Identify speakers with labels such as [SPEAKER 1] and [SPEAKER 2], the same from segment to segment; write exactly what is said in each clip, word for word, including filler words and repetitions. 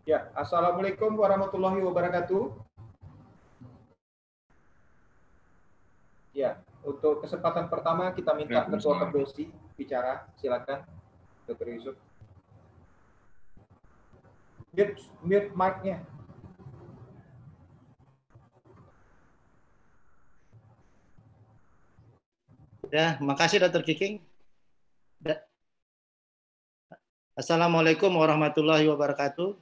[SPEAKER 1] Ya, Assalamualaikum warahmatullahi wabarakatuh. Ya, untuk kesempatan pertama kita minta Ketua Perdosi bicara. Silakan, Dokter Yusuf. Mute, mute mic-nya.
[SPEAKER 2] Ya, makasih Dokter Kiking. Assalamualaikum warahmatullahi wabarakatuh.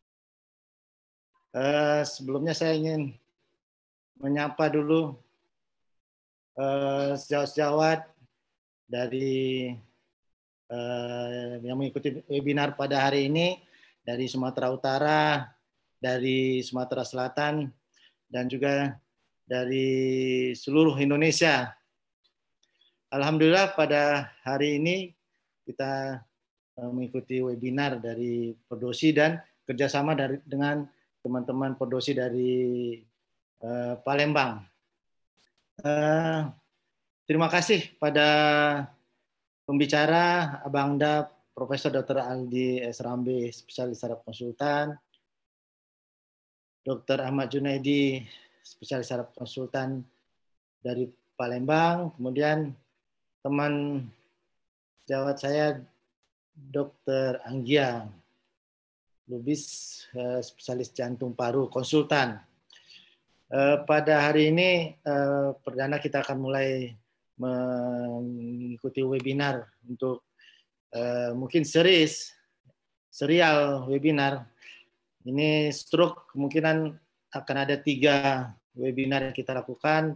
[SPEAKER 2] Uh, sebelumnya saya ingin menyapa dulu uh, sejawat-sejawat dari uh, yang mengikuti webinar pada hari ini dari Sumatera Utara, dari Sumatera Selatan, dan juga dari seluruh Indonesia. Alhamdulillah pada hari ini kita mengikuti webinar dari Perdosi dan kerjasama dari, dengan teman-teman Perdosi dari uh, Palembang. Uh, terima kasih pada pembicara Abangda Profesor Doktor Aldi S. Rambe, spesialis saraf konsultan, Doktor Ahmad Junaidi, spesialis saraf konsultan dari Palembang, kemudian teman sejawat saya Dokter Anggia Lubis, spesialis jantung paru konsultan. Pada hari ini perdana kita akan mulai mengikuti webinar untuk mungkin series serial webinar. Ini stroke kemungkinan akan ada tiga webinar yang kita lakukan.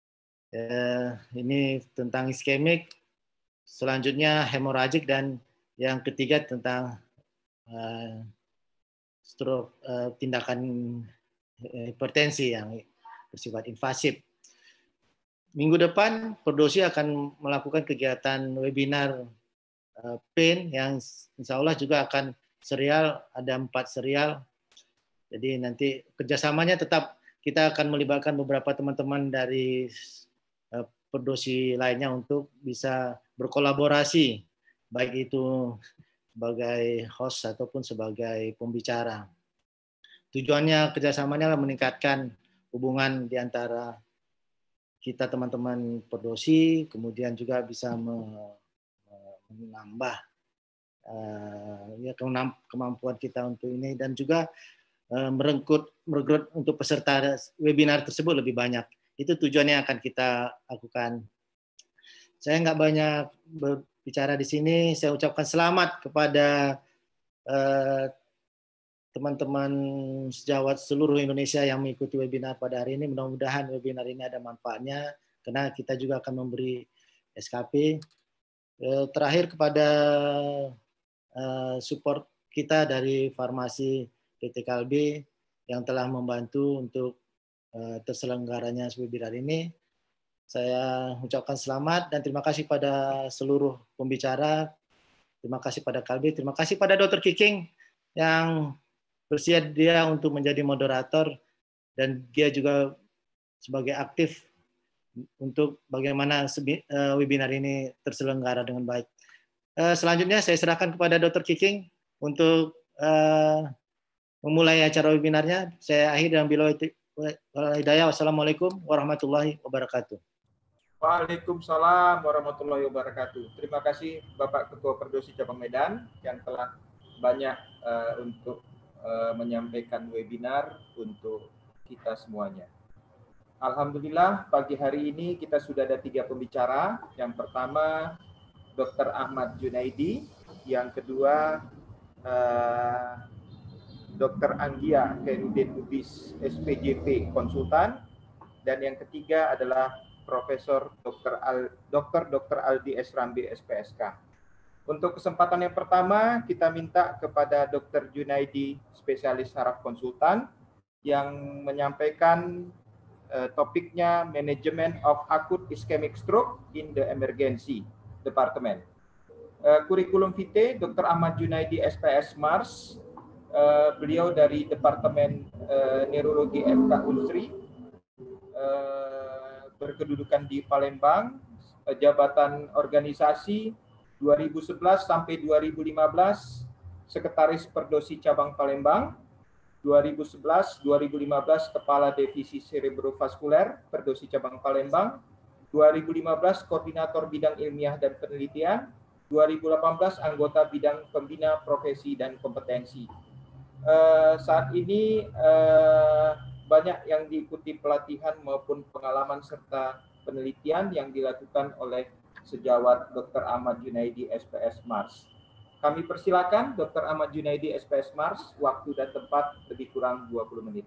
[SPEAKER 2] Ini tentang iskemik, selanjutnya hemoragik, dan yang ketiga tentang uh, stroke, uh, tindakan hipertensi yang bersifat invasif. Minggu depan Perdosi akan melakukan kegiatan webinar uh, pain yang insya Allah juga akan serial, ada empat serial. Jadi nanti kerjasamanya tetap kita akan melibatkan beberapa teman-teman dari uh, Perdosi lainnya untuk bisa berkolaborasi, baik itu sebagai host ataupun sebagai pembicara. Tujuannya kerjasamanya adalah meningkatkan hubungan di antara kita teman-teman Perdosi, kemudian juga bisa menambah uh, ya, kemampuan kita untuk ini, dan juga uh, merekrut merekrut untuk peserta webinar tersebut lebih banyak. Itu tujuannya akan kita lakukan. Saya nggak banyak berbicara di sini. Saya ucapkan selamat kepada uh, teman-teman sejawat seluruh Indonesia yang mengikuti webinar pada hari ini. Mudah-mudahan webinar ini ada manfaatnya, karena kita juga akan memberi S K P. Uh, terakhir kepada uh, support kita dari Farmasi P T Kalbe yang telah membantu untuk uh, terselenggaranya webinar ini. Saya ucapkan selamat dan terima kasih pada seluruh pembicara. Terima kasih pada Kalbe, terima kasih pada Dokter Kiking yang bersedia untuk menjadi moderator, dan dia juga sebagai aktif untuk bagaimana webinar ini terselenggara dengan baik. Selanjutnya saya serahkan kepada Dokter Kiking untuk memulai acara webinarnya. Saya akhiri dengan billahi hidayah. Wassalamualaikum warahmatullahi wabarakatuh.
[SPEAKER 1] Waalaikumsalam warahmatullahi wabarakatuh. Terima kasih Bapak Ketua Perdosi Cabang Medan yang telah banyak uh, untuk uh, menyampaikan webinar untuk kita semuanya. Alhamdulillah pagi hari ini kita sudah ada tiga pembicara. Yang pertama Dokter Ahmad Junaidi, yang kedua uh, Dokter Anggia Khairuddin Lubis S P J P konsultan, dan yang ketiga adalah Profesor Dokter Al, Dokter Dokter Aldi S. Rambe S P S K. Untuk kesempatan yang pertama kita minta kepada Dokter Junaidi, spesialis saraf konsultan, yang menyampaikan uh, topiknya Management of Acute Ischemic Stroke in the Emergency Department. Uh, kurikulum vitae Dokter Ahmad Junaidi S P S Mars, uh, beliau dari Departemen uh, Neurologi F K Unsri, uh, berkedudukan di Palembang, jabatan organisasi dua ribu sebelas sampai dua ribu lima belas, Sekretaris Perdosi Cabang Palembang, dua ribu sebelas dua ribu lima belas Kepala Divisi Cerebrovaskuler Perdosi Cabang Palembang, dua ribu lima belas Koordinator Bidang Ilmiah dan Penelitian, dua ribu delapan belas anggota bidang pembina profesi dan kompetensi. Uh, saat ini uh, banyak yang diikuti pelatihan maupun pengalaman serta penelitian yang dilakukan oleh sejawat Doktor Ahmad Junaidi S P S Mars. Kami persilakan Doktor Ahmad Junaidi S P S Mars, waktu dan tempat lebih kurang dua puluh menit.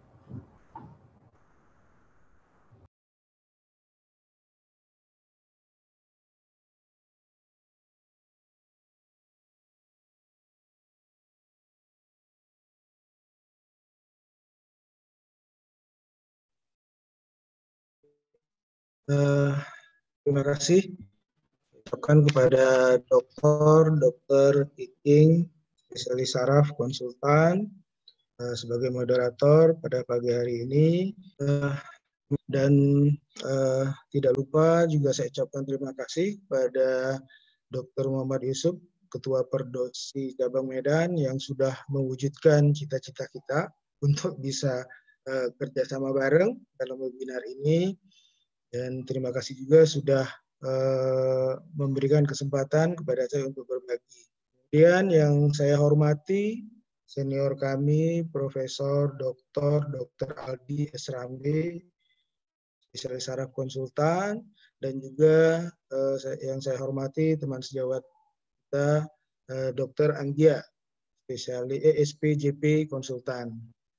[SPEAKER 3] Uh, terima kasih ucapkan kepada Doktor Dokter Iking, spesialis saraf konsultan, uh, sebagai moderator pada pagi hari ini. Uh, dan uh, tidak lupa juga saya ucapkan terima kasih kepada Doktor Muhammad Yusuf, Ketua Perdosi Cabang Medan, yang sudah mewujudkan cita-cita kita untuk bisa uh, kerjasama bareng dalam webinar ini. Dan terima kasih juga sudah uh, memberikan kesempatan kepada saya untuk berbagi. Kemudian yang saya hormati senior kami, Profesor Doktor Dokter Aldi S. Rambe, spesialis saraf konsultan, dan juga uh, yang saya hormati teman sejawat kita, uh, Dokter Anggia, spesialis E S P J P konsultan.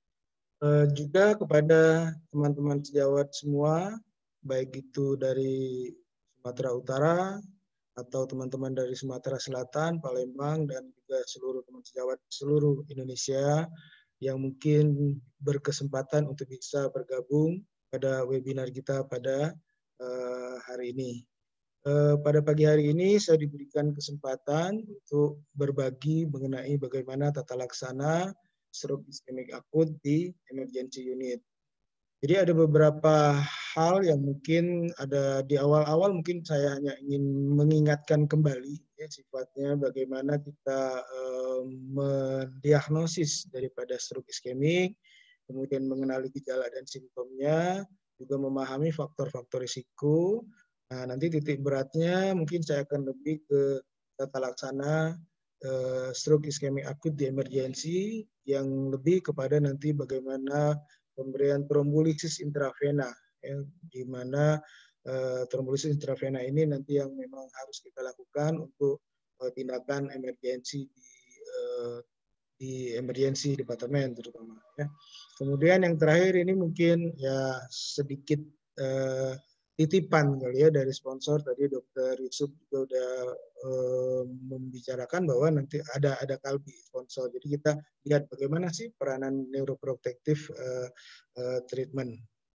[SPEAKER 3] Uh, juga kepada teman-teman sejawat semua, baik itu dari Sumatera Utara atau teman-teman dari Sumatera Selatan, Palembang, dan juga seluruh teman sejawat seluruh Indonesia yang mungkin berkesempatan untuk bisa bergabung pada webinar kita pada uh, hari ini. Uh, pada pagi hari ini saya diberikan kesempatan untuk berbagi mengenai bagaimana tata laksana stroke iskemik akut di emergency unit. Jadi ada beberapa hal yang mungkin ada di awal-awal mungkin saya hanya ingin mengingatkan kembali ya, sifatnya bagaimana kita eh, mendiagnosis daripada stroke iskemik, kemudian mengenali gejala dan simptomnya, juga memahami faktor-faktor risiko. Nah, nanti titik beratnya mungkin saya akan lebih ke tata laksana eh, stroke iskemik akut di emergensi yang lebih kepada nanti bagaimana pemberian trombolisis intravena, ya, di mana uh, trombolisis intravena ini nanti yang memang harus kita lakukan untuk uh, tindakan emergensi di uh, di emergensi departemen terutama. Ya. Kemudian yang terakhir ini mungkin ya sedikit uh, titipan kali ya dari sponsor tadi Dokter Yusuf juga udah uh, membicarakan bahwa nanti ada ada kalbi sponsor. Jadi kita lihat bagaimana sih peranan neuroprotektif uh, uh, treatment.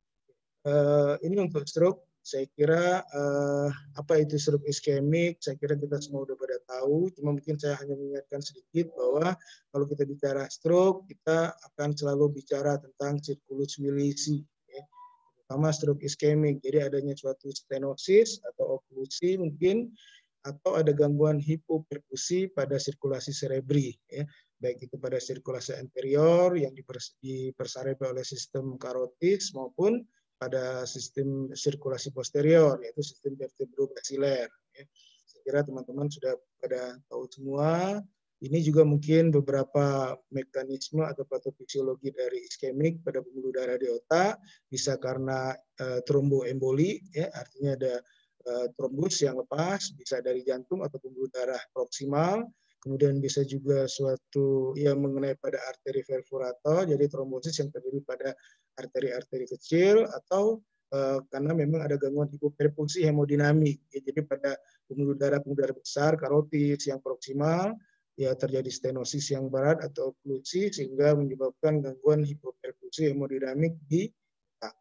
[SPEAKER 3] Uh, ini untuk stroke. Saya kira uh, apa itu stroke iskemik, saya kira kita semua udah pada tahu, cuma mungkin saya hanya mengingatkan sedikit bahwa kalau kita bicara stroke, kita akan selalu bicara tentang circulus milisi, ya. Pertama stroke iskemik, jadi adanya suatu stenosis atau oklusi mungkin, atau ada gangguan hipoperkusi pada sirkulasi cerebri, ya. Baik itu pada sirkulasi anterior yang dipersarepi oleh sistem karotis maupun pada sistem sirkulasi posterior, yaitu sistem vertebrobasiler. Ya. Saya kira teman-teman sudah pada tahu semua. Ini juga mungkin beberapa mekanisme atau patofisiologi dari iskemik pada pembuluh darah di otak, bisa karena uh, tromboemboli, ya, artinya ada uh, trombus yang lepas, bisa dari jantung atau pembuluh darah proksimal. Kemudian bisa juga suatu yang mengenai pada arteri perfurator, jadi trombosis yang terjadi pada arteri-arteri kecil, atau uh, karena memang ada gangguan hipoperfusi hemodinamik, ya, jadi pada pembuluh darah pembuluh darah besar karotis yang proksimal, ya terjadi stenosis yang berat atau oklusi sehingga menyebabkan gangguan hipoperfusi hemodinamik di otak.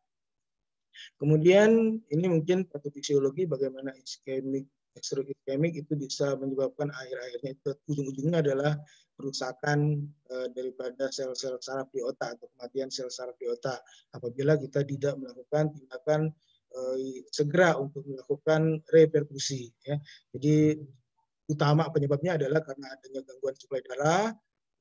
[SPEAKER 3] Kemudian ini mungkin patofisiologi bagaimana iskemik stroke iskemik itu bisa menyebabkan akhir-akhirnya itu ujung-ujungnya adalah kerusakan uh, daripada sel-sel saraf di otak atau kematian sel saraf di otak apabila kita tidak melakukan tindakan uh, segera untuk melakukan reperfusi, ya. Jadi utama penyebabnya adalah karena adanya gangguan suplai darah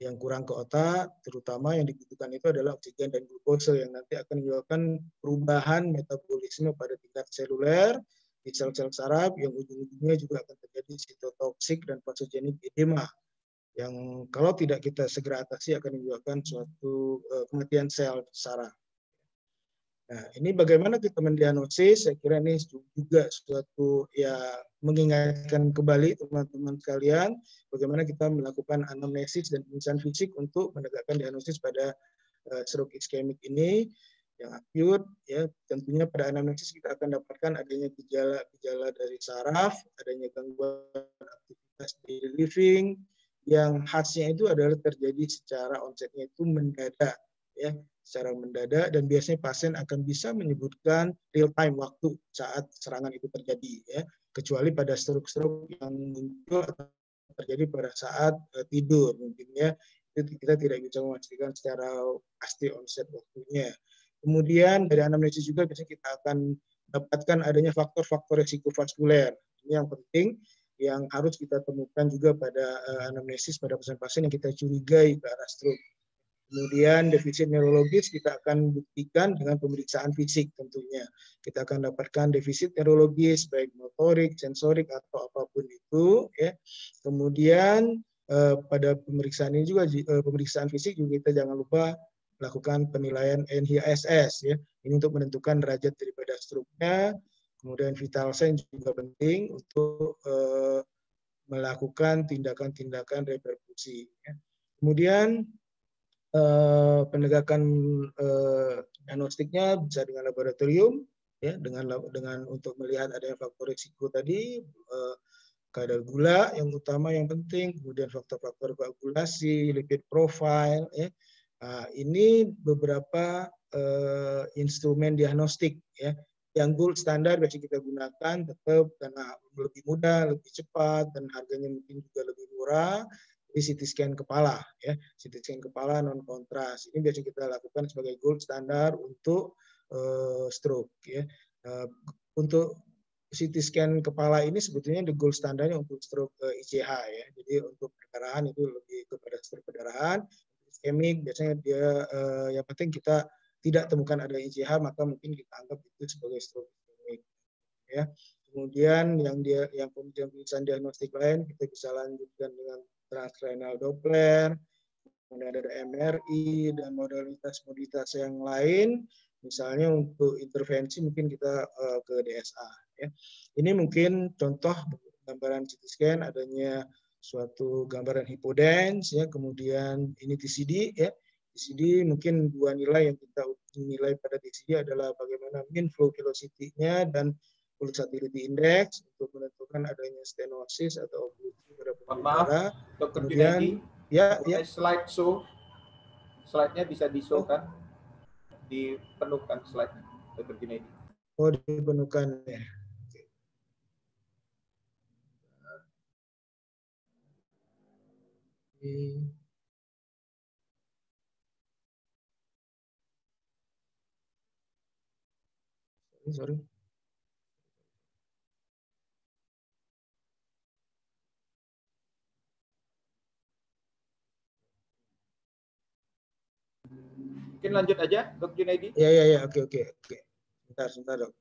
[SPEAKER 3] yang kurang ke otak, terutama yang dibutuhkan itu adalah oksigen dan glukosa yang nanti akan menyebabkan perubahan metabolisme pada tingkat seluler di sel-sel saraf yang ujung-ujungnya juga akan terjadi sitotoksik dan pasogenik edema yang kalau tidak kita segera atasi akan menyebabkan suatu uh, kematian sel saraf. Nah, ini bagaimana kita mendiagnosis, saya kira ini juga suatu ya mengingatkan kembali teman-teman sekalian bagaimana kita melakukan anamnesis dan pemeriksaan fisik untuk menegakkan diagnosis pada uh, stroke iskemik ini yang akut. Ya, tentunya pada anamnesis kita akan dapatkan adanya gejala-gejala dari saraf, adanya gangguan aktivitas daily living yang khasnya itu adalah terjadi secara onsetnya itu mendadak, ya, secara mendadak, dan biasanya pasien akan bisa menyebutkan real time waktu saat serangan itu terjadi, ya, kecuali pada stroke-stroke yang muncul atau terjadi pada saat uh, tidur mungkin, ya, itu kita tidak bisa memastikan secara pasti onset waktunya. Kemudian dari anamnesis juga biasanya kita akan dapatkan adanya faktor-faktor resiko vaskuler. Ini yang penting yang harus kita temukan juga pada uh, anamnesis pada pasien-pasien yang kita curigai ke arah stroke. Kemudian defisit neurologis kita akan buktikan dengan pemeriksaan fisik tentunya. Kita akan dapatkan defisit neurologis baik motorik, sensorik atau apapun itu, ya. Kemudian eh, pada pemeriksaan ini juga eh, pemeriksaan fisik juga kita jangan lupa melakukan penilaian N H S S, ya. Ini untuk menentukan derajat daripada stroke-nya. Kemudian vital sign juga penting untuk eh, melakukan tindakan-tindakan reperfusi, ya. Kemudian Uh, penegakan uh, diagnostiknya bisa dengan laboratorium, ya, dengan dengan untuk melihat adanya faktor risiko tadi, uh, kadar gula yang utama yang penting, kemudian faktor-faktor koagulasi, lipid profile, ya. Nah, ini beberapa uh, instrumen diagnostik, ya, yang gold standar biasa kita gunakan tetap karena lebih mudah, lebih cepat, dan harganya mungkin juga lebih murah. Di C T scan kepala, ya, C T scan kepala non kontras ini biasa kita lakukan sebagai gold standar untuk uh, stroke, ya. Uh, untuk C T scan kepala ini sebetulnya the gold standarnya untuk stroke uh, I C H, ya. Jadi untuk perdarahan itu lebih kepada stroke perdarahan. Iskemik biasanya dia uh, yang penting kita tidak temukan ada I C H, maka mungkin kita anggap itu sebagai stroke iskemik, ya. Kemudian yang dia yang pemeriksaan diagnostik lain kita bisa lanjutkan dengan transcranial Doppler, kemudian ada M R I dan modalitas-modalitas yang lain. Misalnya untuk intervensi mungkin kita uh, ke D S A, ya. Ini mungkin contoh gambaran C T scan adanya suatu gambaran hipodens, ya, kemudian ini T C D, ya. T C D mungkin dua nilai yang kita nilai pada T C D adalah bagaimana mean flow velocity-nya dan pulsatility index untuk menentukan adanya stenosis atau okklusi pada pembuluh darah.
[SPEAKER 1] Dokter
[SPEAKER 3] Kemudian,
[SPEAKER 1] Junaidi,
[SPEAKER 3] ya, ya.
[SPEAKER 1] Slide show, slide-nya bisa di-show kan? Dipenuhkan slide-nya, Dokter Junaidi.
[SPEAKER 3] Oh, dipenuhkan, ya. Oke. Sorry, sorry.
[SPEAKER 1] Mungkin lanjut aja, Dok Junaidi.
[SPEAKER 3] Ya, ya, ya, oke, oke, oke. Sebentar, sebentar, Dok.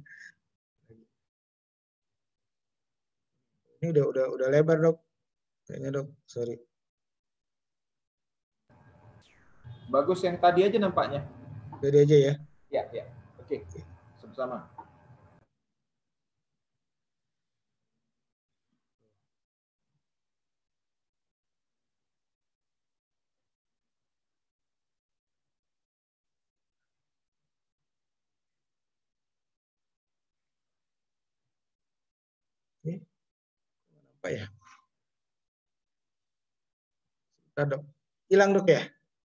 [SPEAKER 3] Ini udah, udah, udah lebar, Dok. Kayaknya, Dok. Sorry.
[SPEAKER 1] Bagus yang tadi aja nampaknya.
[SPEAKER 3] Tadi aja ya.
[SPEAKER 1] Ya, ya. Oke. Sama-sama.
[SPEAKER 3] Ini apa ya? Sebentar, Dok. Hilang, Dok, ya?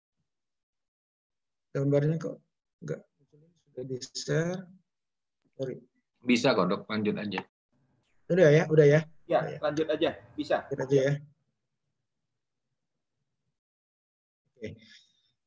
[SPEAKER 3] Gambarnya kok enggak sudah di-share. Sorry.
[SPEAKER 4] Bisa kok, Dok, lanjut aja.
[SPEAKER 3] Udah ya, udah ya.
[SPEAKER 1] Ya,
[SPEAKER 3] ya.
[SPEAKER 1] lanjut aja, bisa.
[SPEAKER 3] Lanjut aja ya. Oke.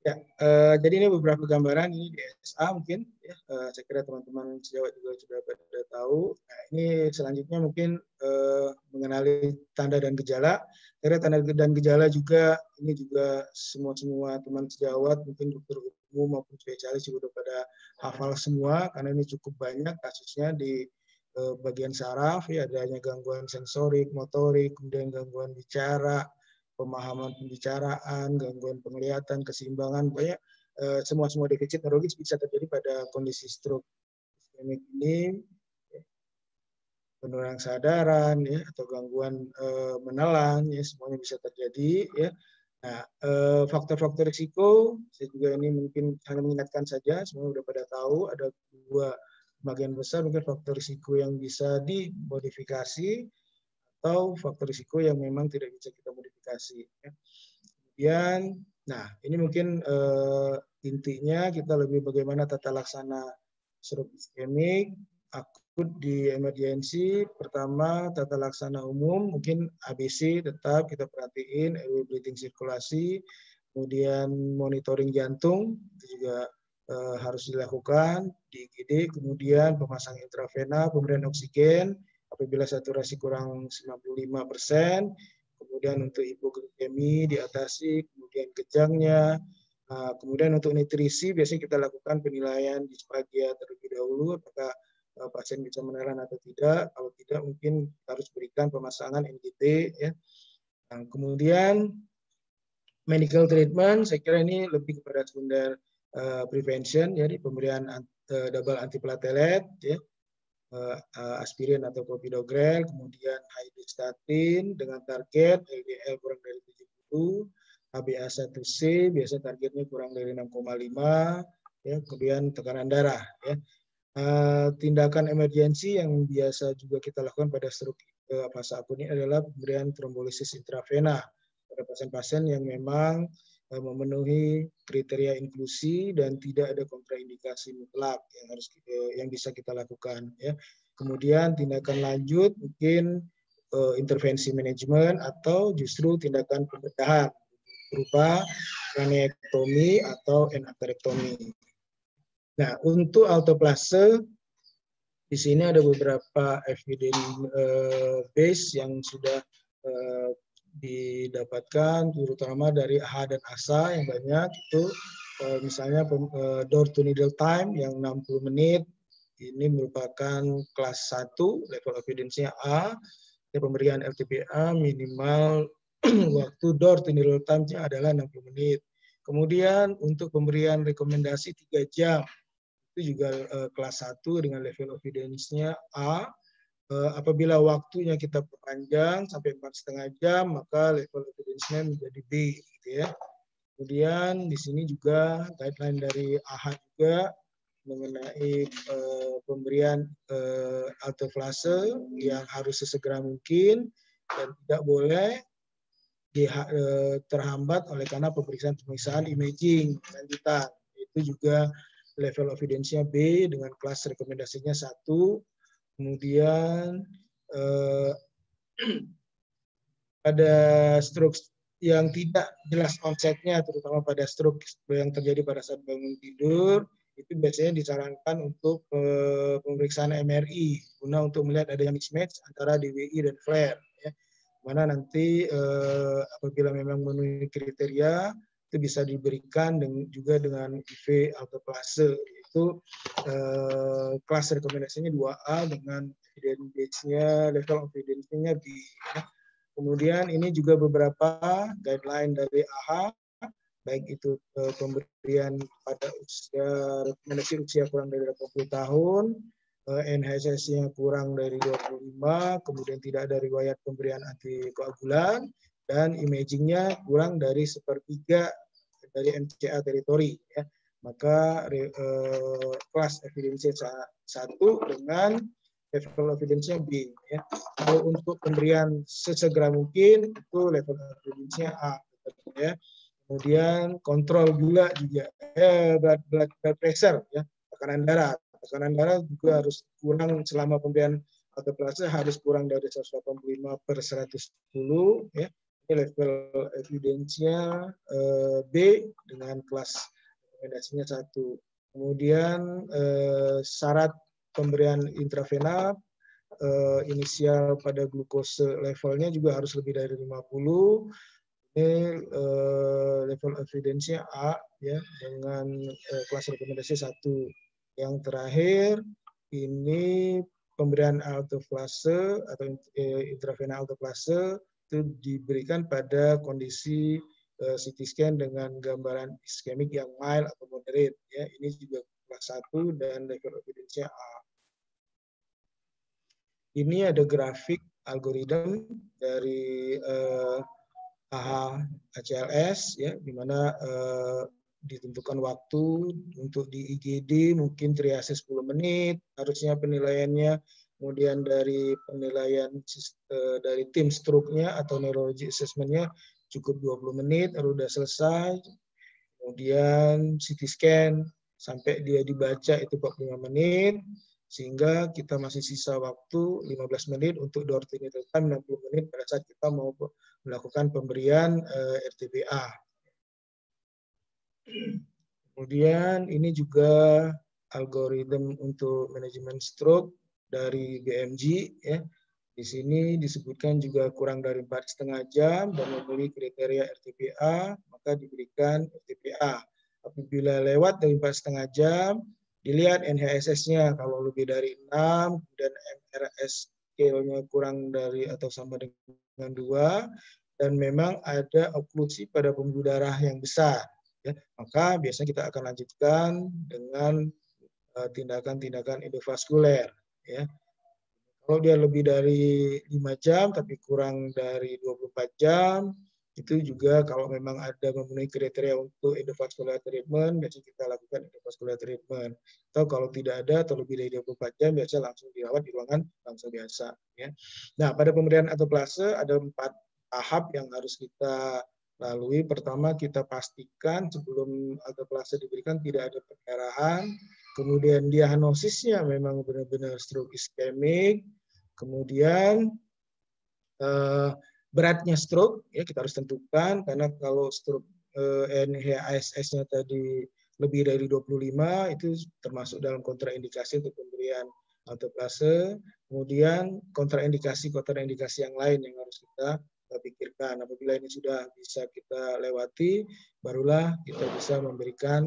[SPEAKER 3] Ya, uh, jadi ini beberapa gambaran ini di S A mungkin ya, uh, saya kira teman-teman sejawat juga sudah pada tahu. Nah, ini selanjutnya mungkin uh, mengenali tanda dan gejala. Karena tanda dan gejala juga ini juga semua semua teman sejawat mungkin dokter umum maupun spesialis juga sudah pada hafal semua karena ini cukup banyak kasusnya di uh, bagian saraf ya, adanya gangguan sensorik, motorik, kemudian gangguan bicara, pemahaman pembicaraan, gangguan penglihatan, keseimbangan, banyak eh, semua-semua defisit neurologis bisa terjadi pada kondisi stroke iskemik ini, ya, penurunan kesadaran, ya, atau gangguan eh, menelan, ya, semuanya bisa terjadi, ya. Nah, eh, faktor-faktor risiko, saya juga ini mungkin hanya mengingatkan saja, semua sudah pada tahu ada dua bagian besar mungkin faktor risiko yang bisa dimodifikasi atau faktor risiko yang memang tidak bisa kita modifikasi. Kemudian, nah ini mungkin uh, intinya kita lebih bagaimana tata laksana stroke iskemik akut di emergensi. Pertama, tata laksana umum, mungkin A B C tetap kita perhatiin, airway breathing sirkulasi, kemudian monitoring jantung, itu juga uh, harus dilakukan di I G D, kemudian pemasang intravena, pemberian oksigen, apabila saturasi kurang sembilan puluh lima persen, kemudian untuk hipoglikemi diatasi, kemudian kejangnya, nah, kemudian untuk nutrisi biasanya kita lakukan penilaian disfagia terlebih dahulu, apakah uh, pasien bisa menelan atau tidak, kalau tidak mungkin harus berikan pemasangan N G T. Ya. Nah, kemudian medical treatment, saya kira ini lebih kepada sekunder uh, prevention, jadi pemberian uh, double antiplatelet, ya. Aspirin atau clopidogrel, kemudian hydrostatin dengan target L D L kurang dari tujuh puluh, H b A satu C biasa targetnya kurang dari enam koma lima, ya, kemudian tekanan darah. Ya. Uh, tindakan emergensi yang biasa juga kita lakukan pada stroke uh, fase akut ini adalah pemberian trombolisis intravena pada pasien-pasien yang memang memenuhi kriteria inklusi dan tidak ada kontraindikasi mutlak yang harus yang bisa kita lakukan, ya. Kemudian tindakan lanjut mungkin uh, intervensi manajemen atau justru tindakan pembedahan berupa craniectomy atau endarterektomi. Nah, untuk autoplase di sini ada beberapa evidence uh, base yang sudah uh, didapatkan terutama dari A H A dan A S A yang banyak itu eh, misalnya eh, door to needle time yang enam puluh menit ini merupakan kelas satu, level evidence-nya A, pemberian L T P A minimal waktu door to needle time-nya adalah enam puluh menit. Kemudian untuk pemberian rekomendasi tiga jam itu juga eh, kelas satu dengan level evidence-nya A. Apabila waktunya kita perpanjang sampai empat setengah jam, maka level evidence-nya menjadi B, gitu ya. Kemudian di sini juga guideline dari A H A juga mengenai uh, pemberian uh, autoplase yang harus sesegera mungkin dan tidak boleh di, uh, terhambat oleh karena pemeriksaan-pemeriksaan imaging lanjutan. Itu juga level evidence-nya B dengan kelas rekomendasinya satu. Kemudian eh, pada stroke yang tidak jelas onsetnya, terutama pada stroke yang terjadi pada saat bangun tidur, itu biasanya disarankan untuk eh, pemeriksaan M R I guna untuk melihat adanya mismatch antara D W I dan flare. Ya. Mana nanti eh, apabila memang memenuhi kriteria itu bisa diberikan dengan, juga dengan I V autoplase. Itu eh, kelas rekomendasinya dua A dengan evidence-nya, level of evidence-nya B. Ya. Kemudian ini juga beberapa guideline dari A H A, baik itu eh, pemberian pada usia rekomendasi usia kurang dari delapan puluh tahun, eh, N H S S-nya kurang dari dua puluh lima, kemudian tidak ada riwayat pemberian antikoagulan, dan imagingnya kurang dari sepertiga dari M C A teritori. Ya. Maka eh, kelas evidensi satu dengan level evidence-nya B. Ya. Kalau untuk pemberian sesegera mungkin itu level evidence-nya A. Ya. Kemudian kontrol gula juga, eh, blood, blood, blood pressure, ya, tekanan darah. Tekanan darah juga harus kurang selama pemberian autoplase harus kurang dari seratus delapan puluh lima per seratus sepuluh. Ya. Ini level evidensinya eh, B dengan kelas rekomendasinya satu. Kemudian eh, syarat pemberian intravena eh, inisial pada glukose levelnya juga harus lebih dari lima puluh. Ini eh, level evidensinya A ya dengan eh, kelas rekomendasi satu. Yang terakhir ini pemberian alteplase atau eh, intravena alteplase itu diberikan pada kondisi uh, C T scan dengan gambaran iskemik yang mild atau moderate ya. Ini juga kelas satu dan level evidensinya A. Ini ada grafik algoritma dari uh, A H C L S ya, di mana uh, ditentukan waktu untuk di I G D mungkin triase sepuluh menit, harusnya penilaiannya. Kemudian dari penilaian uh, dari tim stroke-nya atau neurology assessment-nya cukup dua puluh menit, lalu udah selesai. Kemudian C T scan sampai dia dibaca itu empat puluh lima menit, sehingga kita masih sisa waktu lima belas menit untuk door to time, enam puluh menit pada saat kita mau melakukan pemberian uh, R T P A. Kemudian ini juga algoritma untuk manajemen stroke dari B M G ya. Di sini disebutkan juga kurang dari empat setengah jam dan memenuhi kriteria R T P A, maka diberikan R T P A. Apabila lewat dari empat setengah jam, dilihat N H S S-nya kalau lebih dari enam dan M R S scale-nya kurang dari atau sama dengan dua, dan memang ada oklusi pada pembuluh darah yang besar, ya, maka biasanya kita akan lanjutkan dengan tindakan-tindakan uh, endovaskuler. Ya. Kalau dia lebih dari lima jam tapi kurang dari dua puluh empat jam, itu juga kalau memang ada memenuhi kriteria untuk endovascular treatment, biasanya kita lakukan endovascular treatment. Atau kalau tidak ada atau lebih dari dua puluh empat jam, biasanya langsung dirawat di ruangan langsung biasa. Ya. Nah, pada pemberian alteplase ada empat tahap yang harus kita lalui. Pertama, kita pastikan sebelum alteplase diberikan tidak ada perdarahan. Kemudian diagnosisnya memang benar-benar stroke iskemik. Kemudian eh, beratnya stroke ya kita harus tentukan, karena kalau stroke eh, N H S S-nya tadi lebih dari dua puluh lima itu termasuk dalam kontraindikasi untuk pemberian alteplase. Kemudian kontraindikasi kontraindikasi yang lain yang harus kita pikirkan. Apabila ini sudah bisa kita lewati, barulah kita bisa memberikan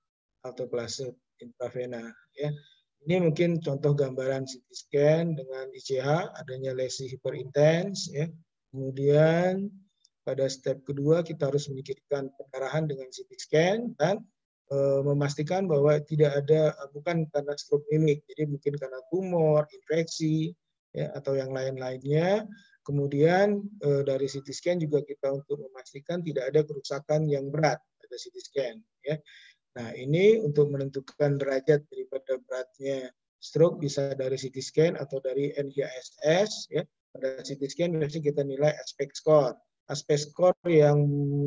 [SPEAKER 3] alteplase intravena. Ya. Ini mungkin contoh gambaran C T scan dengan I C H, adanya lesi hiperintens. Ya. Kemudian pada step kedua kita harus memikirkan perdarahan dengan C T scan dan e, memastikan bahwa tidak ada, bukan karena stroke mimik, jadi mungkin karena tumor, infeksi, ya, atau yang lain-lainnya. Kemudian e, dari C T scan juga kita untuk memastikan tidak ada kerusakan yang berat pada C T scan. Ya. Nah, ini untuk menentukan derajat daripada beratnya stroke bisa dari C T scan atau dari N H S S. Ya. Pada C T scan biasanya kita nilai aspek skor. Aspek skor yang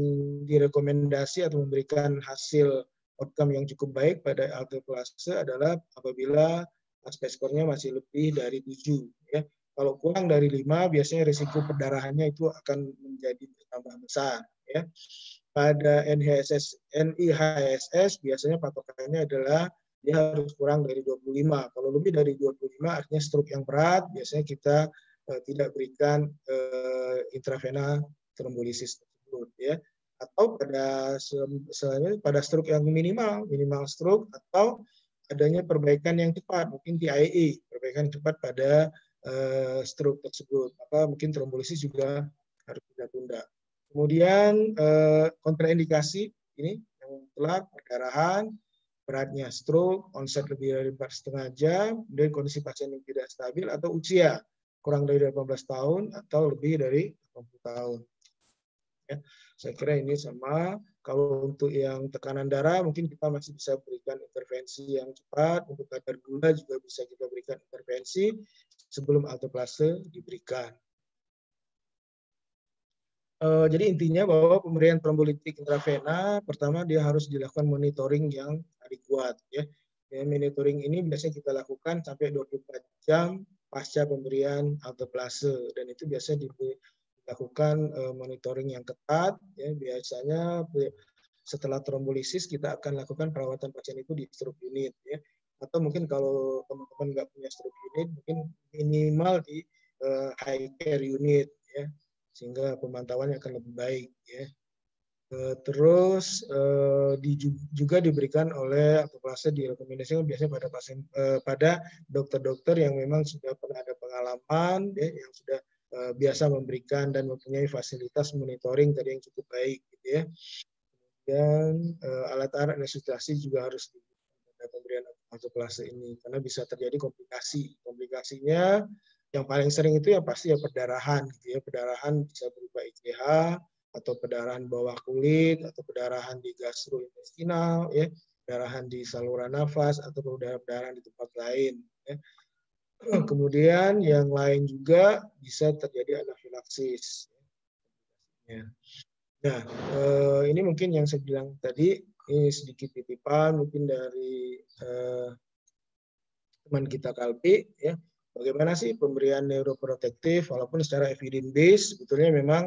[SPEAKER 3] direkomendasi atau memberikan hasil outcome yang cukup baik pada alteplase adalah apabila aspek skornya masih lebih dari tujuh. Ya. Kalau kurang dari lima, biasanya risiko perdarahannya itu akan menjadi bertambah besar. Ya. Pada N H S S, N I H S S biasanya patokannya adalah dia harus kurang dari dua puluh lima. Kalau lebih dari dua puluh lima artinya stroke yang berat, biasanya kita uh, tidak berikan uh, intravena trombolisis tersebut. Ya. Atau pada selain pada stroke yang minimal, minimal stroke atau adanya perbaikan yang cepat, mungkin T I A, perbaikan cepat pada uh, stroke tersebut. Maka mungkin trombolisis juga harus ditunda. Kemudian eh, kontraindikasi ini yang telah perdarahan, beratnya stroke, onset lebih dari empat setengah jam, dan kondisi pasien yang tidak stabil atau usia kurang dari delapan belas tahun atau lebih dari delapan puluh tahun. Ya, saya kira ini sama. Kalau untuk yang tekanan darah mungkin kita masih bisa berikan intervensi yang cepat. Untuk kadar gula juga bisa kita berikan intervensi sebelum alteplase diberikan. Uh, jadi intinya bahwa pemberian trombolitik intravena pertama dia harus dilakukan monitoring yang adekuat. Ya. Ya, monitoring ini biasanya kita lakukan sampai dua puluh empat jam pasca pemberian alteplase dan itu biasanya lakukan uh, monitoring yang ketat. Ya, biasanya setelah trombolisis kita akan lakukan perawatan pasien itu di stroke unit. Ya. Atau mungkin kalau teman-teman nggak punya stroke unit, mungkin minimal di uh, high care unit, ya, sehingga pemantauannya akan lebih baik. Ya. Uh, terus uh, di, juga diberikan oleh apoplase direkomendasikan biasanya pada pasien uh, pada dokter-dokter yang memang sudah pernah ada pengalaman, ya, yang sudah uh, biasa memberikan dan mempunyai fasilitas monitoring tadi yang cukup baik, gitu ya. Dan uh, alat-alat resusitasi juga harus pada pemberian apoplase ini karena bisa terjadi komplikasi. Komplikasinya yang paling sering itu yang pasti ya perdarahan, gitu ya. Perdarahan bisa berupa I C H atau perdarahan bawah kulit atau perdarahan di gastrointestinal, ya, perdarahan di saluran nafas atau perdarahan di tempat lain. Ya. Kemudian yang lain juga bisa terjadi anafilaksis. Ya. Nah, eh, ini mungkin yang saya bilang tadi, ini sedikit titipan mungkin dari eh, teman kita Kalpi, ya. Bagaimana sih pemberian neuroprotektif, walaupun secara evidence based sebetulnya memang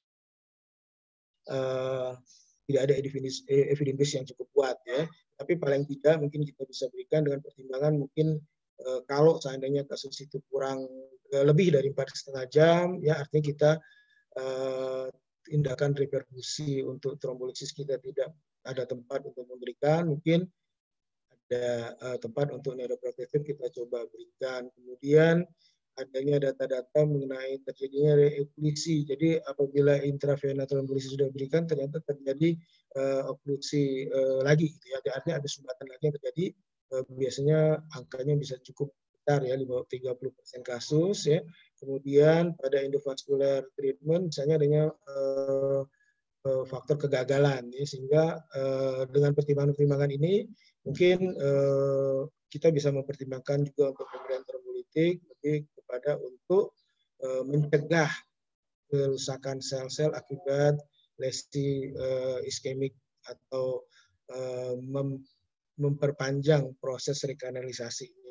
[SPEAKER 3] eh, tidak ada evidence base yang cukup kuat, ya. Tapi paling tidak mungkin kita bisa berikan dengan pertimbangan mungkin eh, kalau seandainya kasus itu kurang eh, lebih dari empat setengah jam, ya artinya kita eh, tindakan reperfusi untuk trombolisis kita tidak ada tempat untuk memberikan, mungkin ada uh, tempat untuk neuroprotektif kita coba berikan. Kemudian adanya data-data mengenai terjadinya reokklusi. Jadi apabila intravena trombolisis sudah diberikan, ternyata terjadi uh, okklusi uh, lagi, gitu ya. Artinya ada sumbatan lagi yang terjadi. Uh, biasanya angkanya bisa cukup besar, ya, di bawah tiga puluh persen kasus, ya. Kemudian pada endovascular treatment misalnya adanya uh, uh, faktor kegagalan, ya, sehingga uh, dengan pertimbangan-pertimbangan ini mungkin uh, kita bisa mempertimbangkan juga untuk pemberian trombolitik lebih kepada untuk uh, mencegah kerusakan sel-sel akibat lesi uh, iskemik atau uh, mem memperpanjang proses rekanalisasinya.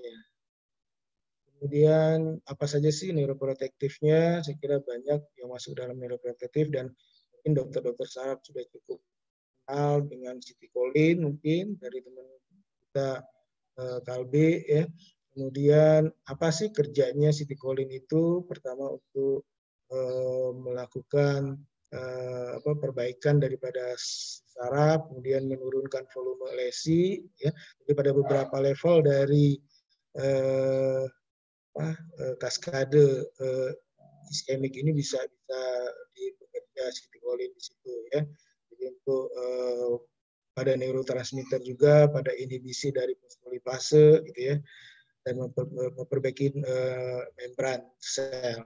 [SPEAKER 3] Kemudian apa saja sih neuroprotektifnya? Saya kira banyak yang masuk dalam neuroprotektif dan mungkin dokter-dokter saraf sudah cukup kenal dengan citicoline mungkin dari teman kita uh, Kalbe, ya. Kemudian apa sih kerjanya citicoline itu? Pertama untuk uh, melakukan uh, apa perbaikan daripada saraf, kemudian menurunkan volume lesi, ya. Jadi pada beberapa level dari uh, apa, kaskade uh, iskemik ini bisa bisa bekerja citicoline di situ, ya. Jadi untuk uh, pada neurotransmitter juga, pada inhibisi dari fosfolipase, gitu ya, dan memper, memperbaiki uh, membran sel.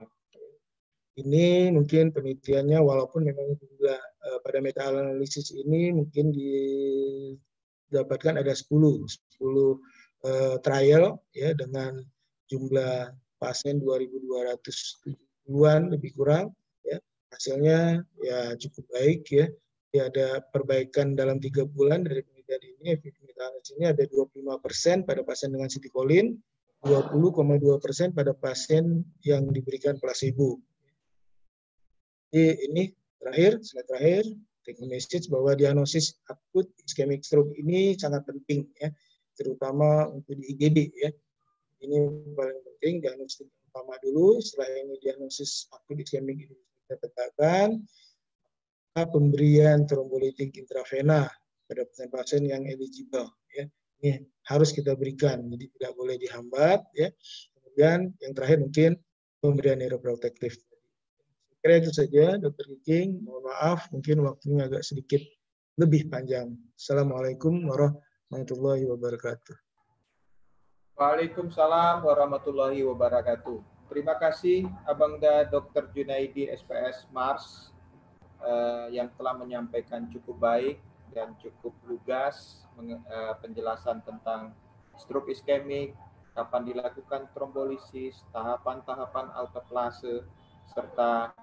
[SPEAKER 3] Ini mungkin penelitiannya, walaupun memang juga uh, pada meta-analisis ini mungkin didapatkan ada sepuluh uh, trial, ya, dengan jumlah pasien dua ribu dua ratus tujuh-an lebih kurang, ya. Hasilnya ya cukup baik, ya. Ya, ada perbaikan dalam tiga bulan dari penelitian ini. Efektivitas ini ada dua puluh lima persen pada pasien dengan citicoline, dua puluh koma dua persen pada pasien yang diberikan placebo. Jadi ini terakhir, slide terakhir, take message bahwa diagnosis akut ischemic stroke ini sangat penting, ya, terutama untuk di I G D, ya. Ini paling penting, diagnosis utama dulu. Setelah ini diagnosis akut ischemic ini kita tegakkan, pemberian trombolitik intravena pada pasien-pasien yang eligible, ya. Ini harus kita berikan, jadi tidak boleh dihambat, ya. Kemudian yang terakhir mungkin pemberian neuroprotektif. Kira itu saja, Dokter Kiking. Mohon maaf, mungkin waktunya agak sedikit lebih panjang. Assalamualaikum warahmatullahi wabarakatuh.
[SPEAKER 1] Waalaikumsalam warahmatullahi wabarakatuh. Terima kasih Abangda Dokter Junaidi S P S Mars uh, yang telah menyampaikan cukup baik dan cukup lugas uh, penjelasan tentang stroke iskemik, kapan dilakukan trombolisis, tahapan-tahapan autoplase, serta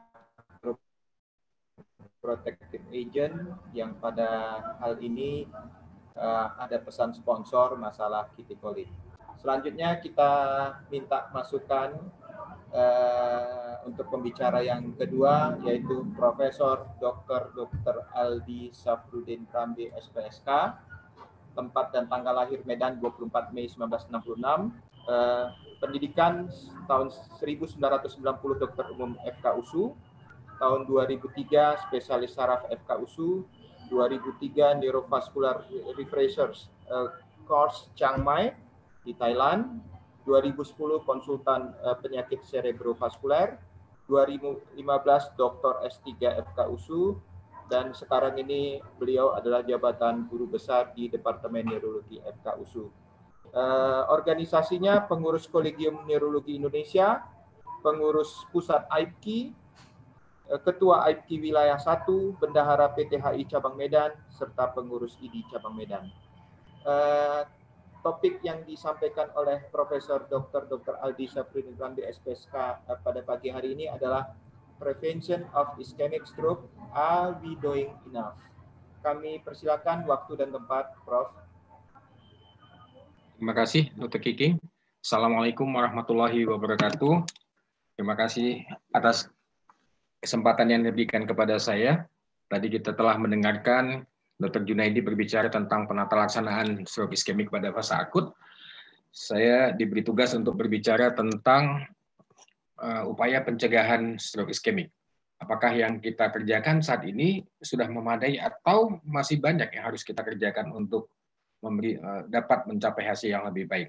[SPEAKER 1] protective agent yang pada hal ini uh, ada pesan sponsor masalah citicoline. Selanjutnya kita minta masukan uh, untuk pembicara yang kedua yaitu Profesor Doktor Doktor Aldi Safrudin Rambe S P S K. Tempat dan tanggal lahir Medan dua puluh empat Mei seribu sembilan ratus enam puluh enam. Uh, pendidikan tahun seribu sembilan ratus sembilan puluh dokter umum F K U S U. Tahun dua ribu tiga spesialis saraf F K U S U. dua ribu tiga neurovascular refreshers uh, course Chiang Mai di Thailand. dua ribu sepuluh konsultan uh, penyakit cerebrovaskuler. dua ribu lima belas doktor S tiga F K U S U. Dan sekarang ini beliau adalah jabatan guru besar di Departemen Neurologi F K U S U. Uh, organisasinya pengurus Kolegium Neurologi Indonesia, pengurus pusat A I P K I, uh, ketua A I P K I wilayah satu, bendahara P T H I cabang Medan, serta pengurus I D I cabang Medan. Uh, topik yang disampaikan oleh Profesor Doktor Doktor Aldi Safrudin Rambe S P S K uh, pada pagi hari ini adalah Prevention of Ischemic Stroke, are we doing enough? Kami persilakan waktu dan tempat, Prof.
[SPEAKER 4] Terima kasih, Dokter Kiki. Assalamualaikum warahmatullahi wabarakatuh. Terima kasih atas kesempatan yang diberikan kepada saya. Tadi kita telah mendengarkan Dokter Junaidi berbicara tentang penata laksanaan stroke iskemik pada fase akut. Saya diberi tugas untuk berbicara tentang Uh, upaya pencegahan stroke iskemik. Apakah yang kita kerjakan saat ini sudah memadai atau masih banyak yang harus kita kerjakan untuk memberi, uh, dapat mencapai hasil yang lebih baik?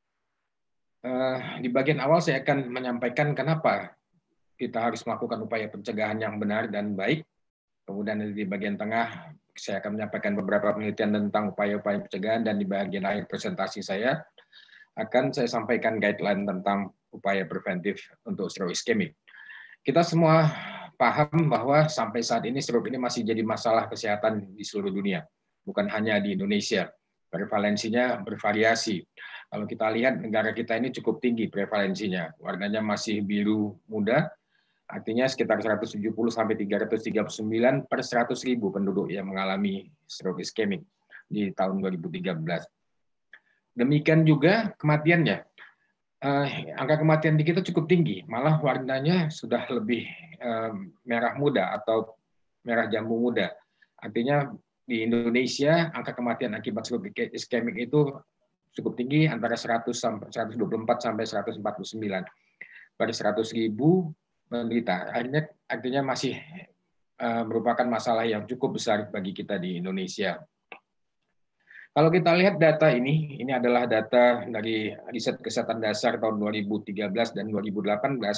[SPEAKER 4] Uh, di bagian awal saya akan menyampaikan kenapa kita harus melakukan upaya pencegahan yang benar dan baik. Kemudian di bagian tengah saya akan menyampaikan beberapa penelitian tentang upaya-upaya pencegahan, dan di bagian akhir presentasi saya akan saya sampaikan guideline tentang upaya preventif untuk stroke iskemik. Kita semua paham bahwa sampai saat ini stroke ini masih jadi masalah kesehatan di seluruh dunia, bukan hanya di Indonesia. Prevalensinya bervariasi. Kalau kita lihat negara kita ini cukup tinggi prevalensinya, warnanya masih biru muda, artinya sekitar seratus tujuh puluh sampai tiga ratus tiga puluh sembilan per seratus ribu penduduk yang mengalami stroke iskemik di tahun dua ribu tiga belas. Demikian juga kematiannya. Uh, angka kematian di kita cukup tinggi, malah warnanya sudah lebih uh, merah muda atau merah jambu muda. Artinya di Indonesia angka kematian akibat stroke iskemik itu cukup tinggi, antara seratus sampai seratus dua puluh empat sampai seratus empat puluh sembilan per seratus ribu penderita. Artinya, artinya masih uh, merupakan masalah yang cukup besar bagi kita di Indonesia. Kalau kita lihat data ini, ini adalah data dari riset kesehatan dasar tahun dua ribu tiga belas dan dua ribu delapan belas,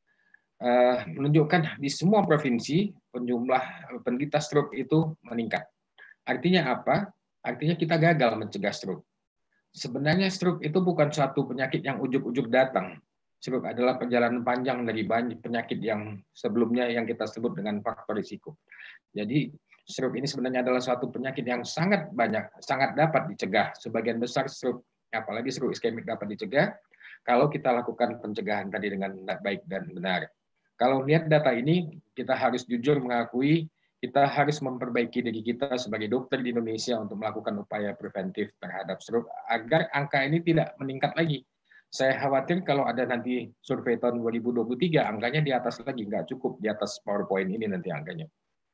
[SPEAKER 4] uh, menunjukkan di semua provinsi jumlah penderita stroke itu meningkat. Artinya apa? Artinya kita gagal mencegah stroke. Sebenarnya stroke itu bukan suatu penyakit yang ujuk-ujuk datang. Stroke adalah perjalanan panjang dari banyak penyakit yang sebelumnya yang kita sebut dengan faktor risiko. Jadi stroke ini sebenarnya adalah suatu penyakit yang sangat banyak, sangat dapat dicegah. Sebagian besar stroke, apalagi stroke iskemik, dapat dicegah kalau kita lakukan pencegahan tadi dengan baik dan benar. Kalau lihat data ini, kita harus jujur mengakui kita harus memperbaiki diri kita sebagai dokter di Indonesia untuk melakukan upaya preventif terhadap stroke agar angka ini tidak meningkat lagi. Saya khawatir kalau ada nanti survei tahun dua ribu dua puluh tiga, angkanya di atas lagi, nggak cukup di atas PowerPoint ini nanti angkanya.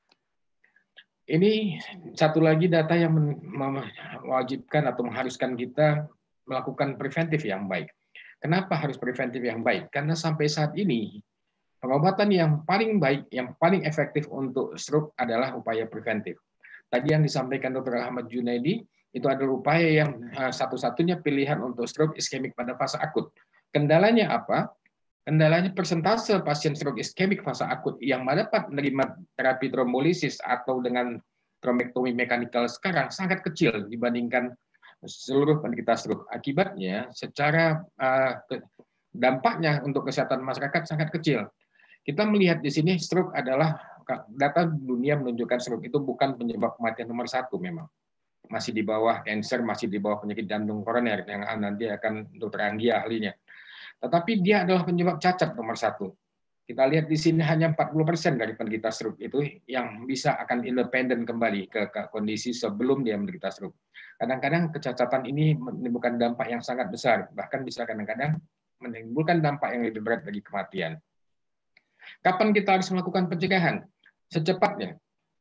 [SPEAKER 4] Ini satu lagi data yang mewajibkan atau mengharuskan kita melakukan preventif yang baik. Kenapa harus preventif yang baik? Karena sampai saat ini pengobatan yang paling baik, yang paling efektif untuk stroke adalah upaya preventif. Tadi yang disampaikan Dokter Ahmad Junaidi itu adalah upaya yang satu-satunya pilihan untuk stroke iskemik pada fase akut. Kendalanya apa? Kendalanya persentase pasien stroke iskemik fase akut yang dapat menerima terapi trombolisis atau dengan trombektomi mekanikal sekarang sangat kecil dibandingkan seluruh penderita stroke. Akibatnya secara uh, dampaknya untuk kesehatan masyarakat sangat kecil. Kita melihat di sini stroke adalah, data dunia menunjukkan stroke itu bukan penyebab kematian nomor satu memang. Masih di bawah kanker, masih di bawah penyakit jantung koroner yang nanti akan Dokter Anggi ahlinya. Tetapi dia adalah penyebab cacat nomor satu. Kita lihat di sini hanya empat puluh persen dari penderita stroke itu yang bisa akan independen kembali ke, ke kondisi sebelum dia menderita stroke. Kadang-kadang kecacatan ini menimbulkan dampak yang sangat besar, bahkan bisa kadang-kadang menimbulkan dampak yang lebih berat bagi kematian. Kapan kita harus melakukan pencegahan? Secepatnya.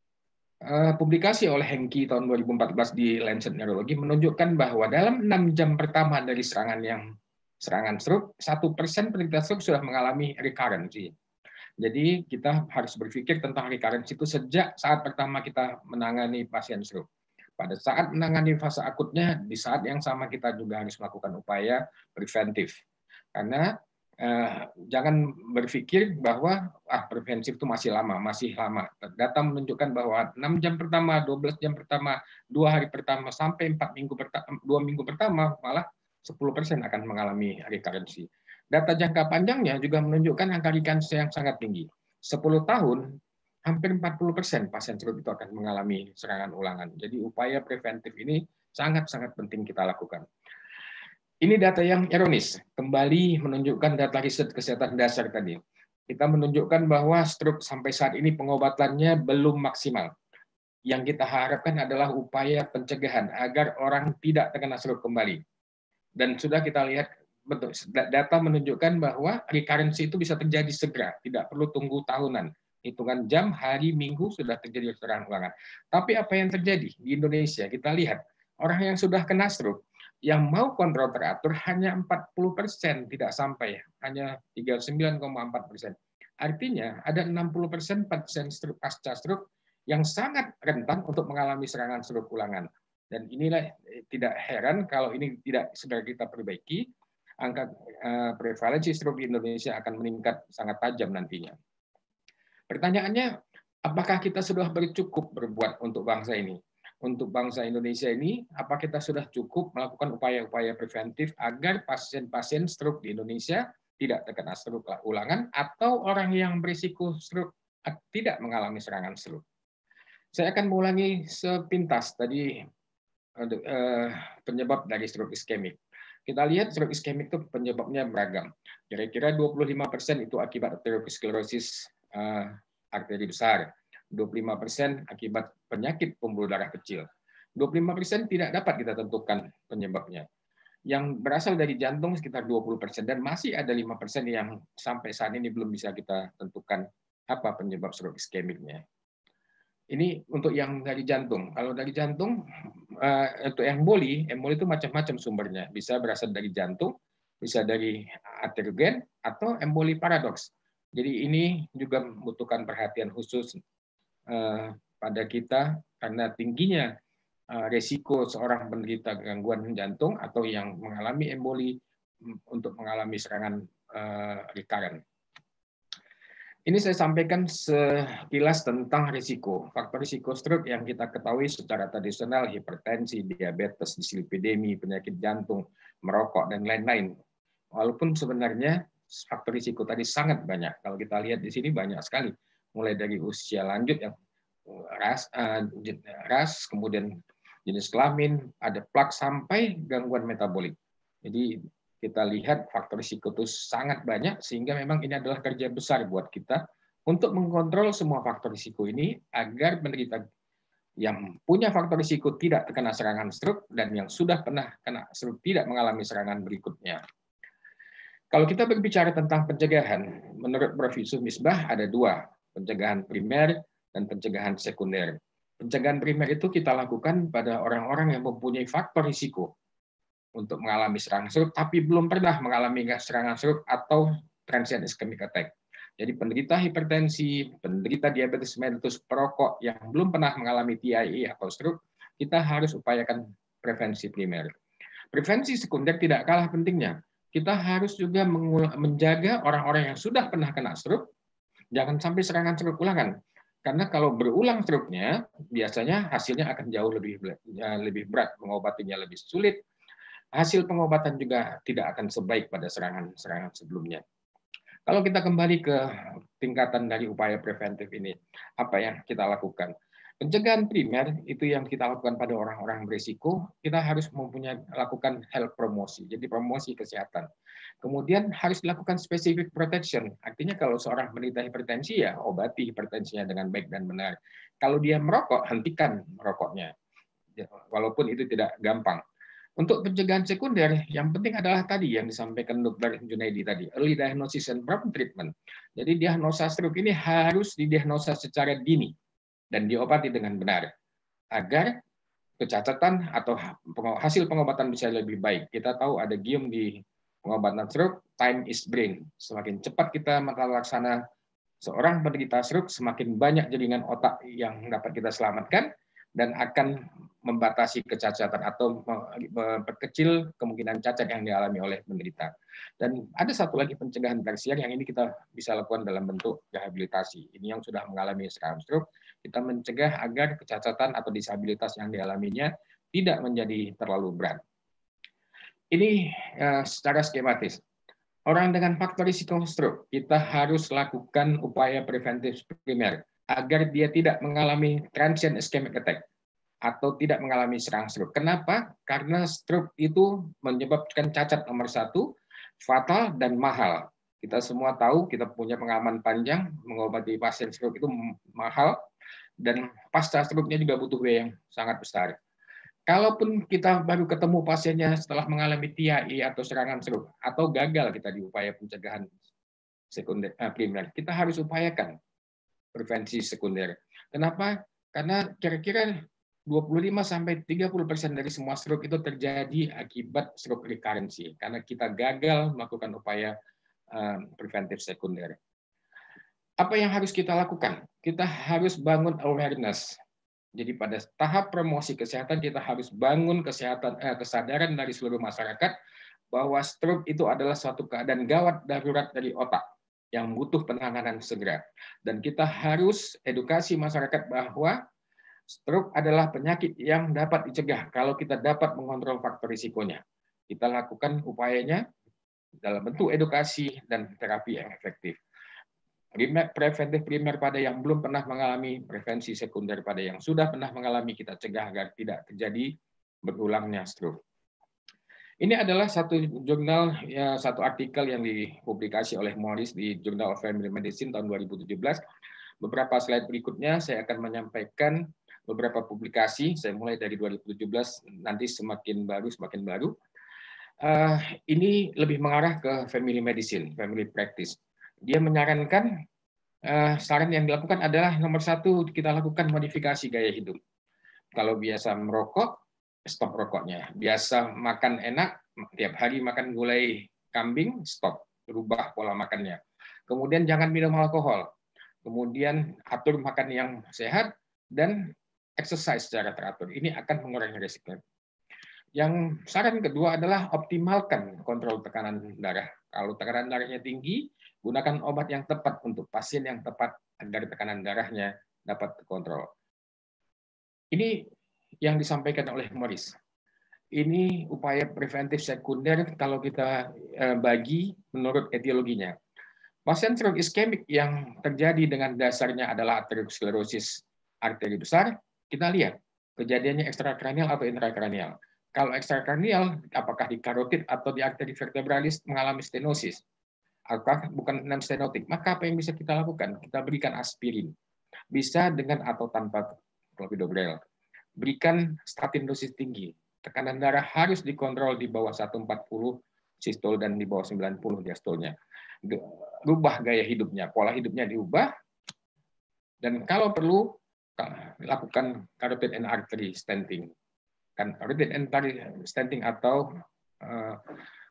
[SPEAKER 4] Publikasi oleh Henki tahun dua ribu empat belas di Lancet Neurology menunjukkan bahwa dalam enam jam pertama dari serangan yang serangan stroke, satu persen penderita stroke sudah mengalami recurrency. Jadi kita harus berpikir tentang recurrency itu sejak saat pertama kita menangani pasien stroke. Pada saat menangani fase akutnya, di saat yang sama kita juga harus melakukan upaya preventif. Karena eh, jangan berpikir bahwa ah preventif itu masih lama, masih lama. Data menunjukkan bahwa enam jam pertama, dua belas jam pertama, dua hari pertama sampai empat minggu pertama, dua minggu pertama malah sepuluh persen akan mengalami recurrency. Data jangka panjangnya juga menunjukkan angka recurrency yang sangat tinggi. sepuluh tahun, hampir empat puluh persen pasien stroke itu akan mengalami serangan ulangan. Jadi upaya preventif ini sangat-sangat penting kita lakukan. Ini data yang ironis, kembali menunjukkan data riset kesehatan dasar tadi. Kita menunjukkan bahwa stroke sampai saat ini pengobatannya belum maksimal. Yang kita harapkan adalah upaya pencegahan agar orang tidak terkena stroke kembali. Dan sudah kita lihat, betul, data menunjukkan bahwa recurrency itu bisa terjadi segera, tidak perlu tunggu tahunan. Hitungan jam, hari, minggu sudah terjadi serangan ulangan. Tapi apa yang terjadi di Indonesia? Kita lihat orang yang sudah kena stroke, yang mau kontrol teratur hanya empat puluh persen, tidak sampai, hanya tiga puluh sembilan koma empat persen. Artinya ada enam puluh persen pasien stroke pasca stroke yang sangat rentan untuk mengalami serangan stroke ulangan. Dan inilah tidak heran kalau ini tidak segera kita perbaiki, angka prevalensi stroke di Indonesia akan meningkat sangat tajam nantinya. Pertanyaannya, apakah kita sudah bercukup berbuat untuk bangsa ini? Untuk bangsa Indonesia ini, apa kita sudah cukup melakukan upaya-upaya preventif agar pasien-pasien stroke di Indonesia tidak terkena stroke ulangan atau orang yang berisiko stroke tidak mengalami serangan stroke? Saya akan mengulangi sepintas tadi penyebab dari stroke iskemik. Kita lihat stroke iskemik itu penyebabnya beragam. Kira-kira dua puluh lima persen itu akibat aterosklerosis arteri besar. dua puluh lima persen akibat penyakit pembuluh darah kecil. dua puluh lima persen tidak dapat kita tentukan penyebabnya. Yang berasal dari jantung sekitar dua puluh persen dan masih ada lima persen yang sampai saat ini belum bisa kita tentukan apa penyebab stroke iskemiknya. Ini untuk yang dari jantung. Kalau dari jantung, untuk emboli, emboli itu macam-macam sumbernya. Bisa berasal dari jantung, bisa dari aterogen, atau emboli paradoks. Jadi ini juga membutuhkan perhatian khusus pada kita karena tingginya resiko seorang penderita gangguan jantung atau yang mengalami emboli untuk mengalami serangan recurrent. Ini saya sampaikan sekilas tentang risiko. Faktor risiko stroke yang kita ketahui secara tradisional, hipertensi, diabetes, dislipidemi, penyakit jantung, merokok, dan lain-lain. Walaupun sebenarnya faktor risiko tadi sangat banyak. Kalau kita lihat di sini banyak sekali. Mulai dari usia lanjut, yang ras, ras kemudian jenis kelamin, ada plak, sampai gangguan metabolik. Jadi kita lihat faktor risiko itu sangat banyak, sehingga memang ini adalah kerja besar buat kita untuk mengontrol semua faktor risiko ini agar penderita yang punya faktor risiko tidak terkena serangan stroke dan yang sudah pernah kena stroke tidak mengalami serangan berikutnya. Kalau kita berbicara tentang pencegahan, menurut Profesor Yusuf Misbah ada dua, pencegahan primer dan pencegahan sekunder. Pencegahan primer itu kita lakukan pada orang-orang yang mempunyai faktor risiko untuk mengalami serangan stroke, tapi belum pernah mengalami serangan stroke atau transient ischemic attack. Jadi penderita hipertensi, penderita diabetes mellitus, perokok yang belum pernah mengalami T I A atau stroke, kita harus upayakan prevensi primer. Prevensi sekunder tidak kalah pentingnya. Kita harus juga menjaga orang-orang yang sudah pernah kena stroke, jangan sampai serangan stroke ulangan. Karena kalau berulang stroke-nya, biasanya hasilnya akan jauh lebih lebih berat, mengobatinya lebih sulit. Hasil pengobatan juga tidak akan sebaik pada serangan-serangan sebelumnya. Kalau kita kembali ke tingkatan dari upaya preventif ini, apa yang kita lakukan? Pencegahan primer itu yang kita lakukan pada orang-orang berisiko, kita harus mempunyai lakukan health promosi, jadi promosi kesehatan. Kemudian harus dilakukan specific protection, artinya kalau seorang menderita hipertensi ya obati hipertensinya dengan baik dan benar. Kalau dia merokok, hentikan merokoknya, walaupun itu tidak gampang. Untuk pencegahan sekunder, yang penting adalah tadi yang disampaikan Dokter Junaidi tadi, early diagnosis and prompt treatment. Jadi diagnosa stroke ini harus didiagnosa secara dini dan diobati dengan benar, agar kecacatan atau hasil pengobatan bisa lebih baik. Kita tahu ada gium di pengobatan stroke, time is brain. Semakin cepat kita melaksanakan seorang penderita stroke, semakin banyak jaringan otak yang dapat kita selamatkan dan akan membatasi kecacatan atau memperkecil kemungkinan cacat yang dialami oleh penderita. Dan ada satu lagi pencegahan tersier yang ini kita bisa lakukan dalam bentuk rehabilitasi. Ini yang sudah mengalami sekarang stroke, kita mencegah agar kecacatan atau disabilitas yang dialaminya tidak menjadi terlalu berat. Ini uh, secara skematis. Orang dengan faktor risiko stroke, kita harus lakukan upaya preventif primer agar dia tidak mengalami transient ischemic attack atau tidak mengalami serang stroke. Kenapa? Karena stroke itu menyebabkan cacat nomor satu, fatal dan mahal. Kita semua tahu, kita punya pengalaman panjang, mengobati pasien stroke itu mahal, dan pasca stroke-nya juga butuh biaya yang sangat besar. Kalaupun kita baru ketemu pasiennya setelah mengalami T I A atau serangan stroke, atau gagal kita di upaya pencegahan sekunder, eh, primer, kita harus upayakan prevensi sekunder. Kenapa? Karena kira-kira dua puluh lima sampai tiga puluh persen dari semua stroke itu terjadi akibat stroke recurrency, karena kita gagal melakukan upaya uh, preventif sekunder. Apa yang harus kita lakukan? Kita harus bangun awareness. Jadi pada tahap promosi kesehatan kita harus bangun kesehatan eh, kesadaran dari seluruh masyarakat bahwa stroke itu adalah suatu keadaan gawat darurat dari otak yang butuh penanganan segera. Dan kita harus edukasi masyarakat bahwa stroke adalah penyakit yang dapat dicegah kalau kita dapat mengontrol faktor risikonya. Kita lakukan upayanya dalam bentuk edukasi dan terapi yang efektif. Preventif primer pada yang belum pernah mengalami, prevensi sekunder pada yang sudah pernah mengalami, kita cegah agar tidak terjadi berulangnya stroke. Ini adalah satu jurnal, ya, satu artikel yang dipublikasi oleh Morris di Journal of Family Medicine tahun dua ribu tujuh belas. Beberapa slide berikutnya saya akan menyampaikan beberapa publikasi, saya mulai dari dua ribu tujuh belas, nanti semakin baru, semakin baru. Uh, ini lebih mengarah ke family medicine, family practice. Dia menyarankan, uh, saran yang dilakukan adalah nomor satu, kita lakukan modifikasi gaya hidup. Kalau biasa merokok, stop rokoknya. Biasa makan enak, tiap hari makan gulai kambing, stop, berubah pola makannya. Kemudian jangan minum alkohol. Kemudian atur makan yang sehat, dan exercise secara teratur. Ini akan mengurangi risiko. Yang saran kedua adalah optimalkan kontrol tekanan darah. Kalau tekanan darahnya tinggi, gunakan obat yang tepat untuk pasien yang tepat agar tekanan darahnya dapat terkontrol. Ini yang disampaikan oleh Morris. Ini upaya preventif sekunder kalau kita bagi menurut etiologinya. Pasien stroke iskemik yang terjadi dengan dasarnya adalah aterosklerosis arteri besar, kita lihat kejadiannya ekstrakranial atau intrakranial. Kalau ekstrakranial, apakah di karotid atau di arteri vertebralis mengalami stenosis? Apakah bukan non stenotik? Maka apa yang bisa kita lakukan? Kita berikan aspirin. Bisa dengan atau tanpa clopidogrel. Berikan statin dosis tinggi. Tekanan darah harus dikontrol di bawah seratus empat puluh sistol dan di bawah sembilan puluh diastolnya. Rubah gaya hidupnya, pola hidupnya diubah. Dan kalau perlu, lakukan carotid and artery stenting. Kan carotid and artery stenting atau uh,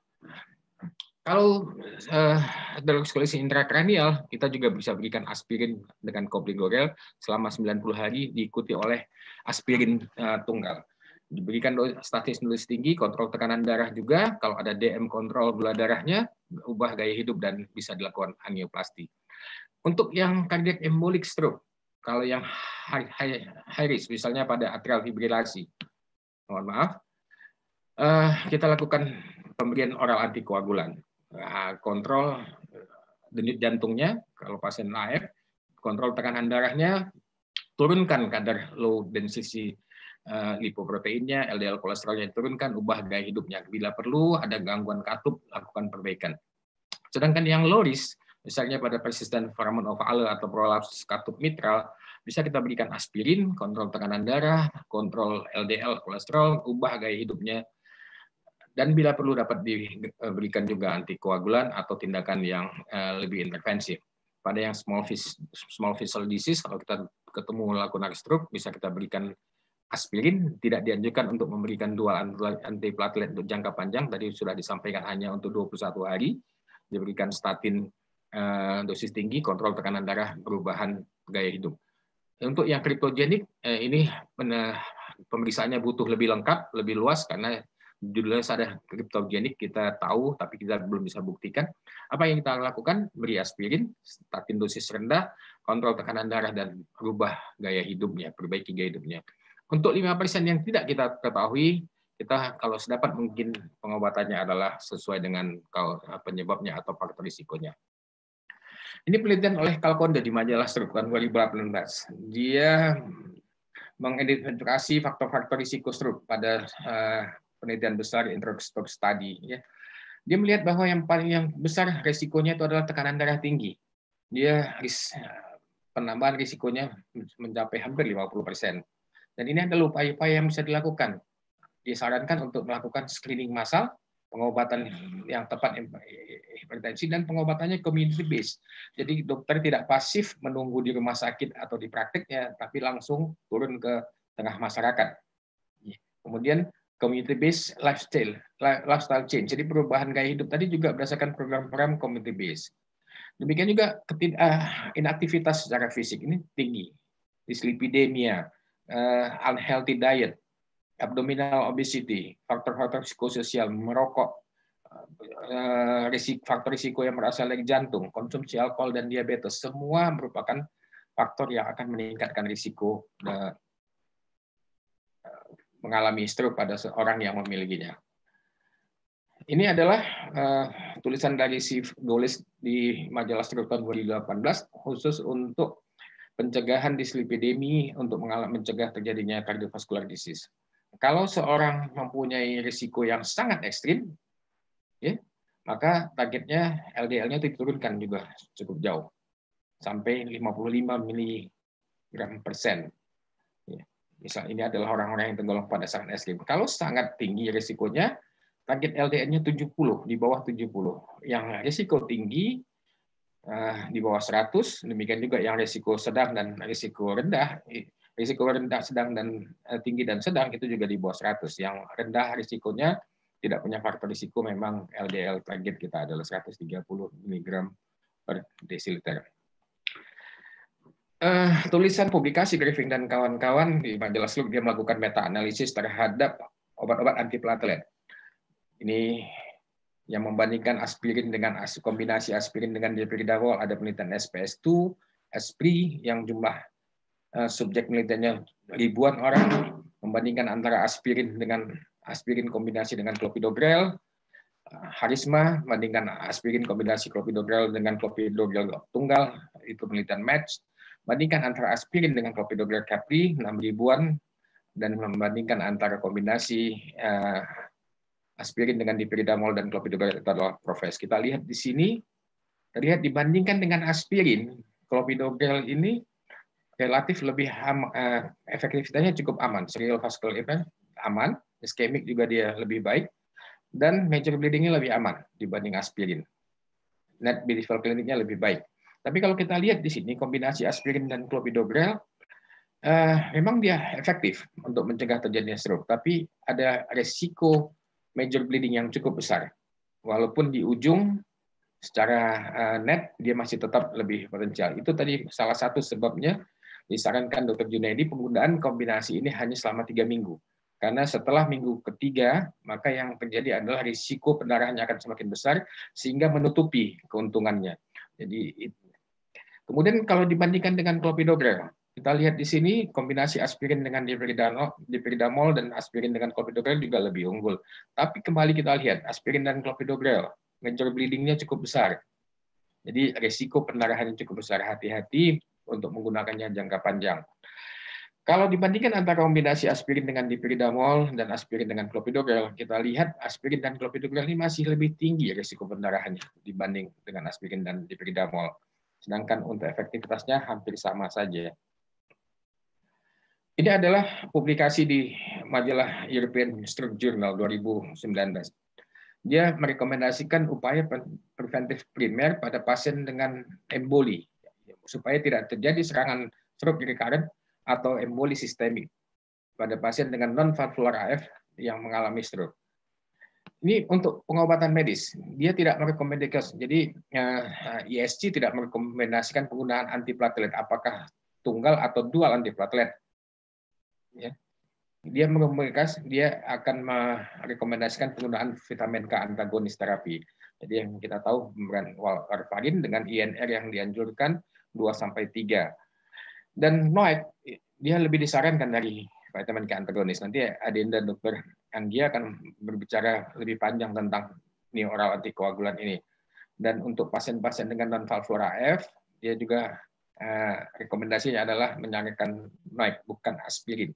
[SPEAKER 4] kalau aterosklerosis uh, intrakranial, kita juga bisa berikan aspirin dengan clopidogrel selama sembilan puluh hari diikuti oleh aspirin uh, tunggal. Diberikan statin dosis tinggi, kontrol tekanan darah juga. Kalau ada D M kontrol gula darahnya, ubah gaya hidup dan bisa dilakukan angioplasti. Untuk yang cardiac embolic stroke, kalau yang high, high, high risk, misalnya pada atrial fibrilasi, mohon maaf, uh, kita lakukan pemberian oral antikoagulan, uh, kontrol denyut jantungnya, kalau pasien A F, kontrol tekanan darahnya, turunkan kadar low density uh, lipoproteinnya, L D L kolesterolnya turunkan, ubah gaya hidupnya. Bila perlu ada gangguan katup, lakukan perbaikan. Sedangkan yang low risk, misalnya pada persisten Foramen ovale atau prolaps katup mitral, bisa kita berikan aspirin, kontrol tekanan darah, kontrol L D L kolesterol, ubah gaya hidupnya, dan bila perlu dapat diberikan juga antikoagulan atau tindakan yang lebih intervensif. Pada yang small small vessel disease, kalau kita ketemu lakukan stroke, bisa kita berikan aspirin. Tidak dianjurkan untuk memberikan dual antiplatelet untuk jangka panjang. Tadi sudah disampaikan hanya untuk dua puluh satu hari. Diberikan statin eh, dosis tinggi, kontrol tekanan darah, perubahan gaya hidup. Untuk yang kriptogenik, eh, ini pemeriksaannya butuh lebih lengkap, lebih luas, karena judulnya sadar kriptogenik, kita tahu tapi kita belum bisa buktikan. Apa yang kita lakukan? Beri aspirin, statin dosis rendah, kontrol tekanan darah, dan rubah gaya hidupnya, perbaiki gaya hidupnya. Untuk lima persen yang tidak kita ketahui, kita kalau sedapat mungkin pengobatannya adalah sesuai dengan penyebabnya atau faktor risikonya. Ini penelitian oleh Kalkonde di majalah Stroke tahun dua ribu delapan belas. Dia mengidentifikasi faktor-faktor risiko stroke pada uh, penelitian besar Inter-Stroke Study. Ya. Dia melihat bahwa yang paling yang besar risikonya itu adalah tekanan darah tinggi. Dia ris, penambahan risikonya mencapai hampir lima puluh persen. Dan ini adalah upaya-upaya yang bisa dilakukan. Disarankan untuk melakukan screening massal, pengobatan yang tepat hipertensi, dan pengobatannya community based. Jadi dokter tidak pasif menunggu di rumah sakit atau di praktiknya, tapi langsung turun ke tengah masyarakat. Kemudian community based lifestyle, lifestyle change. Jadi perubahan gaya hidup tadi juga berdasarkan program-program community based. Demikian juga inaktivitas secara fisik ini tinggi, dyslipidemia, unhealthy diet, abdominal obesity, faktor-faktor psikososial, merokok, risiko, faktor risiko yang berasal dari jantung, konsumsi alkohol, dan diabetes, semua merupakan faktor yang akan meningkatkan risiko mengalami stroke pada seorang yang memilikinya. Ini adalah uh, tulisan dari si Golis di majalah Stroke tahun dua ribu delapan belas khusus untuk pencegahan dislipidemi untuk mencegah terjadinya cardiovascular disease. Kalau seorang mempunyai risiko yang sangat ekstrim, ya, maka targetnya L D L-nya diturunkan juga cukup jauh, sampai lima puluh lima miligram persen. Ya. Misal ini adalah orang-orang yang tergolong pada sangat ekstrim. Kalau sangat tinggi risikonya, target L D L-nya tujuh puluh, di bawah tujuh puluh. Yang risiko tinggi uh, di bawah seratus, demikian juga yang risiko sedang dan risiko rendah. Risiko rendah, sedang, dan uh, tinggi dan sedang itu juga di bawah seratus. Yang rendah risikonya tidak punya faktor risiko, memang L D L target kita adalah seratus tiga puluh miligram per desiliter. Uh, tulisan publikasi Griffin dan kawan-kawan di majalah Stroke, dia melakukan meta-analisis terhadap obat-obat antiplatelet. Ini yang membandingkan aspirin dengan kombinasi aspirin dengan dipridamol. Ada penelitian S P S dua, ESPRI yang jumlah uh, subjek penelitiannya ribuan orang, membandingkan antara aspirin dengan aspirin kombinasi dengan clopidogrel, uh, Harisma membandingkan aspirin kombinasi clopidogrel dengan clopidogrel tunggal, itu penelitian match. Bandingkan antara aspirin dengan clopidogrel Capri enam ribuan, dan membandingkan antara kombinasi uh, aspirin dengan dipridamol dan clopidogrel, itu adalah Profes. Kita lihat di sini, terlihat dibandingkan dengan aspirin, clopidogrel ini relatif lebih uh, efektivitasnya cukup aman, serial vascular event aman, iskemik juga dia lebih baik, dan major bleeding-nya lebih aman dibanding aspirin. Net visual kliniknya lebih baik. Tapi kalau kita lihat di sini kombinasi aspirin dan clopidogrel, uh, memang dia efektif untuk mencegah terjadinya stroke, tapi ada resiko major bleeding yang cukup besar. Walaupun di ujung secara uh, net dia masih tetap lebih potensial. Itu tadi salah satu sebabnya disarankan Dokter Junaidi penggunaan kombinasi ini hanya selama tiga minggu. Karena setelah minggu ketiga, maka yang terjadi adalah risiko pendarahannya akan semakin besar sehingga menutupi keuntungannya. Jadi kemudian kalau dibandingkan dengan clopidogrel, kita lihat di sini kombinasi aspirin dengan dipridamol dan aspirin dengan clopidogrel juga lebih unggul. Tapi kembali kita lihat aspirin dan clopidogrel, major bleeding-nya cukup besar. Jadi risiko pendarahannya cukup besar. Hati-hati untuk menggunakannya jangka panjang. Kalau dibandingkan antara kombinasi aspirin dengan dipridamol dan aspirin dengan clopidogrel, kita lihat aspirin dan clopidogrel ini masih lebih tinggi risiko pendarahannya dibanding dengan aspirin dan dipridamol. Sedangkan untuk efektivitasnya hampir sama saja. Ini adalah publikasi di majalah European Stroke Journal dua ribu sembilan belas. dia merekomendasikan upaya preventif primer pada pasien dengan emboli supaya tidak terjadi serangan stroke recurrent atau emboli sistemik pada pasien dengan non-valvular A F yang mengalami stroke. Ini untuk pengobatan medis, dia tidak merekomendasikan. Jadi I S C tidak merekomendasikan penggunaan antiplatelet, apakah tunggal atau dual antiplatelet. Ya. Dia merekomendasikan, dia akan merekomendasikan penggunaan vitamin K antagonis terapi. Jadi yang kita tahu pemberian warfarin dengan I N R yang dianjurkan dua sampai tiga. Dan N O A C dia lebih disarankan dari vitamin K antagonis. Nanti Adinda Dokter Anggia akan berbicara lebih panjang tentang ini oral antikoagulan ini. Dan untuk pasien-pasien dengan non-valvular A F, dia juga eh, rekomendasinya adalah menyarankan N O A C, bukan aspirin.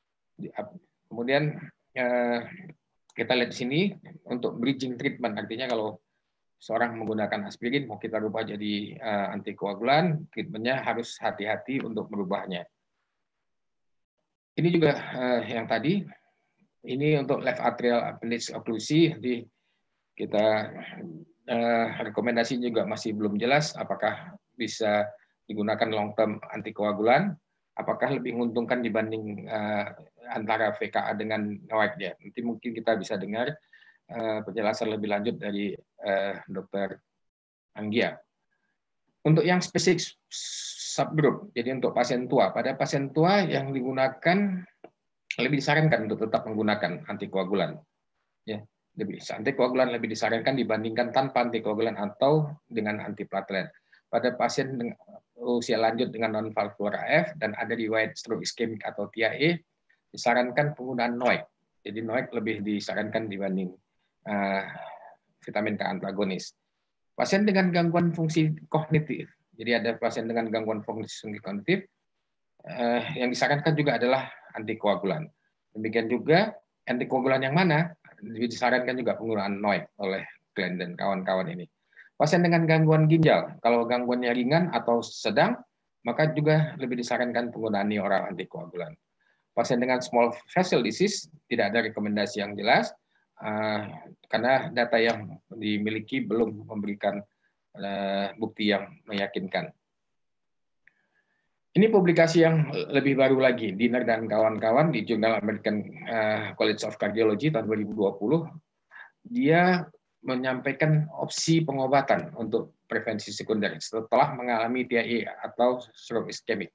[SPEAKER 4] Kemudian eh, kita lihat di sini untuk bridging treatment, artinya kalau seorang menggunakan aspirin mau kita rubah jadi eh, antikoagulan, treatmentnya harus hati-hati untuk merubahnya. Ini juga eh, yang tadi, ini untuk left atrial appendage occlusi, jadi kita eh, rekomendasi juga masih belum jelas apakah bisa digunakan long term antikoagulan, apakah lebih menguntungkan dibanding uh, antara V K A dengan N O A C ya. Nanti mungkin kita bisa dengar uh, penjelasan lebih lanjut dari uh, Dokter Anggia. Untuk yang spesifik subgroup, jadi untuk pasien tua, pada pasien tua yang digunakan lebih disarankan untuk tetap menggunakan antikoagulan. Ya, lebih antikoagulan lebih disarankan dibandingkan tanpa antikoagulan atau dengan antiplatelet. Pada pasien dengan usia lanjut dengan non-valvular A F dan ada riwayat stroke iskemik atau T I A E, disarankan penggunaan N O A C. Jadi N O A C lebih disarankan dibanding uh, vitamin K antagonis. Pasien dengan gangguan fungsi kognitif, jadi ada pasien dengan gangguan fungsi kognitif, uh, yang disarankan juga adalah antikoagulan. Demikian juga antikoagulan yang mana disarankan juga penggunaan N O A C oleh Glenn dan kawan-kawan ini. Pasien dengan gangguan ginjal, kalau gangguannya ringan atau sedang, maka juga lebih disarankan penggunaan oral antikoagulan. Pasien dengan small vessel disease tidak ada rekomendasi yang jelas, uh, karena data yang dimiliki belum memberikan uh, bukti yang meyakinkan. Ini publikasi yang lebih baru lagi, Dinner dan kawan-kawan di Jurnal American uh, College of Cardiology tahun dua ribu dua puluh, dia menyampaikan opsi pengobatan untuk prevensi sekunder setelah mengalami T I A atau stroke iskemik.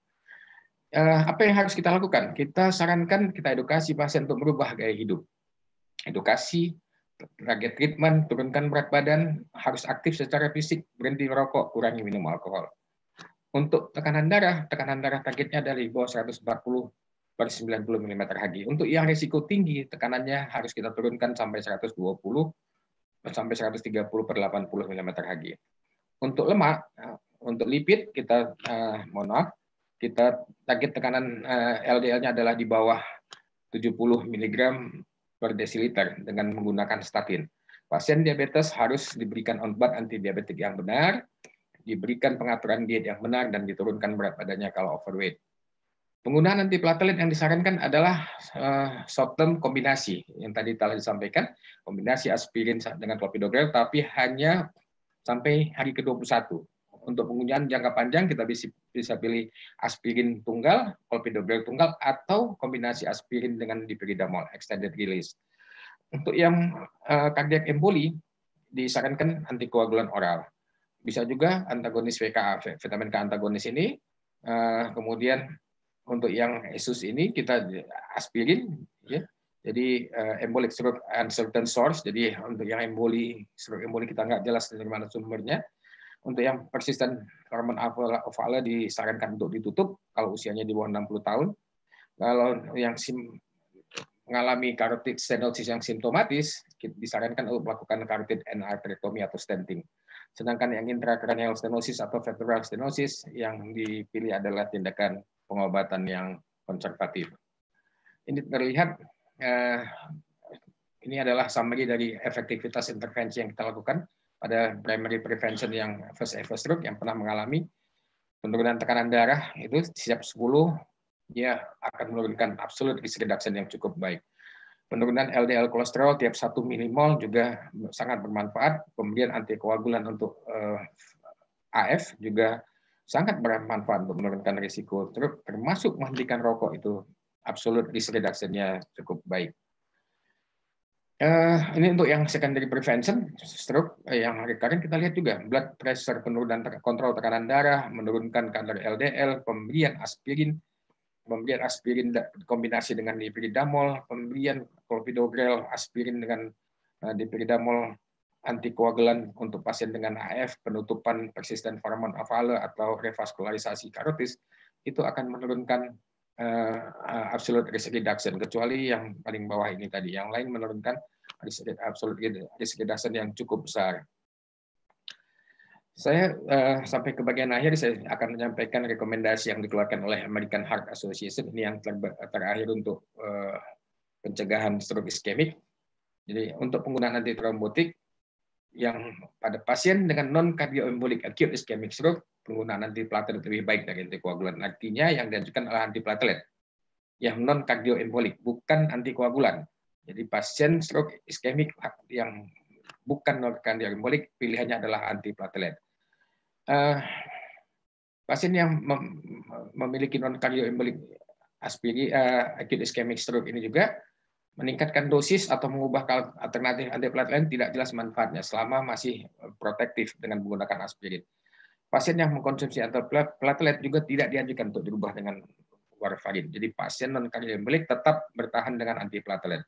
[SPEAKER 4] Apa yang harus kita lakukan? Kita sarankan kita edukasi pasien untuk merubah gaya hidup. Edukasi, target treatment, turunkan berat badan, harus aktif secara fisik, berhenti merokok, kurangi minum alkohol. Untuk tekanan darah, tekanan darah targetnya dari bawah seratus empat puluh per sembilan puluh milimeter Hg. Untuk yang risiko tinggi, tekanannya harus kita turunkan sampai seratus dua puluh sampai seratus tiga puluh per delapan puluh milimeter Hg. Untuk lemak, untuk lipid kita eh, mohon maaf, kita target tekanan eh, L D L-nya adalah di bawah tujuh puluh miligram per desiliter dengan menggunakan statin. Pasien diabetes harus diberikan obat antidiabetik yang benar, diberikan pengaturan diet yang benar, dan diturunkan berat badannya kalau overweight. Penggunaan antiplatelet yang disarankan adalah uh, short term kombinasi yang tadi telah disampaikan, kombinasi aspirin dengan clopidogrel, tapi hanya sampai hari ke dua puluh satu. Untuk penggunaan jangka panjang kita bisa, bisa pilih aspirin tunggal, clopidogrel tunggal, atau kombinasi aspirin dengan dipyridamol extended release. Untuk yang uh, cardiac emboli disarankan antikoagulan oral. Bisa juga antagonis V K A, vitamin K antagonis ini. Uh, kemudian untuk yang E S U S ini kita aspirin, ya. Jadi uh, embolic stroke uncertain source. Jadi untuk yang emboli, stroke emboli kita nggak jelas dari mana sumbernya. Untuk yang persisten Raman ovale disarankan untuk ditutup kalau usianya di bawah enam puluh tahun. Kalau yang sim, mengalami carotid stenosis yang simptomatis, disarankan untuk melakukan carotid endarterectomy atau stenting. Sedangkan yang intracranial stenosis atau vertebral stenosis yang dipilih adalah tindakan pengobatan yang konservatif. Ini terlihat, eh, ini adalah summary dari efektivitas intervensi yang kita lakukan pada primary prevention yang first ever stroke yang pernah mengalami penurunan tekanan darah itu setiap sepuluh dia akan menurunkan absolute risk reduction yang cukup baik. Penurunan L D L kolesterol tiap satu milimol juga sangat bermanfaat. Kemudian antikoagulan untuk uh, A F juga sangat bermanfaat untuk menurunkan risiko stroke, termasuk menghentikan rokok itu absolute risk reduction-nya cukup baik. Uh, ini untuk yang secondary prevention stroke, yang recurrent kita lihat juga blood pressure, penurunan kontrol tekanan darah, menurunkan kadar L D L, pemberian aspirin, pemberian aspirin kombinasi dengan dipridamol, pemberian clopidogrel, aspirin dengan uh, dipridamol, antikoagulan untuk pasien dengan A F, penutupan persisten hormon avale atau revaskularisasi karotis, itu akan menurunkan uh, absolute risk reduction, kecuali yang paling bawah ini tadi. Yang lain menurunkan absolute risk reduction yang cukup besar. Saya uh, sampai ke bagian akhir, saya akan menyampaikan rekomendasi yang dikeluarkan oleh American Heart Association, ini yang ter terakhir untuk uh, pencegahan stroke iskemik. Jadi untuk penggunaan antitrombotik, yang pada pasien dengan non-cardioembolic acute ischemic stroke, penggunaan antiplatelet lebih baik dari antikoagulan. Artinya yang diajukan adalah antiplatelet, yang non-cardioembolic, bukan antikoagulan. Jadi pasien stroke iskemik yang bukan non-cardioembolic, pilihannya adalah antiplatelet. Uh, pasien yang mem memiliki non-cardioembolic aspiri, uh, acute ischemic stroke ini juga meningkatkan dosis atau mengubah alternatif antiplatelet tidak jelas manfaatnya selama masih protektif dengan menggunakan aspirin. Pasien yang mengkonsumsi antiplatelet juga tidak dianjurkan untuk dirubah dengan warfarin. Jadi pasien non-cardioembolic tetap bertahan dengan antiplatelet.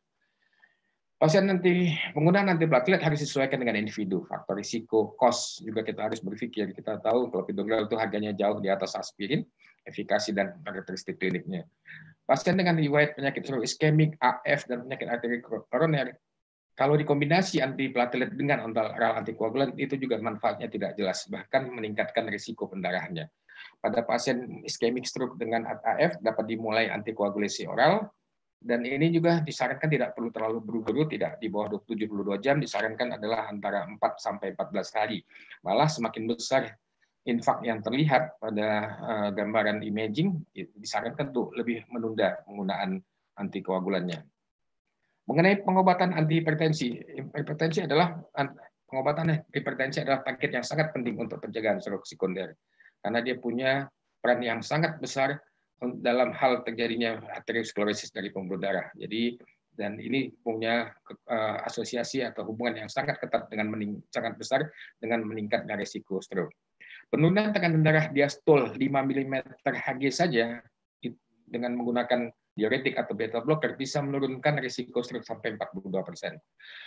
[SPEAKER 4] Pasien nanti penggunaan antiplatelet harus disesuaikan dengan individu, faktor risiko, cost juga kita harus berpikir. Kita tahu clopidogrel itu harganya jauh di atas aspirin, efikasi dan karakteristik kliniknya. Pasien dengan riwayat penyakit stroke iskemik, A F, dan penyakit arteri koroner, kalau dikombinasi antiplatelet dengan oral antikoagulan, itu juga manfaatnya tidak jelas, bahkan meningkatkan risiko pendarahannya. Pada pasien iskemik stroke dengan A F, dapat dimulai antikoagulasi oral, dan ini juga disarankan tidak perlu terlalu buru-buru, tidak di bawah tujuh puluh dua jam, disarankan adalah antara empat sampai empat belas hari. Malah semakin besar infak yang terlihat pada uh, gambaran imaging, disarankan untuk lebih menunda penggunaan antikoagulannya. Mengenai pengobatan antihipertensi, hipertensi adalah pengobatan hipertensi adalah penyakit yang sangat penting untuk pencegahan stroke sekunder, karena dia punya peran yang sangat besar dalam hal terjadinya arteriosklerosis dari pembuluh darah. Jadi dan ini punya uh, asosiasi atau hubungan yang sangat ketat dengan mening sangat besar dengan meningkatnya risiko stroke. Penurunan tekanan darah diastol lima milimeter Hg saja dengan menggunakan diuretik atau beta blocker bisa menurunkan risiko stroke sampai empat puluh dua persen.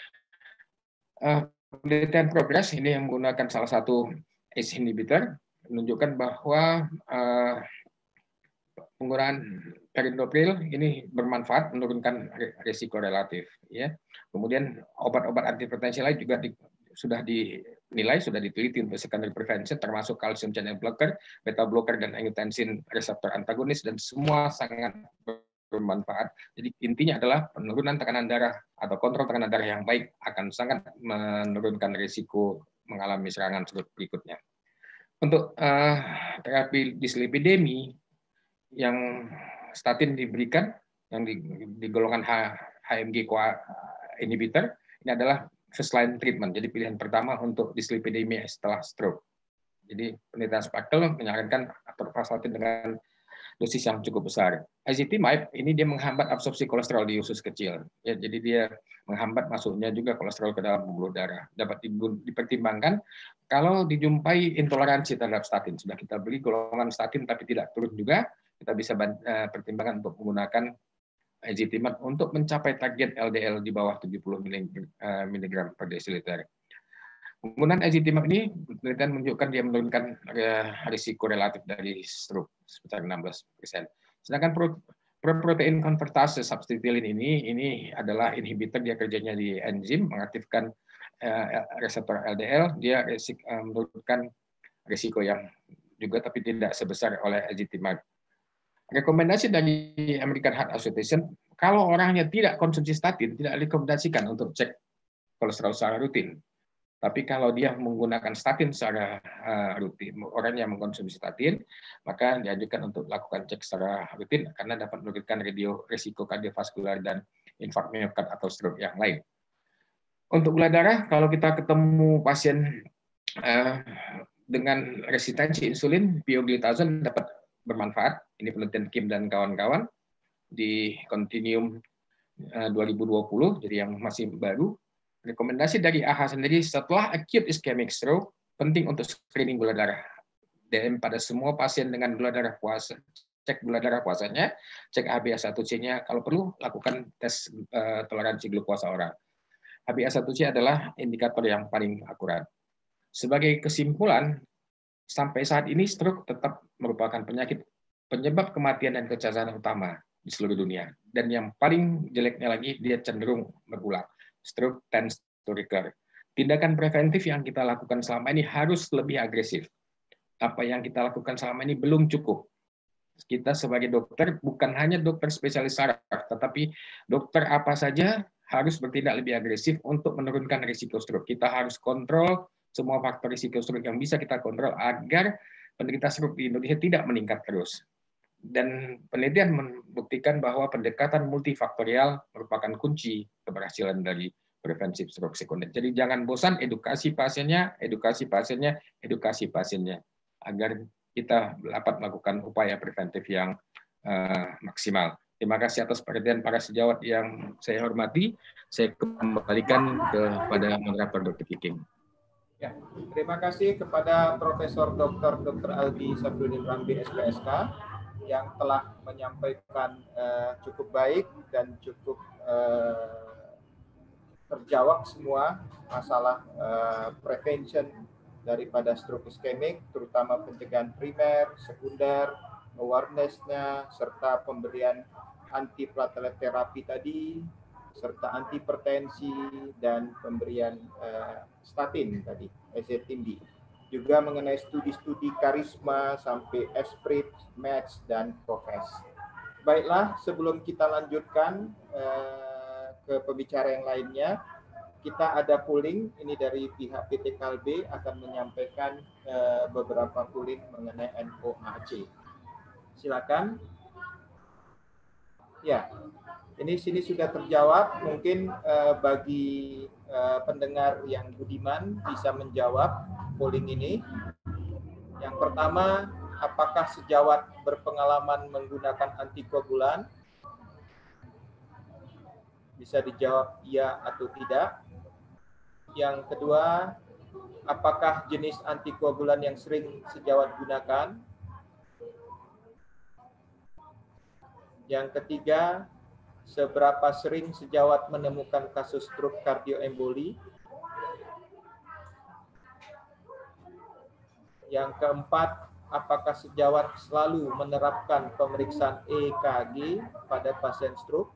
[SPEAKER 4] Penelitian progres ini yang menggunakan salah satu A C E inhibitor menunjukkan bahwa uh, penggunaan perindopril ini bermanfaat menurunkan risiko relatif. Ya. Kemudian obat-obat antihipertensi lain juga di, sudah dinilai, sudah diteliti untuk secondary prevention, termasuk calcium channel blocker, beta blocker, dan angiotensin reseptor antagonis, dan semua sangat bermanfaat. Jadi intinya adalah penurunan tekanan darah atau kontrol tekanan darah yang baik akan sangat menurunkan risiko mengalami serangan stroke berikutnya. Untuk uh, terapi dislipidemi yang statin diberikan, yang di, di golongan H, HMG CoA inhibitor, ini adalah first line treatment, jadi pilihan pertama untuk dislipidemia setelah stroke. Jadi penelitian Sparkle menyarankan atorvastatin dengan dosis yang cukup besar. Ezetimibe ini dia menghambat absorpsi kolesterol di usus kecil. Ya, jadi dia menghambat masuknya juga kolesterol ke dalam pembuluh darah. Dapat dipertimbangkan kalau dijumpai intoleransi terhadap statin. Sudah kita beli golongan statin tapi tidak turun juga, kita bisa pertimbangkan untuk menggunakan ezetimibe untuk mencapai target L D L di bawah tujuh puluh miligram per desiliter. Penggunaan ezetimibe ini penelitian menunjukkan dia menurunkan risiko relatif dari stroke sekitar enam belas persen. Sedangkan protein konvertase substitutilin ini ini adalah inhibitor, dia kerjanya di enzim mengaktifkan reseptor L D L, dia resik, menurunkan risiko yang juga tapi tidak sebesar oleh ezetimibe. Rekomendasi dari American Heart Association, kalau orangnya tidak konsumsi statin, tidak rekomendasikan untuk cek kolesterol secara rutin. Tapi kalau dia menggunakan statin secara rutin, orang yang mengkonsumsi statin, maka dianjurkan untuk lakukan cek secara rutin karena dapat menurunkan risiko kardiovaskular dan infark miokard atau stroke yang lain. Untuk gula darah, kalau kita ketemu pasien uh, dengan resistensi insulin, pioglitazone dapat bermanfaat. Ini penelitian Kim dan kawan-kawan di Continuum uh, dua ribu dua puluh, jadi yang masih baru. Rekomendasi dari A H A sendiri, setelah acute ischemic stroke, penting untuk screening gula darah. Dan pada semua pasien dengan gula darah puasa, cek gula darah puasanya, cek H b A satu C-nya, kalau perlu lakukan tes uh, toleransi glukosa oral. H b A satu C adalah indikator yang paling akurat. Sebagai kesimpulan, sampai saat ini stroke tetap merupakan penyakit penyebab kematian dan kecacatan utama di seluruh dunia. Dan yang paling jeleknya lagi, dia cenderung berulang. Stroke tends to recur. Tindakan preventif yang kita lakukan selama ini harus lebih agresif. Apa yang kita lakukan selama ini belum cukup. Kita sebagai dokter bukan hanya dokter spesialis saraf, tetapi dokter apa saja harus bertindak lebih agresif untuk menurunkan risiko stroke. Kita harus kontrol semua faktor risiko stroke yang bisa kita kontrol agar penderita stroke di Indonesia tidak meningkat terus. Dan penelitian membuktikan bahwa pendekatan multifaktorial merupakan kunci keberhasilan dari preventif stroke sekunder. Jadi jangan bosan, edukasi pasiennya, edukasi pasiennya, edukasi pasiennya, agar kita dapat melakukan upaya preventif yang uh, maksimal. Terima kasih atas perhatian para sejawat yang saya hormati. Saya kembalikan kepada moderator Dokter Kiking.
[SPEAKER 1] Ya, terima kasih kepada Profesor Doktor Dokter Aldi Safruddin Ramli S P S K yang telah menyampaikan uh, cukup baik dan cukup uh, terjawab semua masalah uh, prevention daripada stroke iskemik, terutama pencegahan primer, sekunder, awareness-nya, serta pemberian antiplatelet terapi tadi, serta antihipertensi dan pemberian uh, statin tadi, ezetimibe. Juga mengenai studi-studi karisma sampai ESPRIT, MATCH, dan PROFES. Baiklah, sebelum kita lanjutkan uh, ke pembicara yang lainnya, kita ada polling, ini dari pihak P T Kalbe akan menyampaikan uh, beberapa polling mengenai N O A C. Silakan. Ya, ini sini sudah terjawab. Mungkin uh, bagi uh, pendengar yang budiman bisa menjawab polling ini. Yang pertama, apakah sejawat berpengalaman menggunakan antikoagulan? Bisa dijawab iya atau tidak. Yang kedua, apakah jenis antikoagulan yang sering sejawat gunakan? Yang ketiga, seberapa sering sejawat menemukan kasus stroke kardioemboli? Yang keempat, apakah sejawat selalu menerapkan pemeriksaan E K G pada pasien stroke?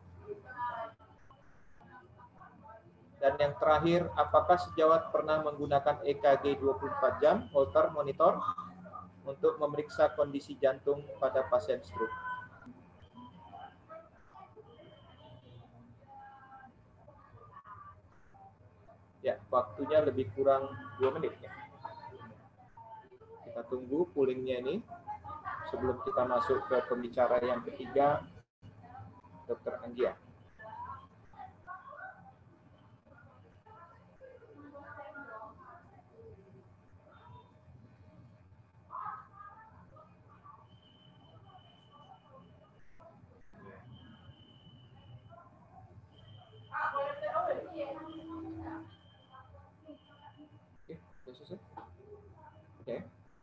[SPEAKER 1] Dan yang terakhir, apakah sejawat pernah menggunakan E K G dua puluh empat jam, Holter monitor, untuk memeriksa kondisi jantung pada pasien stroke? Ya, waktunya lebih kurang dua menit ya. Kita tunggu pollingnya ini sebelum kita masuk ke pembicara yang ketiga, Dokter Anggia. Oke.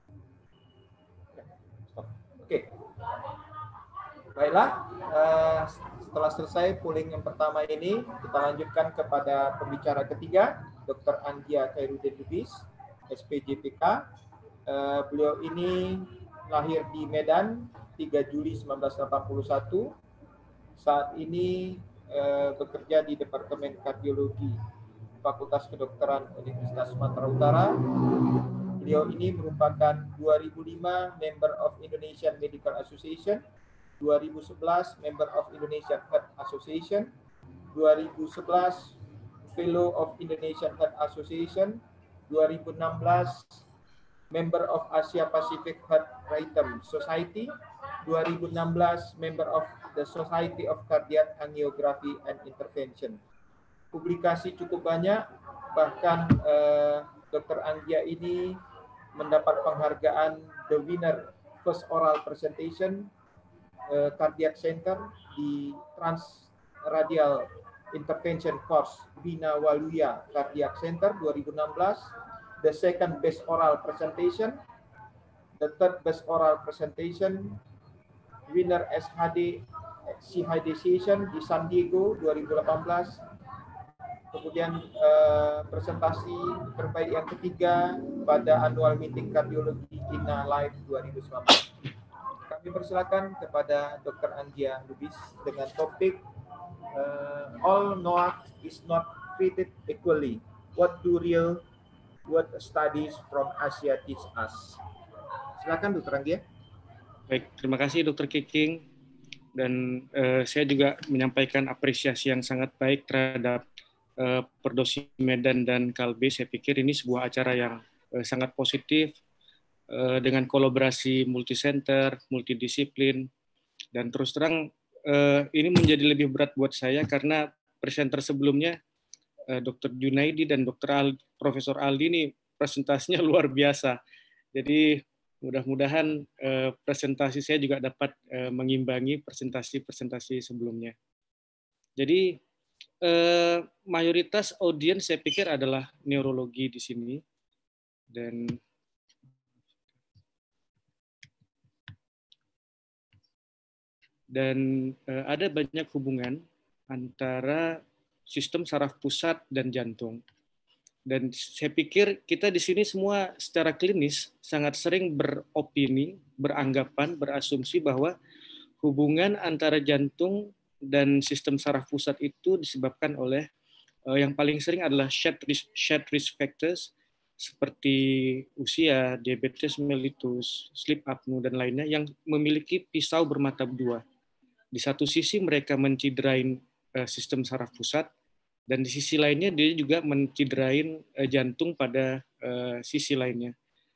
[SPEAKER 1] Oke. Baiklah, uh, setelah selesai polling yang pertama ini, kita lanjutkan kepada pembicara ketiga, Dokter Anggia Khairuddin Lubis, S P J P K. Uh, beliau ini lahir di Medan tiga Juli seribu sembilan ratus delapan puluh satu. Saat ini uh, bekerja di Departemen Kardiologi Fakultas Kedokteran Universitas Sumatera Utara. Beliau ini merupakan dua ribu lima Member of Indonesian Medical Association, dua ribu sebelas Member of Indonesian Heart Association, dua ribu sebelas Fellow of Indonesian Heart Association, dua ribu enam belas Member of Asia Pacific Heart Rhythm Society, dua ribu enam belas member of the Society of Cardiac Angiography and Intervention. Publikasi cukup banyak, bahkan eh, Dokter Anggia ini mendapat penghargaan the winner first oral presentation uh, cardiac center di Trans Radial Intervention Course Bina Waluya Cardiac Center dua ribu enam belas, the second best oral presentation, the third best oral presentation, winner S H D C H D session di San Diego dua ribu delapan belas. Kemudian uh, presentasi terbaik yang ketiga pada annual meeting kardiologi I N A Live dua ribu sembilan belas. Kami persilakan kepada Dokter Anggia Lubis dengan topik uh, all N O A C is not treated equally. What do real what studies from Asia teach us? Silakan Dokter Anggia.
[SPEAKER 5] Baik, terima kasih Dokter Kiking, dan uh, saya juga menyampaikan apresiasi yang sangat baik terhadap uh, Perdosi Medan dan Kalbe. Saya pikir ini sebuah acara yang uh, sangat positif uh, dengan kolaborasi multi-center, multidisiplin, dan terus terang uh, ini menjadi lebih berat buat saya karena presenter sebelumnya uh, Dokter Junaidi dan Dokter Aldi, Profesor Aldi ini presentasinya luar biasa. Jadi mudah-mudahan uh, presentasi saya juga dapat uh, mengimbangi presentasi-presentasi sebelumnya. Jadi uh, mayoritas audiens saya pikir adalah neurologi di sini, dan dan uh, ada banyak hubungan antara sistem saraf pusat dan jantung. Dan saya pikir kita di sini semua secara klinis sangat sering beropini, beranggapan, berasumsi bahwa hubungan antara jantung dan sistem saraf pusat itu disebabkan oleh uh, yang paling sering adalah shared risk, shared risk factors seperti usia, diabetes mellitus, sleep apnea, dan lainnya yang memiliki pisau bermata dua. Di satu sisi mereka menciderai uh, sistem saraf pusat, dan di sisi lainnya dia juga menciderai jantung pada uh, sisi lainnya.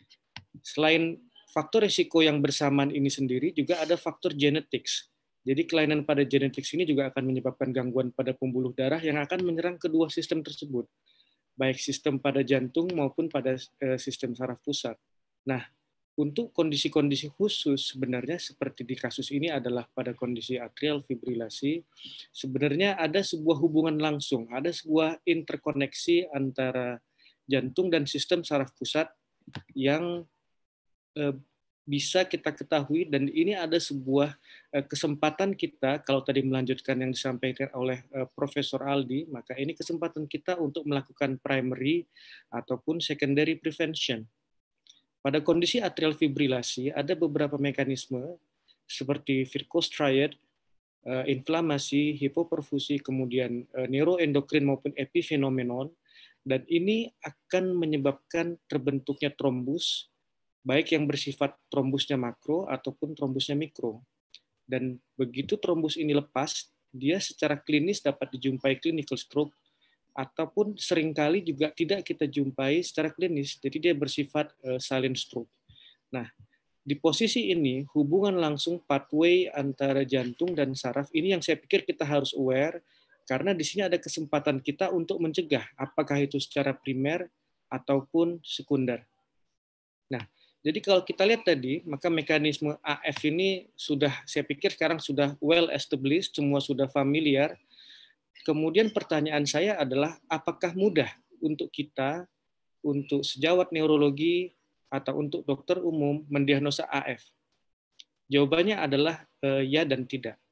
[SPEAKER 5] Selain faktor risiko yang bersamaan ini sendiri, juga ada faktor genetics. Jadi kelainan pada genetics ini juga akan menyebabkan gangguan pada pembuluh darah yang akan menyerang kedua sistem tersebut, baik sistem pada jantung maupun pada uh, sistem saraf pusat. Nah, untuk kondisi-kondisi khusus sebenarnya seperti di kasus ini adalah pada kondisi atrial fibrilasi, sebenarnya ada sebuah hubungan langsung, ada sebuah interkoneksi antara jantung dan sistem saraf pusat yang eh, bisa kita ketahui, dan ini ada sebuah eh, kesempatan kita, kalau tadi melanjutkan yang disampaikan oleh eh, Profesor Aldi, maka ini kesempatan kita untuk melakukan primary ataupun secondary prevention. Pada kondisi atrial fibrilasi ada beberapa mekanisme seperti Virchow striate, inflamasi, hipoperfusi, kemudian neuroendokrin maupun epifenomenon, dan ini akan menyebabkan terbentuknya trombus, baik yang bersifat trombusnya makro ataupun trombusnya mikro. Dan begitu trombus ini lepas, dia secara klinis dapat dijumpai clinical stroke, ataupun seringkali juga tidak kita jumpai secara klinis, jadi dia bersifat uh, silent stroke. Nah, di posisi ini hubungan langsung pathway antara jantung dan saraf ini yang saya pikir kita harus aware, karena di sini ada kesempatan kita untuk mencegah, apakah itu secara primer ataupun sekunder. Nah, jadi kalau kita lihat tadi, maka mekanisme A F ini sudah, saya pikir sekarang sudah well established, semua sudah familiar. Kemudian pertanyaan saya adalah, apakah mudah untuk kita, untuk sejawat neurologi, atau untuk dokter umum mendiagnosa A F? Jawabannya adalah eh, ya dan tidak.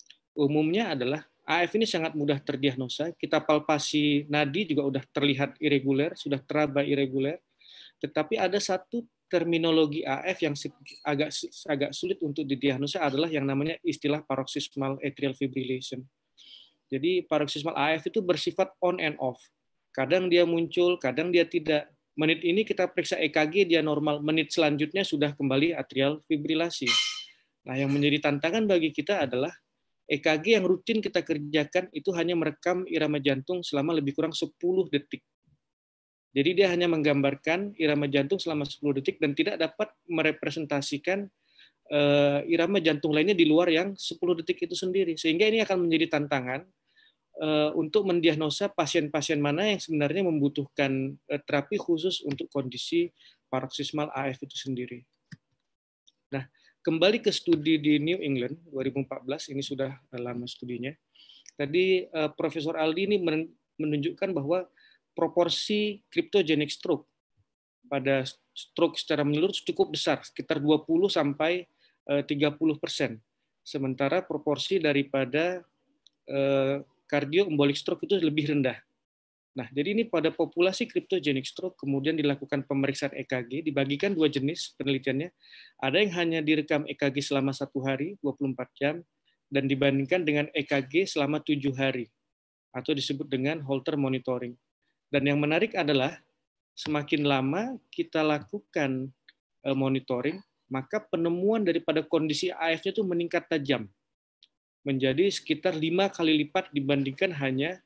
[SPEAKER 5] Umumnya adalah A F ini sangat mudah terdiagnosa, kita palpasi nadi juga sudah terlihat irregular, sudah teraba irregular, tetapi ada satu terminologi A F yang agak agak sulit untuk didiagnosa adalah yang namanya istilah paroxysmal atrial fibrillation. Jadi paroxysmal A F itu bersifat on and off. Kadang dia muncul, kadang dia tidak. Menit ini kita periksa E K G, dia normal. Menit selanjutnya sudah kembali atrial fibrilasi. Nah, yang menjadi tantangan bagi kita adalah E K G yang rutin kita kerjakan itu hanya merekam irama jantung selama lebih kurang sepuluh detik. Jadi dia hanya menggambarkan irama jantung selama sepuluh detik dan tidak dapat merepresentasikan uh, irama jantung lainnya di luar yang sepuluh detik itu sendiri. Sehingga ini akan menjadi tantangan uh, untuk mendiagnosa pasien-pasien mana yang sebenarnya membutuhkan uh, terapi khusus untuk kondisi paroksismal A F itu sendiri. Nah, kembali ke studi di New England dua ribu empat belas, ini sudah lama studinya. Tadi uh, Profesor Aldi ini menunjukkan bahwa proporsi cryptogenic stroke pada stroke secara menyeluruh cukup besar, sekitar dua puluh sampai tiga puluh persen. Sementara proporsi daripada cardioembolic stroke itu lebih rendah. Nah, jadi ini pada populasi cryptogenic stroke kemudian dilakukan pemeriksaan E K G, dibagikan dua jenis penelitiannya. Ada yang hanya direkam E K G selama satu hari, dua puluh empat jam, dan dibandingkan dengan E K G selama tujuh hari, atau disebut dengan Holter monitoring. Dan yang menarik adalah semakin lama kita lakukan monitoring, maka penemuan daripada kondisi A F-nya itu meningkat tajam, menjadi sekitar lima kali lipat dibandingkan hanya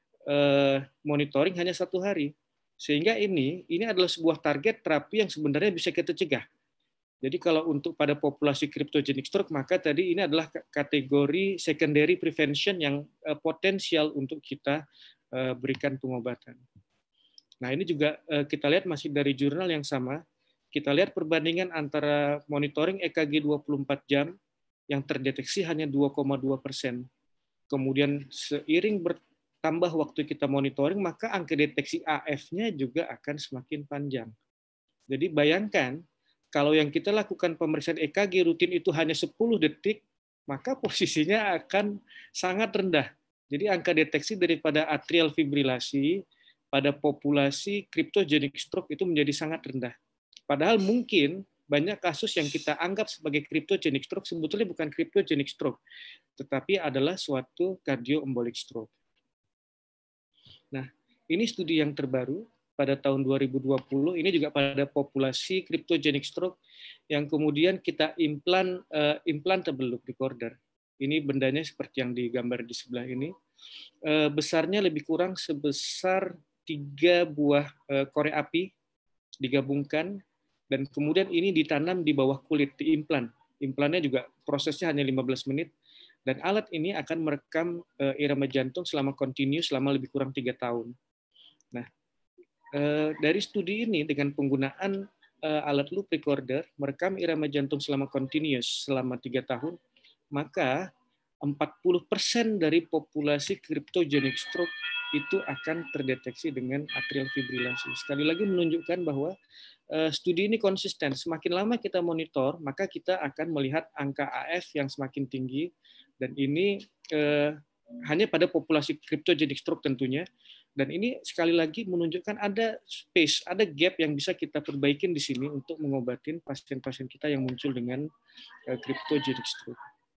[SPEAKER 5] monitoring hanya satu hari. Sehingga ini ini adalah sebuah target terapi yang sebenarnya bisa kita cegah. Jadi kalau untuk pada populasi cryptogenic stroke, maka tadi ini adalah kategori secondary prevention yang potensial untuk kita berikan pengobatan. Nah, ini juga kita lihat masih dari jurnal yang sama. Kita lihat perbandingan antara monitoring E K G dua puluh empat jam yang terdeteksi hanya dua koma dua persen. Kemudian seiring bertambah waktu kita monitoring, maka angka deteksi A F-nya juga akan semakin panjang. Jadi bayangkan, kalau yang kita lakukan pemeriksaan E K G rutin itu hanya sepuluh detik, maka posisinya akan sangat rendah. Jadi angka deteksi daripada atrial fibrilasi pada populasi cryptogenic stroke itu menjadi sangat rendah. Padahal mungkin banyak kasus yang kita anggap sebagai cryptogenic stroke sebetulnya bukan cryptogenic stroke, tetapi adalah suatu cardioembolic stroke. Nah, ini studi yang terbaru pada tahun dua ribu dua puluh, ini juga pada populasi cryptogenic stroke yang kemudian kita implan uh, implantable loop recorder. Ini bendanya seperti yang digambar di sebelah ini. Uh, besarnya lebih kurang sebesar tiga buah uh, korek api digabungkan, dan kemudian ini ditanam di bawah kulit, diimplan. Implannya juga prosesnya hanya lima belas menit, dan alat ini akan merekam uh, irama jantung selama kontinu selama lebih kurang tiga tahun. Nah, uh, dari studi ini dengan penggunaan uh, alat loop recorder merekam irama jantung selama continuous selama tiga tahun, maka empat puluh persen dari populasi cryptogenic stroke itu akan terdeteksi dengan atrial fibrilasi. Sekali lagi menunjukkan bahwa uh, studi ini konsisten. Semakin lama kita monitor, maka kita akan melihat angka A F yang semakin tinggi, dan ini uh, hanya pada populasi cryptogenic stroke tentunya. Dan ini sekali lagi menunjukkan ada space, ada gap yang bisa kita perbaikin di sini untuk mengobatin pasien-pasien kita yang muncul dengan uh, cryptogenic stroke.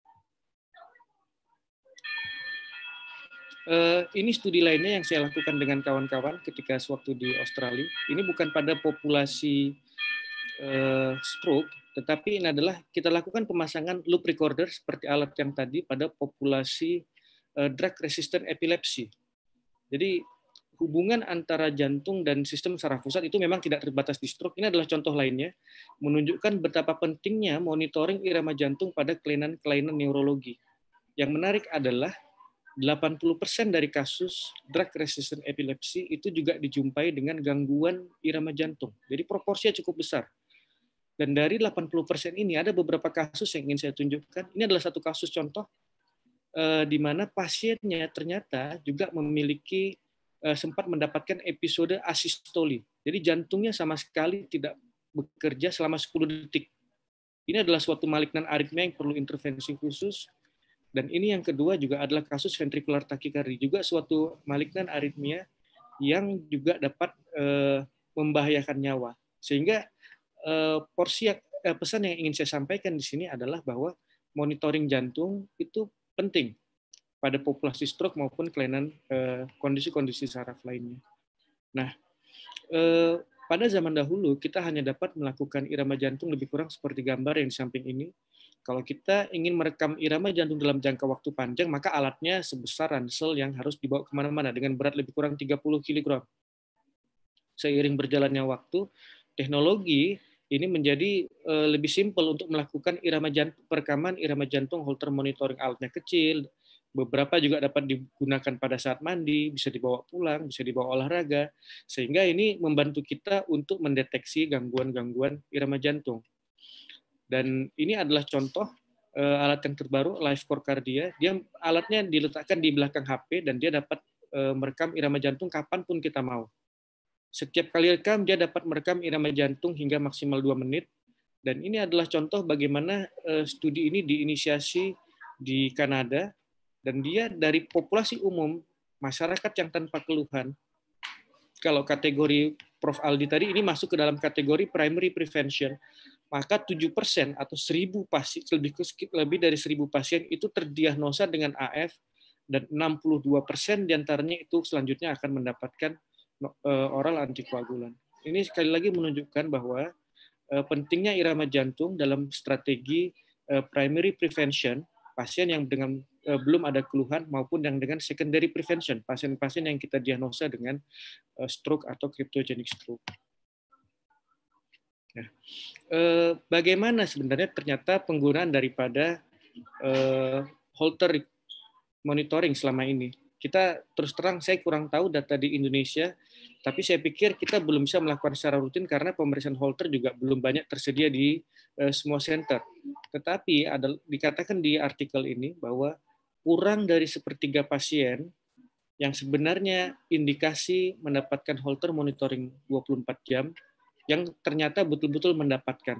[SPEAKER 5] Uh, ini studi lainnya yang saya lakukan dengan kawan-kawan ketika sewaktu di Australia. Ini bukan pada populasi uh, stroke, tetapi ini adalah kita lakukan pemasangan loop recorder seperti alat yang tadi pada populasi uh, drug resistant epilepsy. Jadi hubungan antara jantung dan sistem saraf pusat itu memang tidak terbatas di stroke. Ini adalah contoh lainnya, menunjukkan betapa pentingnya monitoring irama jantung pada kelainan-kelainan neurologi. Yang menarik adalah delapan puluh persen dari kasus drug resistant epilepsy itu juga dijumpai dengan gangguan irama jantung. Jadi proporsinya cukup besar. Dan dari delapan puluh persen ini ada beberapa kasus yang ingin saya tunjukkan. Ini adalah satu kasus contoh eh, di mana pasiennya ternyata juga memiliki eh, sempat mendapatkan episode asistoli. Jadi jantungnya sama sekali tidak bekerja selama sepuluh detik. Ini adalah suatu malignan aritmia yang perlu intervensi khusus. Dan ini yang kedua juga adalah kasus ventricular tachycardia, juga suatu malignan aritmia yang juga dapat eh, membahayakan nyawa. Sehingga eh, porsi eh, pesan yang ingin saya sampaikan di sini adalah bahwa monitoring jantung itu penting pada populasi stroke maupun kelainan eh, kondisi-kondisi saraf lainnya. Nah, eh, pada zaman dahulu kita hanya dapat melakukan irama jantung lebih kurang seperti gambar yang di samping ini. Kalau kita ingin merekam irama jantung dalam jangka waktu panjang, maka alatnya sebesar ransel yang harus dibawa kemana-mana dengan berat lebih kurang tiga puluh kilogram. Seiring berjalannya waktu, teknologi ini menjadi uh, lebih simpel untuk melakukan irama jantung, perekaman irama jantung Holter monitoring. Alatnya kecil, beberapa juga dapat digunakan pada saat mandi, bisa dibawa pulang, bisa dibawa olahraga, sehingga ini membantu kita untuk mendeteksi gangguan-gangguan irama jantung. Dan ini adalah contoh uh, alat yang terbaru, LifeCore Cardia. Dia alatnya diletakkan di belakang H P dan dia dapat uh, merekam irama jantung kapanpun kita mau. Setiap kali rekam, dia dapat merekam irama jantung hingga maksimal dua menit. Dan ini adalah contoh bagaimana studi ini diinisiasi di Kanada. Dan dia dari populasi umum, masyarakat yang tanpa keluhan. Kalau kategori Prof Aldi tadi, ini masuk ke dalam kategori primary prevention. Maka tujuh persen atau seribu pasien, lebih, lebih dari seribu pasien itu terdiagnosa dengan A F. Dan enam puluh dua persen diantaranya itu selanjutnya akan mendapatkan oral antikoagulan. Ini sekali lagi menunjukkan bahwa uh, pentingnya irama jantung dalam strategi uh, primary prevention, pasien yang dengan uh, belum ada keluhan maupun yang dengan secondary prevention, pasien-pasien yang kita diagnosa dengan uh, stroke atau cryptogenic stroke. Nah, uh, bagaimana sebenarnya ternyata penggunaan daripada uh, Holter monitoring selama ini? Kita terus terang saya kurang tahu data di Indonesia, tapi saya pikir kita belum bisa melakukan secara rutin karena pemeriksaan Holter juga belum banyak tersedia di uh, semua center. Tetapi ada dikatakan di artikel ini bahwa kurang dari sepertiga pasien yang sebenarnya indikasi mendapatkan Holter monitoring dua puluh empat jam yang ternyata betul-betul mendapatkan.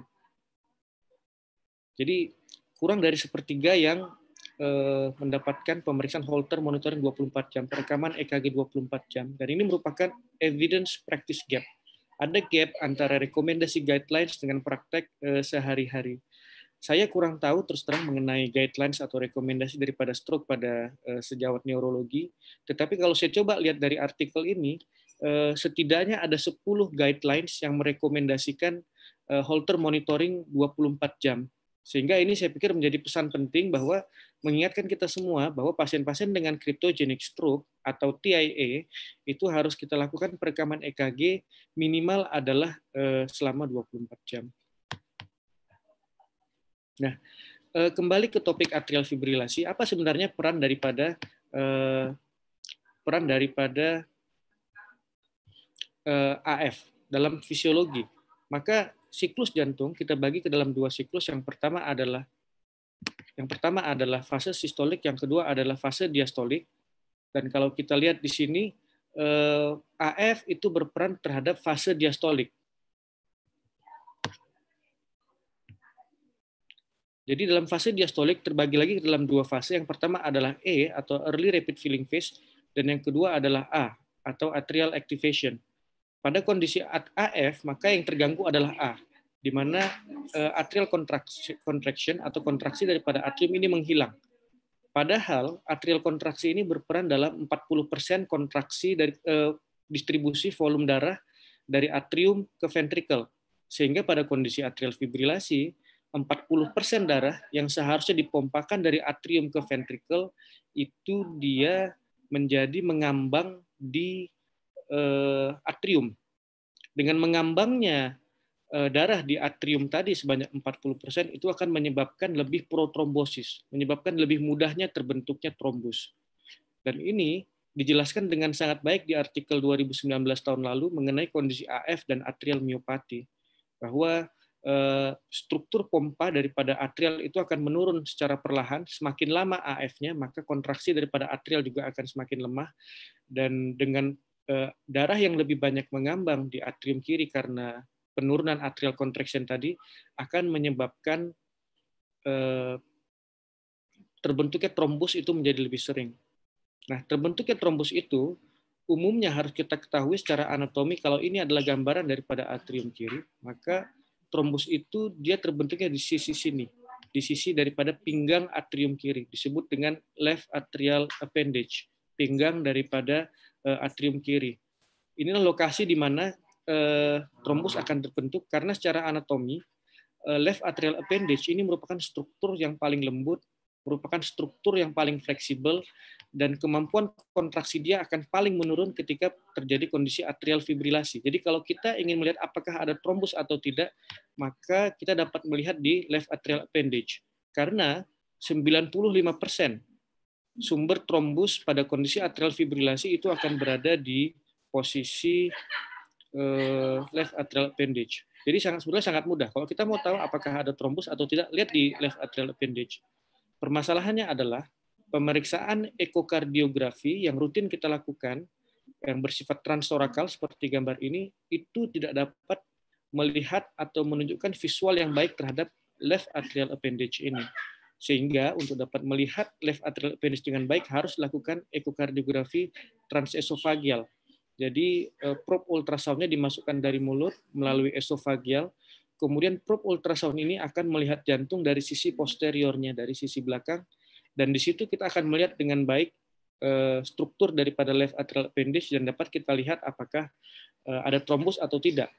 [SPEAKER 5] Jadi kurang dari sepertiga yang mendapatkan pemeriksaan Holter monitoring dua puluh empat jam, perekaman E K G dua puluh empat jam. Dan ini merupakan evidence practice gap. Ada gap antara rekomendasi guidelines dengan praktek sehari-hari. Saya kurang tahu terus terang mengenai guidelines atau rekomendasi daripada stroke pada sejawat neurologi. Tetapi kalau saya coba lihat dari artikel ini, setidaknya ada sepuluh guidelines yang merekomendasikan Holter monitoring dua puluh empat jam. Sehingga ini saya pikir menjadi pesan penting bahwa mengingatkan kita semua bahwa pasien-pasien dengan cryptogenic stroke atau T I A itu harus kita lakukan perekaman E K G minimal adalah selama dua puluh empat jam. Nah, kembali ke topik atrial fibrilasi, apa sebenarnya peran daripada peran daripada A F dalam fisiologi? Maka siklus jantung kita bagi ke dalam dua siklus. Yang pertama adalah yang pertama adalah fase sistolik, yang kedua adalah fase diastolik. Dan kalau kita lihat di sini A F itu berperan terhadap fase diastolik. Jadi dalam fase diastolik terbagi lagi ke dalam dua fase. Yang pertama adalah E atau early rapid filling phase, dan yang kedua adalah A atau atrial activation. Pada kondisi A F, maka yang terganggu adalah A, di mana atrial contraction atau kontraksi daripada atrium ini menghilang. Padahal atrial kontraksi ini berperan dalam empat puluh persen kontraksi dari eh, distribusi volume darah dari atrium ke ventricle. Sehingga pada kondisi atrial fibrilasi, empat puluh persen darah yang seharusnya dipompakan dari atrium ke ventricle itu dia menjadi mengambang di Uh, atrium. Dengan mengambangnya uh, darah di atrium tadi sebanyak empat puluh persen itu akan menyebabkan lebih protrombosis, menyebabkan lebih mudahnya terbentuknya trombus. Dan ini dijelaskan dengan sangat baik di artikel dua ribu sembilan belas tahun lalu mengenai kondisi A F dan atrial miopati, bahwa uh, struktur pompa daripada atrial itu akan menurun secara perlahan. Semakin lama A F-nya, maka kontraksi daripada atrial juga akan semakin lemah, dan dengan darah yang lebih banyak mengambang di atrium kiri karena penurunan atrial contraction tadi akan menyebabkan eh, terbentuknya trombus itu menjadi lebih sering. Nah, terbentuknya trombus itu umumnya harus kita ketahui secara anatomi. Kalau ini adalah gambaran daripada atrium kiri, maka trombus itu dia terbentuknya di sisi sini, di sisi daripada pinggang atrium kiri, disebut dengan left atrial appendage, pinggang daripada atrium kiri. Inilah lokasi di mana eh, trombus akan terbentuk karena secara anatomi eh, left atrial appendage ini merupakan struktur yang paling lembut merupakan struktur yang paling fleksibel dan kemampuan kontraksi dia akan paling menurun ketika terjadi kondisi atrial fibrilasi. Jadi kalau kita ingin melihat apakah ada trombus atau tidak, maka kita dapat melihat di left atrial appendage. Karena sembilan puluh lima persen sumber trombus pada kondisi atrial fibrilasi itu akan berada di posisi uh, left atrial appendage. Jadi sangat sebenarnya sangat mudah. Kalau kita mau tahu apakah ada trombus atau tidak, lihat di left atrial appendage. Permasalahannya adalah pemeriksaan ekokardiografi yang rutin kita lakukan, yang bersifat transtorakal seperti gambar ini, itu tidak dapat melihat atau menunjukkan visual yang baik terhadap left atrial appendage ini. Sehingga untuk dapat melihat left atrial appendage dengan baik harus lakukan ekokardiografi transesofagial. Jadi probe ultrasoundnya dimasukkan dari mulut melalui esofagial. Kemudian probe ultrasound ini akan melihat jantung dari sisi posteriornya, dari sisi belakang, dan di situ kita akan melihat dengan baik uh, struktur daripada left atrial appendage dan dapat kita lihat apakah uh, ada trombus atau tidak.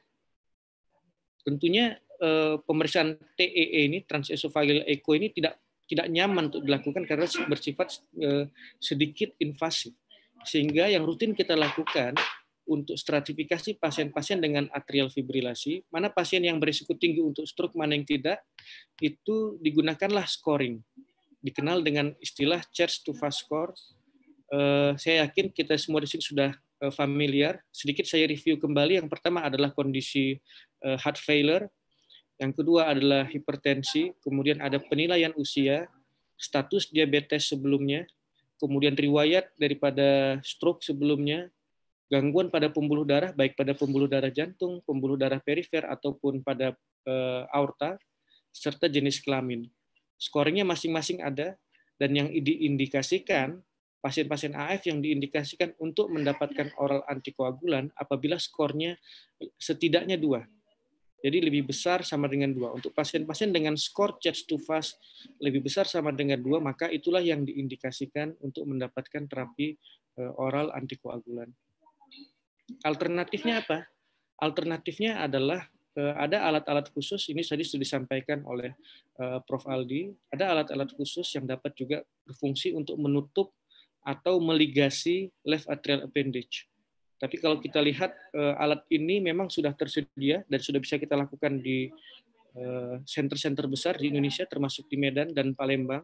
[SPEAKER 5] Tentunya uh, pemeriksaan T E E ini, transesophageal echo ini tidak tidak nyaman untuk dilakukan karena bersifat uh, sedikit invasif. Sehingga yang rutin kita lakukan untuk stratifikasi pasien-pasien dengan atrial fibrilasi, mana pasien yang berisiko tinggi untuk stroke, mana yang tidak, itu digunakanlah scoring. Dikenal dengan istilah Church to Fast score. Uh, saya yakin kita semua di sini sudah uh, familiar. Sedikit saya review kembali. Yang pertama adalah kondisi uh, heart failure. Yang kedua adalah hipertensi. Kemudian ada penilaian usia, status diabetes sebelumnya, kemudian riwayat daripada stroke sebelumnya, gangguan pada pembuluh darah, baik pada pembuluh darah jantung, pembuluh darah perifer, ataupun pada uh, aorta, serta jenis kelamin. Scoringnya masing-masing ada, dan yang diindikasikan, pasien-pasien A F yang diindikasikan untuk mendapatkan oral antikoagulan apabila skornya setidaknya dua. Jadi lebih besar sama dengan dua. Untuk pasien-pasien dengan skor Church to Fast lebih besar sama dengan dua, maka itulah yang diindikasikan untuk mendapatkan terapi uh, oral antikoagulan. Alternatifnya apa? Alternatifnya adalah ada alat-alat khusus, ini tadi sudah disampaikan oleh Prof Aldi, ada alat-alat khusus yang dapat juga berfungsi untuk menutup atau meligasi left atrial appendage. Tapi kalau kita lihat alat ini memang sudah tersedia dan sudah bisa kita lakukan di center-center besar di Indonesia, termasuk di Medan dan Palembang.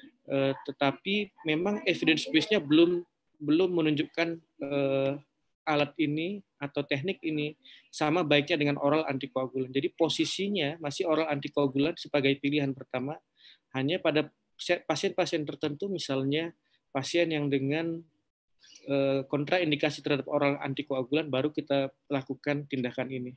[SPEAKER 5] Tetapi memang evidence base-nya belum belum menunjukkan alat ini atau teknik ini sama baiknya dengan oral antikoagulan. Jadi posisinya masih oral antikoagulan sebagai pilihan pertama hanya pada pasien-pasien tertentu, misalnya pasien yang dengan kontraindikasi terhadap oral antikoagulan baru kita lakukan tindakan ini.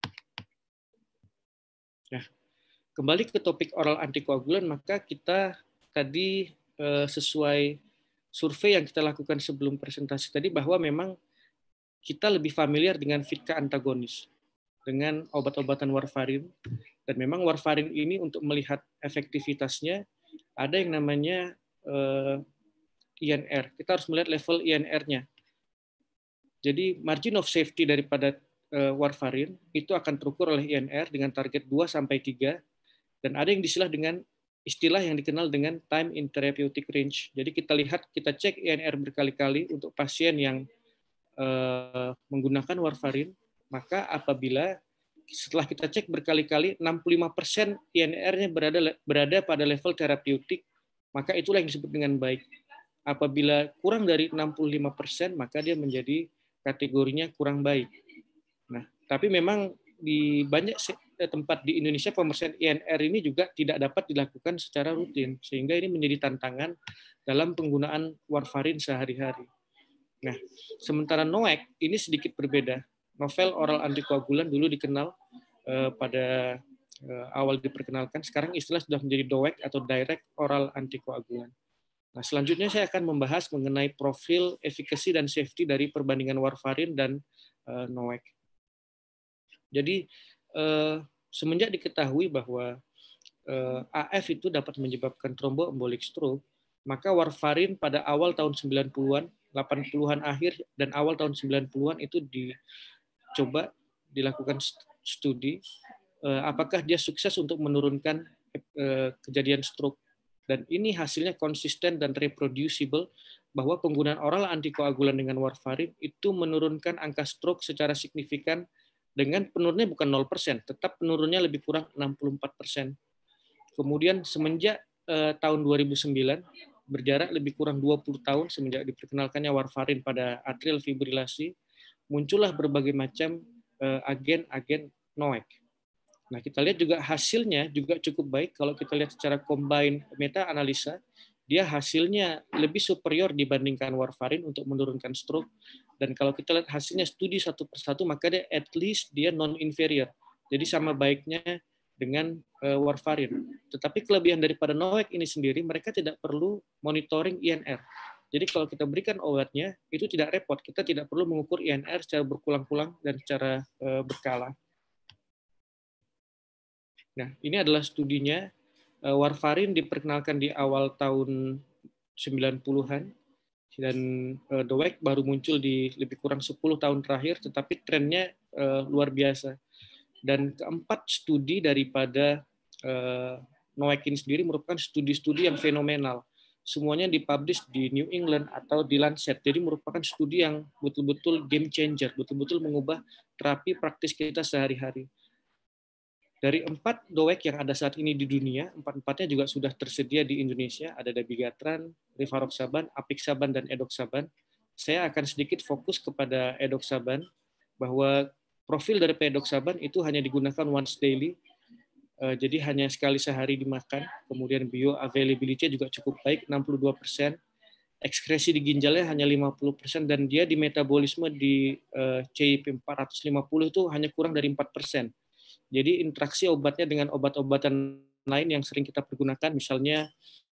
[SPEAKER 5] Nah, kembali ke topik oral antikoagulan, maka kita tadi sesuai survei yang kita lakukan sebelum presentasi tadi bahwa memang kita lebih familiar dengan V K antagonis, dengan obat-obatan warfarin, dan memang warfarin ini untuk melihat efektivitasnya ada yang namanya uh, I N R. Kita harus melihat level I N R-nya. Jadi margin of safety daripada uh, warfarin itu akan terukur oleh I N R dengan target dua sampai tiga, dan ada yang diistilah dengan istilah yang dikenal dengan time in therapeutic range. Jadi kita lihat, kita cek I N R berkali-kali untuk pasien yang menggunakan warfarin, maka apabila setelah kita cek berkali-kali enam puluh lima persen I N R-nya berada berada pada level terapeutik, maka itulah yang disebut dengan baik. Apabila kurang dari enam puluh lima persen, maka dia menjadi kategorinya kurang baik. Nah, tapi memang di banyak tempat di Indonesia pemeriksaan I N R ini juga tidak dapat dilakukan secara rutin, sehingga ini menjadi tantangan dalam penggunaan warfarin sehari-hari. Nah, sementara N O A C ini sedikit berbeda. Novel oral antikoagulan dulu dikenal eh, pada eh, awal diperkenalkan, sekarang istilah sudah menjadi D O A C atau Direct Oral Antikoagulan. Nah, selanjutnya saya akan membahas mengenai profil efikasi dan safety dari perbandingan warfarin dan eh, N O A C. Jadi eh, semenjak diketahui bahwa eh, A F itu dapat menyebabkan tromboembolic stroke, maka warfarin pada awal tahun sembilan puluhan, delapan puluhan akhir dan awal tahun sembilan puluhan itu dicoba dilakukan studi apakah dia sukses untuk menurunkan kejadian stroke. Dan ini hasilnya konsisten dan reproducible, bahwa penggunaan oral antikoagulan dengan warfarin itu menurunkan angka stroke secara signifikan, dengan penurunnya bukan nol persen, tetap penurunnya lebih kurang enam puluh empat persen. Kemudian semenjak eh, tahun dua ribu sembilan, berjarak lebih kurang dua puluh tahun semenjak diperkenalkannya warfarin pada atrial fibrilasi, muncullah berbagai macam eh, agen-agen N O A C. Nah, kita lihat juga hasilnya juga cukup baik. Kalau kita lihat secara combine meta-analisa, dia hasilnya lebih superior dibandingkan warfarin untuk menurunkan stroke. Dan kalau kita lihat hasilnya studi satu persatu, maka dia at least dia non-inferior. Jadi sama baiknya dengan uh, warfarin. Tetapi kelebihan daripada N O A C ini sendiri, mereka tidak perlu monitoring I N R. Jadi kalau kita berikan obatnya, itu tidak repot. Kita tidak perlu mengukur I N R secara berkulang-kulang dan secara uh, berkala. Nah, ini adalah studinya. Warfarin diperkenalkan di awal tahun sembilan puluhan, dan D O A C baru muncul di lebih kurang sepuluh tahun terakhir, tetapi trennya luar biasa. Dan keempat studi daripada N O A C ini sendiri merupakan studi-studi yang fenomenal. Semuanya dipublish di New England atau di Lancet. Jadi merupakan studi yang betul-betul game changer, betul-betul mengubah terapi praktis kita sehari-hari. Dari empat D O A C yang ada saat ini di dunia, empat-empatnya juga sudah tersedia di Indonesia. Ada dabigatran, rivaroxaban, apixaban, dan edoxaban. Saya akan sedikit fokus kepada edoxaban, bahwa profil dari edoxaban itu hanya digunakan once daily, jadi hanya sekali sehari dimakan. Kemudian bioavailability juga cukup baik, enam puluh dua persen. Ekskresi di ginjalnya hanya lima puluh persen, dan dia di metabolisme di C I P empat ratus lima puluh itu hanya kurang dari empat persen. Jadi interaksi obatnya dengan obat-obatan lain yang sering kita pergunakan, misalnya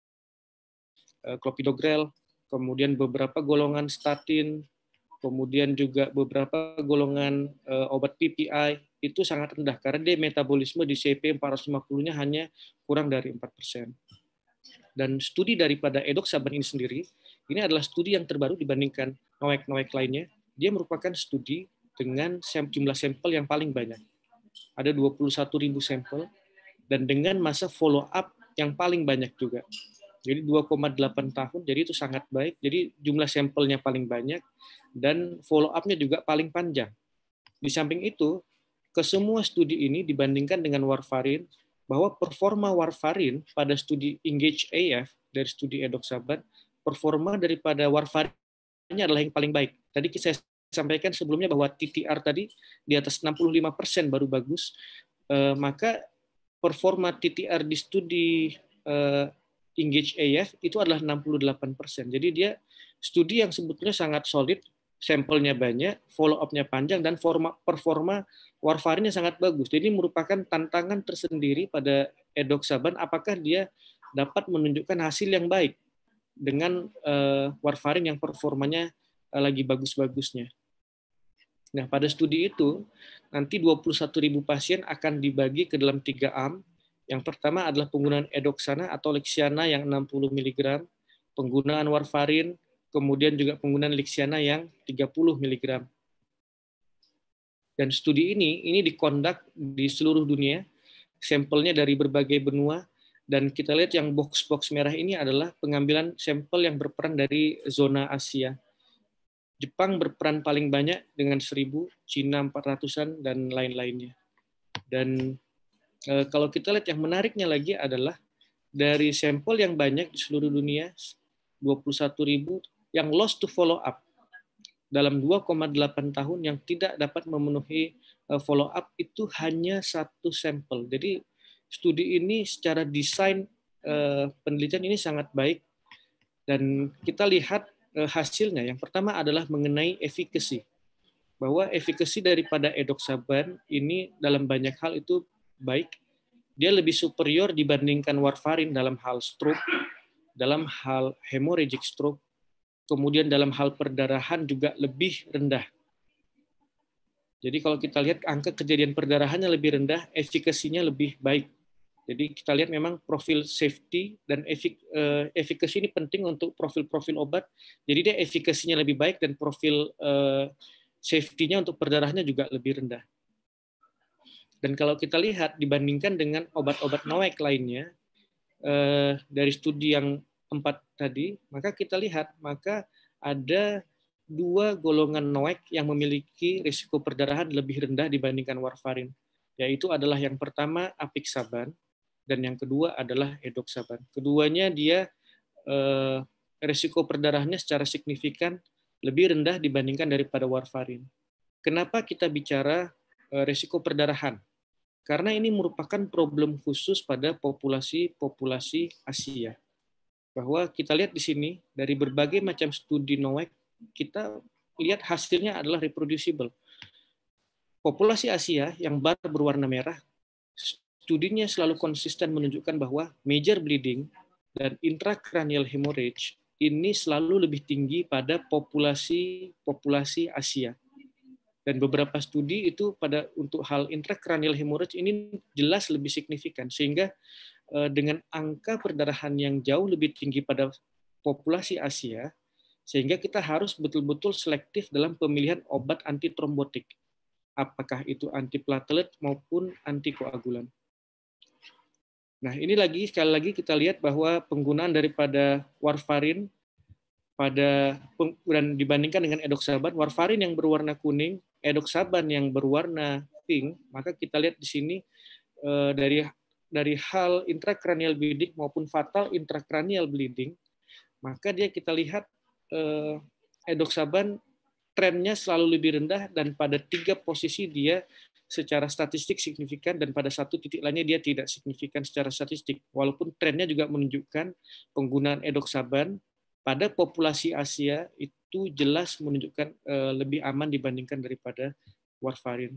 [SPEAKER 5] clopidogrel, kemudian beberapa golongan statin, kemudian juga beberapa golongan obat P P I, itu sangat rendah karena dia metabolisme di C I P empat ratus lima puluh-nya hanya kurang dari empat persen. Dan studi daripada edoxaban ini sendiri, ini adalah studi yang terbaru dibandingkan N O A C-N O A C lainnya. Dia merupakan studi dengan jumlah sampel yang paling banyak. Ada dua puluh satu ribu sampel, dan dengan masa follow up yang paling banyak juga. Jadi dua koma delapan tahun, jadi itu sangat baik. Jadi jumlah sampelnya paling banyak, dan follow up-nya juga paling panjang. Di samping itu, ke semua studi ini dibandingkan dengan warfarin, bahwa performa warfarin pada studi Engage A F dari studi edoxaban, performa daripada warfarinnya adalah yang paling baik. Tadi saya sampaikan sebelumnya bahwa T T R tadi di atas enam puluh lima persen baru bagus, eh, maka performa T T R di studi eh, Engage A F itu adalah enam puluh delapan persen. Jadi dia studi yang sebetulnya sangat solid, sampelnya banyak, follow up-nya panjang, dan forma, performa warfarinnya sangat bagus. Jadi merupakan tantangan tersendiri pada edoxaban, apakah dia dapat menunjukkan hasil yang baik dengan eh, warfarin yang performanya eh, lagi bagus-bagusnya. Nah, pada studi itu, nanti dua puluh satu ribu pasien akan dibagi ke dalam tiga arm. Yang pertama adalah penggunaan edoxana atau Lixiana yang enam puluh miligram, penggunaan warfarin, kemudian juga penggunaan Lixiana yang tiga puluh miligram. Dan studi ini, ini dikondak di seluruh dunia, sampelnya dari berbagai benua, dan kita lihat yang box-box merah ini adalah pengambilan sampel yang berperan dari zona Asia. Jepang berperan paling banyak dengan seribu, Cina empat ratusan, dan lain-lainnya. Dan e, kalau kita lihat yang menariknya lagi adalah dari sampel yang banyak di seluruh dunia, dua puluh satu ribu, yang lost to follow up dalam dua koma delapan tahun yang tidak dapat memenuhi follow up itu hanya satu sampel. Jadi studi ini secara desain e, penelitian ini sangat baik, dan kita lihat hasilnya. Yang pertama adalah mengenai efikasi, bahwa efikasi daripada edoxaban ini dalam banyak hal itu baik. Dia lebih superior dibandingkan warfarin dalam hal stroke, dalam hal hemorrhagic stroke, kemudian dalam hal perdarahan juga lebih rendah. Jadi kalau kita lihat angka kejadian perdarahannya lebih rendah, efikasinya lebih baik. Jadi kita lihat memang profil safety dan efik, uh, efikasi ini penting untuk profil-profil obat. Jadi dia efikasinya lebih baik, dan profil uh, safety-nya untuk perdarahannya juga lebih rendah. Dan kalau kita lihat dibandingkan dengan obat-obat N O A C lainnya, eh, dari studi yang empat tadi, maka kita lihat maka ada dua golongan N O A C yang memiliki risiko perdarahan lebih rendah dibandingkan warfarin, yaitu adalah yang pertama apixaban dan yang kedua adalah edoxaban. Keduanya dia eh, risiko perdarahannya secara signifikan lebih rendah dibandingkan daripada warfarin. Kenapa kita bicara eh, risiko perdarahan? Karena ini merupakan problem khusus pada populasi-populasi Asia. Bahwa kita lihat di sini, dari berbagai macam studi N O A C, kita lihat hasilnya adalah reproducible. Populasi Asia yang bar berwarna merah, studinya selalu konsisten menunjukkan bahwa major bleeding dan intracranial hemorrhage ini selalu lebih tinggi pada populasi-populasi Asia. Dan beberapa studi itu pada untuk hal intracranial hemorrhage ini jelas lebih signifikan, sehingga dengan angka perdarahan yang jauh lebih tinggi pada populasi Asia, sehingga kita harus betul-betul selektif dalam pemilihan obat antitrombotik, apakah itu antiplatelet maupun antikoagulan. Nah, ini lagi sekali lagi kita lihat bahwa penggunaan daripada warfarin pada dan dibandingkan dengan edoxaban, warfarin yang berwarna kuning, edoxaban yang berwarna pink, maka kita lihat di sini eh, dari dari hal intracranial bleeding maupun fatal intracranial bleeding, maka dia kita lihat eh, edoxaban trennya selalu lebih rendah dan pada tiga posisi dia secara statistik signifikan dan pada satu titik lainnya dia tidak signifikan secara statistik. Walaupun trennya juga menunjukkan penggunaan edoxaban pada populasi Asia itu jelas menunjukkan eh, lebih aman dibandingkan daripada warfarin.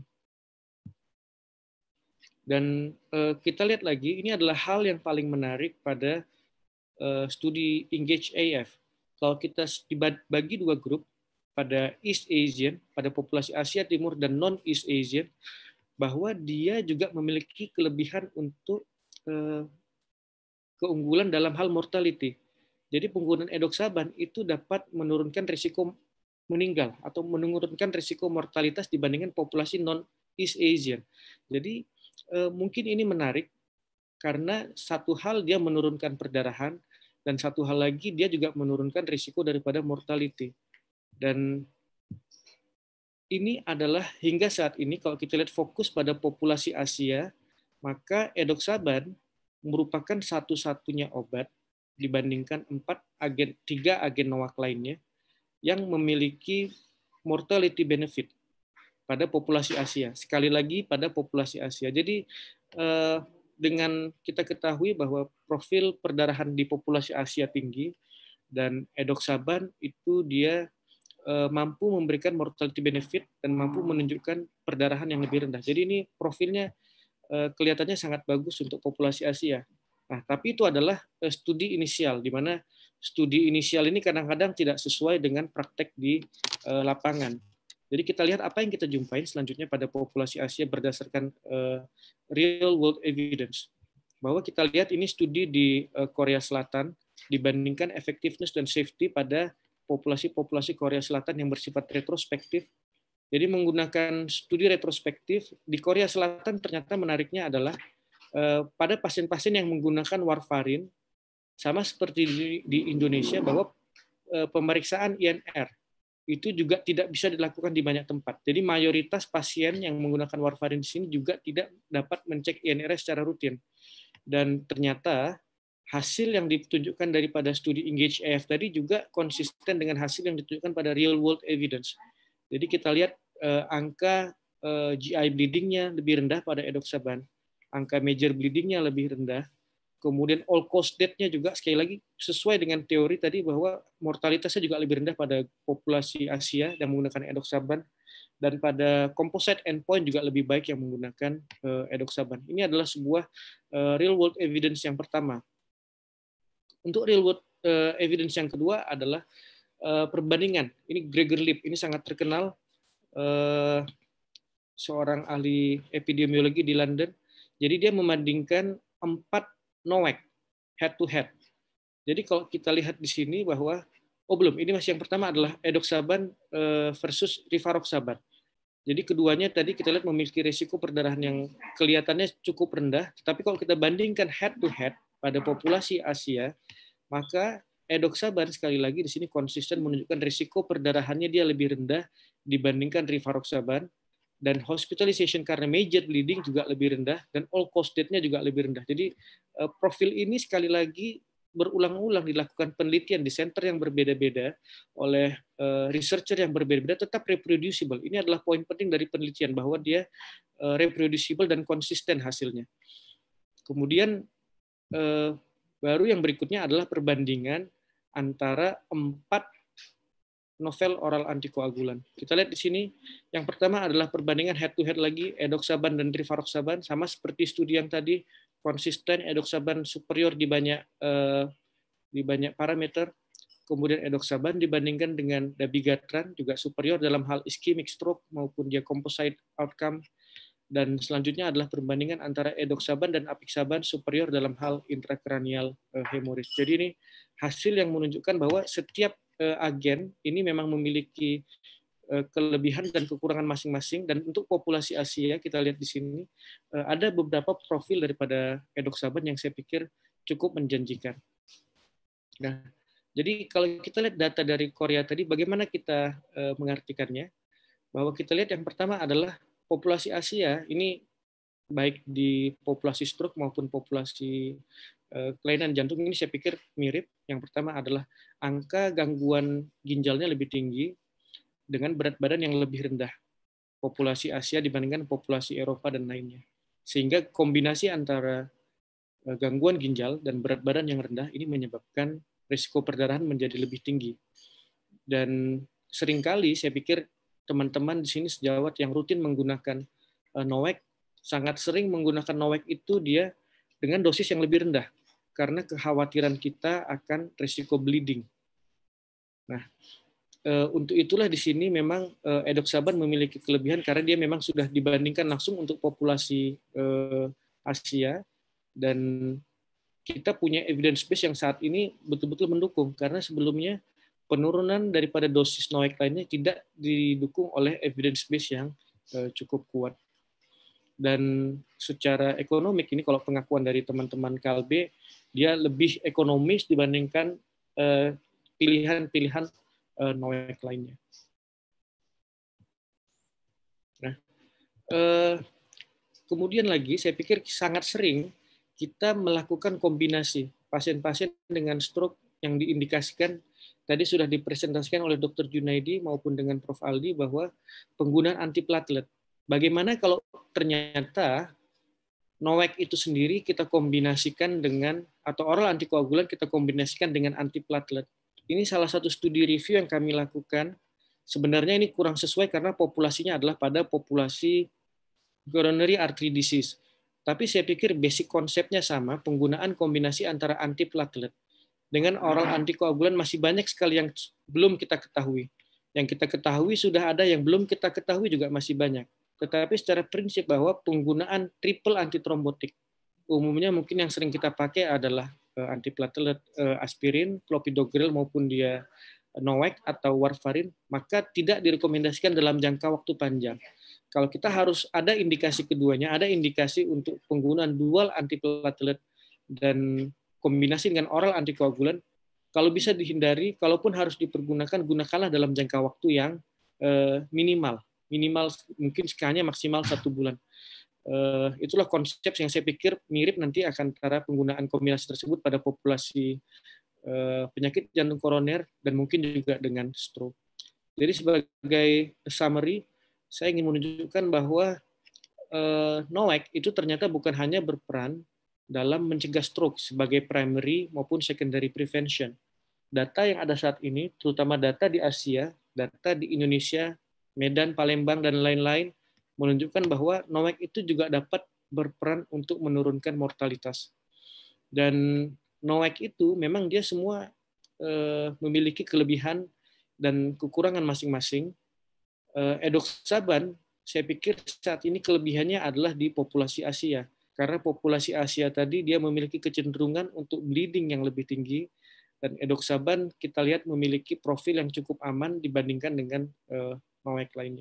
[SPEAKER 5] Dan eh, kita lihat lagi, ini adalah hal yang paling menarik pada eh, studi Engage A F. Kalau kita dibagi dua grup, pada East Asian, pada populasi Asia Timur dan non-East Asian, bahwa dia juga memiliki kelebihan untuk eh, keunggulan dalam hal mortality. Jadi penggunaan edoxaban itu dapat menurunkan risiko meninggal atau menurunkan risiko mortalitas dibandingkan populasi non-East Asian. Jadi eh, mungkin ini menarik karena satu hal dia menurunkan perdarahan dan satu hal lagi dia juga menurunkan risiko daripada mortality. Dan ini adalah hingga saat ini kalau kita lihat fokus pada populasi Asia, maka edoxaban merupakan satu-satunya obat dibandingkan empat agen, tiga agen N O A C lainnya yang memiliki mortality benefit pada populasi Asia. Sekali lagi pada populasi Asia. Jadi eh, dengan kita ketahui bahwa profil perdarahan di populasi Asia tinggi dan edoxaban itu dia mampu memberikan mortality benefit dan mampu menunjukkan perdarahan yang lebih rendah. Jadi ini profilnya kelihatannya sangat bagus untuk populasi Asia. Nah, tapi itu adalah studi inisial, di mana studi inisial ini kadang-kadang tidak sesuai dengan praktek di lapangan. Jadi kita lihat apa yang kita jumpain selanjutnya pada populasi Asia berdasarkan real world evidence. Bahwa kita lihat ini studi di Korea Selatan dibandingkan effectiveness dan safety pada populasi-populasi Korea Selatan yang bersifat retrospektif. Jadi menggunakan studi retrospektif di Korea Selatan ternyata menariknya adalah eh, pada pasien-pasien yang menggunakan warfarin sama seperti di, di Indonesia bahwa eh, pemeriksaan I N R itu juga tidak bisa dilakukan di banyak tempat. Jadi mayoritas pasien yang menggunakan warfarin di sini juga tidak dapat mencek I N R secara rutin. Dan ternyata hasil yang ditunjukkan daripada studi Engage A F tadi juga konsisten dengan hasil yang ditunjukkan pada real world evidence. Jadi kita lihat eh, angka eh, G I bleeding-nya lebih rendah pada edoxaban, angka major bleeding-nya lebih rendah, kemudian all cause death-nya juga sekali lagi sesuai dengan teori tadi bahwa mortalitasnya juga lebih rendah pada populasi Asia yang menggunakan edoxaban, dan pada composite endpoint juga lebih baik yang menggunakan eh, edoxaban. Ini adalah sebuah eh, real world evidence yang pertama. Untuk real world uh, evidence yang kedua adalah uh, perbandingan. Ini Gregor Lip, ini sangat terkenal, uh, seorang ahli epidemiologi di London. Jadi dia membandingkan empat N O A C head to head. Jadi kalau kita lihat di sini bahwa, oh belum, ini masih yang pertama adalah edoxaban uh, versus rivaroxaban. Jadi keduanya tadi kita lihat memiliki risiko perdarahan yang kelihatannya cukup rendah, tapi kalau kita bandingkan head to head, pada populasi Asia, maka edoxaban sekali lagi di sini konsisten menunjukkan risiko perdarahannya dia lebih rendah dibandingkan rivaroxaban, dan hospitalization karena major bleeding juga lebih rendah, dan all cause death-nya juga lebih rendah. Jadi profil ini sekali lagi berulang-ulang dilakukan penelitian di center yang berbeda-beda oleh researcher yang berbeda-beda, tetap reproducible. Ini adalah poin penting dari penelitian, bahwa dia reproducible dan konsisten hasilnya. Kemudian baru yang berikutnya adalah perbandingan antara empat novel oral antikoagulan. Kita lihat di sini, yang pertama adalah perbandingan head to head lagi, edoxaban dan rivaroxaban, sama seperti studi yang tadi, konsisten edoxaban superior di banyak eh, di banyak parameter. Kemudian edoxaban dibandingkan dengan dabigatran juga superior dalam hal ischemic stroke maupun dia composite outcome. Dan selanjutnya adalah perbandingan antara edoxaban dan apixaban superior dalam hal intrakranial hemorrhage. Jadi ini hasil yang menunjukkan bahwa setiap agen ini memang memiliki kelebihan dan kekurangan masing-masing, dan untuk populasi Asia kita lihat di sini ada beberapa profil daripada edoxaban yang saya pikir cukup menjanjikan. Nah, jadi kalau kita lihat data dari Korea tadi, bagaimana kita mengartikannya? Bahwa kita lihat yang pertama adalah populasi Asia ini baik di populasi stroke maupun populasi kelainan jantung ini saya pikir mirip. Yang pertama adalah angka gangguan ginjalnya lebih tinggi dengan berat badan yang lebih rendah populasi Asia dibandingkan populasi Eropa dan lainnya. Sehingga kombinasi antara gangguan ginjal dan berat badan yang rendah ini menyebabkan risiko perdarahan menjadi lebih tinggi. Dan seringkali saya pikir teman-teman di sini sejawat yang rutin menggunakan N O A C sangat sering menggunakan N O A C itu dia dengan dosis yang lebih rendah karena kekhawatiran kita akan risiko bleeding. Nah, untuk itulah di sini memang edoxaban memiliki kelebihan karena dia memang sudah dibandingkan langsung untuk populasi Asia, dan kita punya evidence base yang saat ini betul-betul mendukung, karena sebelumnya penurunan daripada dosis N O A C lainnya tidak didukung oleh evidence base yang cukup kuat. Dan secara ekonomik ini kalau pengakuan dari teman-teman K L B, dia lebih ekonomis dibandingkan pilihan-pilihan N O A C lainnya. Nah, kemudian lagi saya pikir sangat sering kita melakukan kombinasi pasien-pasien dengan stroke yang diindikasikan tadi sudah dipresentasikan oleh Doktor Junaidi maupun dengan Prof Aldi bahwa penggunaan antiplatelet. Bagaimana kalau ternyata N O A C itu sendiri kita kombinasikan dengan, atau oral antikoagulan kita kombinasikan dengan antiplatelet. Ini salah satu studi review yang kami lakukan. Sebenarnya ini kurang sesuai karena populasinya adalah pada populasi coronary artery disease. Tapi saya pikir basic konsepnya sama, penggunaan kombinasi antara antiplatelet dengan oral antikoagulan masih banyak sekali yang belum kita ketahui. Yang kita ketahui sudah ada, yang belum kita ketahui juga masih banyak. Tetapi secara prinsip bahwa penggunaan triple antitrombotik, umumnya mungkin yang sering kita pakai adalah antiplatelet, aspirin, clopidogrel maupun dia N O A C atau warfarin, maka tidak direkomendasikan dalam jangka waktu panjang. Kalau kita harus ada indikasi keduanya, ada indikasi untuk penggunaan dual antiplatelet dan kombinasi dengan oral antikoagulan, kalau bisa dihindari, kalaupun harus dipergunakan, gunakanlah dalam jangka waktu yang minimal. Minimal mungkin skanya maksimal satu bulan. Uh, itulah konsep yang saya pikir mirip nanti akan antara penggunaan kombinasi tersebut pada populasi uh, penyakit jantung koroner dan mungkin juga dengan stroke. Jadi sebagai summary, saya ingin menunjukkan bahwa uh, N O A C itu ternyata bukan hanya berperan dalam mencegah stroke sebagai primary maupun secondary prevention. Data yang ada saat ini, terutama data di Asia, data di Indonesia, Medan, Palembang, dan lain-lain, menunjukkan bahwa N O A C itu juga dapat berperan untuk menurunkan mortalitas. Dan N O A C itu memang dia semua eh, memiliki kelebihan dan kekurangan masing-masing. Eh, edoxaban, saya pikir saat ini kelebihannya adalah di populasi Asia. Karena populasi Asia tadi dia memiliki kecenderungan untuk bleeding yang lebih tinggi, dan edoxaban kita lihat memiliki profil yang cukup aman dibandingkan dengan eh, N O A C lainnya.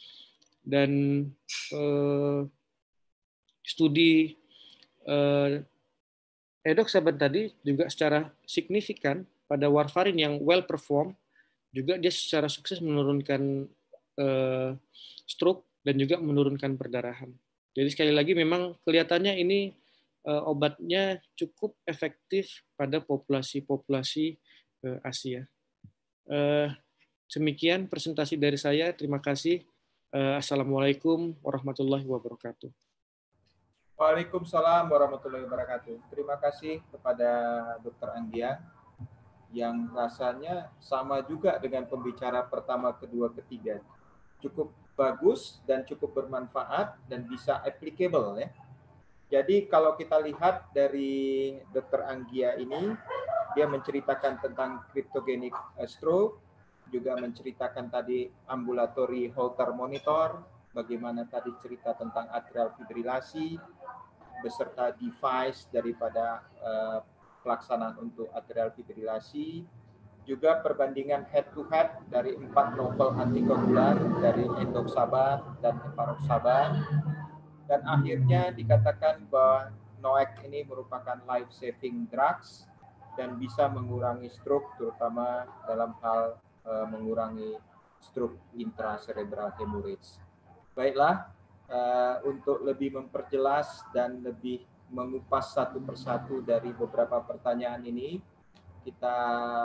[SPEAKER 5] Dan eh, studi eh, Edok sahabat tadi juga secara signifikan pada warfarin yang well perform juga dia secara sukses menurunkan uh, stroke dan juga menurunkan perdarahan. Jadi sekali lagi memang kelihatannya ini uh, obatnya cukup efektif pada populasi-populasi uh, Asia. Uh, demikian presentasi dari saya. Terima kasih. Uh, Assalamualaikum warahmatullahi wabarakatuh.
[SPEAKER 1] Waalaikumsalam warahmatullahi wabarakatuh. Terima kasih kepada Dokter Anggia yang rasanya sama juga dengan pembicara pertama, kedua, ketiga. Cukup bagus dan cukup bermanfaat dan bisa applicable ya. Jadi kalau kita lihat dari Dokter Anggia ini, dia menceritakan tentang cryptogenic stroke, juga menceritakan tadi ambulatory Holter monitor, bagaimana tadi cerita tentang atrial fibrilasi, beserta device daripada uh, pelaksanaan untuk atrial fibrilasi, juga perbandingan head-to-head dari empat novel antikoagulan dari endoxaban dan eparoxaban, dan akhirnya dikatakan bahwa N O A C ini merupakan life-saving drugs dan bisa mengurangi stroke, terutama dalam hal uh, mengurangi stroke intracerebral hemorrhage. Baiklah, uh, untuk lebih memperjelas dan lebih mengupas satu persatu dari beberapa pertanyaan ini, kita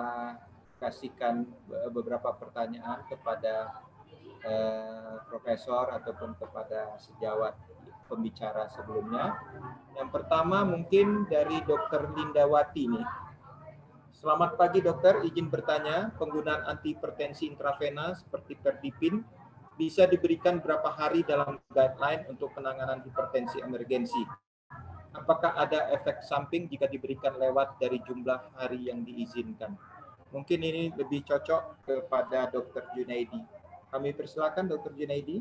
[SPEAKER 1] kasihkan beberapa pertanyaan kepada uh, profesor ataupun kepada sejawat pembicara sebelumnya. Yang pertama mungkin dari Dokter Lindawati nih. Selamat pagi dokter, izin bertanya, penggunaan antihipertensi intravena seperti Perdipin bisa diberikan berapa hari dalam guideline untuk penanganan hipertensi emergensi? Apakah ada efek samping jika diberikan lewat dari jumlah hari yang diizinkan? Mungkin ini lebih cocok kepada Dokter Junaidi. Kami persilakan Dokter Junaidi.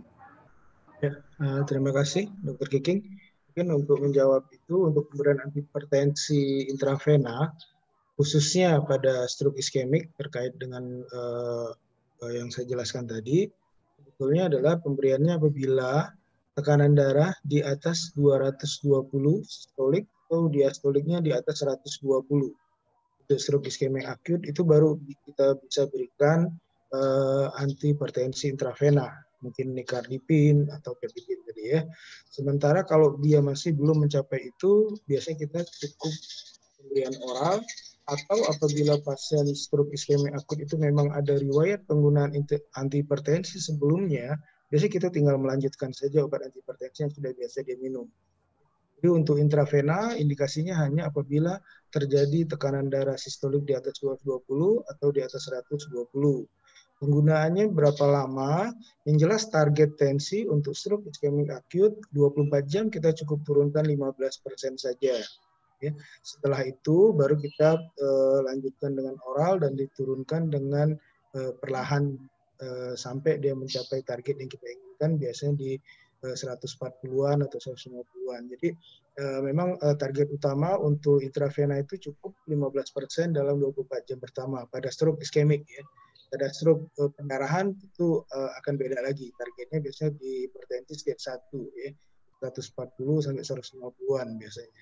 [SPEAKER 3] Ya, uh, terima kasih Dokter Kiking. Mungkin untuk menjawab itu, untuk pemberian antihipertensi intravena, khususnya pada stroke iskemik terkait dengan uh, yang saya jelaskan tadi, sebetulnya adalah pemberiannya apabila tekanan darah di atas dua ratus dua puluh sistolik atau diastoliknya di atas seratus dua puluh. Untuk stroke iskemik akut itu baru kita bisa berikan uh, antihipertensi intravena, mungkin nicardipin atau perdipin tadi ya. Sementara kalau dia masih belum mencapai itu, biasanya kita cukup pemberian oral, atau apabila pasien stroke iskemik akut itu memang ada riwayat penggunaan antihipertensi sebelumnya, biasanya kita tinggal melanjutkan saja obat antihipertensi yang sudah biasa dia minum. Jadi untuk intravena indikasinya hanya apabila terjadi tekanan darah sistolik di atas dua ratus dua puluh atau di atas seratus dua puluh. Penggunaannya berapa lama? Yang jelas target tensi untuk stroke iskemik akut dua puluh empat jam kita cukup turunkan lima belas persen saja. Ya, setelah itu baru kita uh, lanjutkan dengan oral dan diturunkan dengan uh, perlahan uh, sampai dia mencapai target yang kita inginkan, biasanya di uh, seratus empat puluhan atau seratus lima puluhan. Jadi uh, memang uh, target utama untuk intravena itu cukup lima belas persen dalam dua puluh empat jam pertama pada stroke iskemik ya. Pada stroke uh, pendarahan itu uh, akan beda lagi, targetnya biasanya di hipertensi stage satu ya, seratus empat puluh sampai seratus lima puluhan biasanya.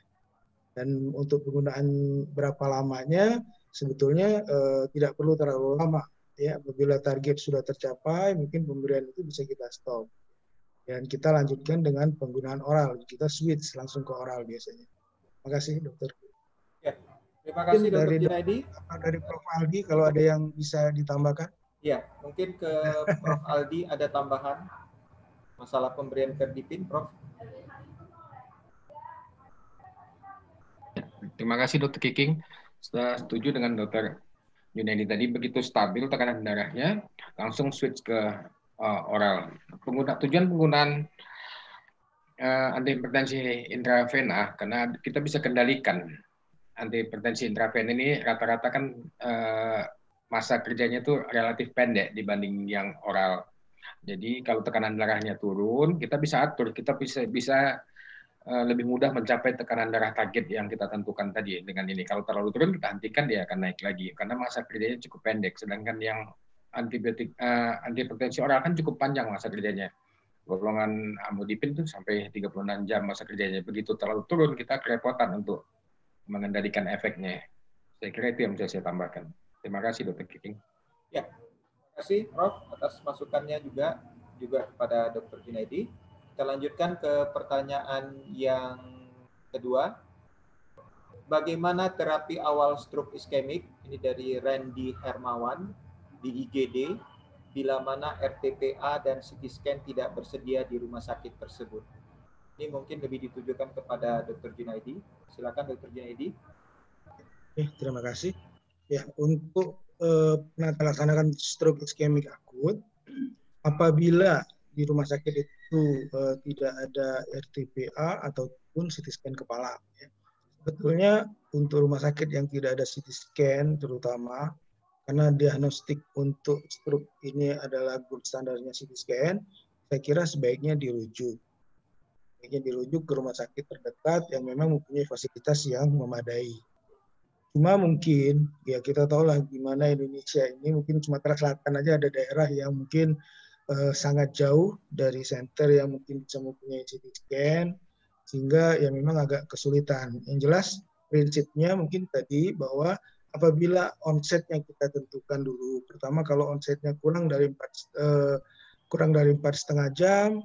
[SPEAKER 3] Dan untuk penggunaan berapa lamanya sebetulnya eh, tidak perlu terlalu lama ya. Apabila target sudah tercapai, mungkin pemberian itu bisa kita stop dan kita lanjutkan dengan penggunaan oral. Kita switch langsung ke oral biasanya. Terima kasih dokter.
[SPEAKER 1] Ya, terima kasih
[SPEAKER 3] mungkin
[SPEAKER 1] dokter
[SPEAKER 3] dari
[SPEAKER 1] Junaidi.
[SPEAKER 3] Dari Prof Aldi kalau ada yang bisa ditambahkan.
[SPEAKER 1] Ya, mungkin ke Prof Aldi ada tambahan masalah pemberian Perdipin, Prof.
[SPEAKER 4] Terima kasih Dokter Kiking. Saya setuju dengan Dokter Junaidi tadi, begitu stabil tekanan darahnya, langsung switch ke uh, oral. Pengguna, tujuan penggunaan uh, antihipertensi intravena, karena kita bisa kendalikan antihipertensi intravena ini rata-rata kan uh, masa kerjanya itu relatif pendek dibanding yang oral. Jadi kalau tekanan darahnya turun, kita bisa atur, kita bisa bisa lebih mudah mencapai tekanan darah target yang kita tentukan tadi dengan ini. Kalau terlalu turun, kita hentikan, dia akan naik lagi karena masa kerjanya cukup pendek. Sedangkan yang antibiotik uh, antihipertensi oral kan cukup panjang masa kerjanya. Golongan amlodipin itu sampai tiga puluh enam jam masa kerjanya. Begitu terlalu turun, kita kerepotan untuk mengendalikan efeknya. Saya kira itu yang bisa saya tambahkan. Terima kasih Dokter Kiking.
[SPEAKER 1] Ya, terima kasih Prof atas masukannya juga juga kepada Dokter Junaidi. Kita lanjutkan ke pertanyaan yang kedua. Bagaimana terapi awal stroke iskemik? Ini dari Randy Hermawan di I G D, bila mana R T P A dan C T scan tidak bersedia di rumah sakit tersebut. Ini mungkin lebih ditujukan kepada Dokter Junaidi. Silakan Dokter Junaidi.
[SPEAKER 3] Oke, terima kasih. Ya, untuk eh, melaksanakan stroke iskemik akut, apabila di rumah sakit itu eh, tidak ada R T P A ataupun C T scan kepala, ya. Sebetulnya untuk rumah sakit yang tidak ada C T scan terutama, karena diagnostik untuk stroke ini adalah gold standarnya C T scan, saya kira sebaiknya dirujuk. Sebaiknya dirujuk ke rumah sakit terdekat yang memang mempunyai fasilitas yang memadai. Cuma mungkin, ya kita tahu lah gimana Indonesia ini, mungkin Sumatera Selatan aja ada daerah yang mungkin eh, sangat jauh dari center yang mungkin bisa mempunyai C T scan, sehingga ya memang agak kesulitan. Yang jelas prinsipnya mungkin tadi bahwa apabila onset yang kita tentukan dulu, pertama kalau onsetnya kurang dari empat eh, kurang dari empat setengah jam,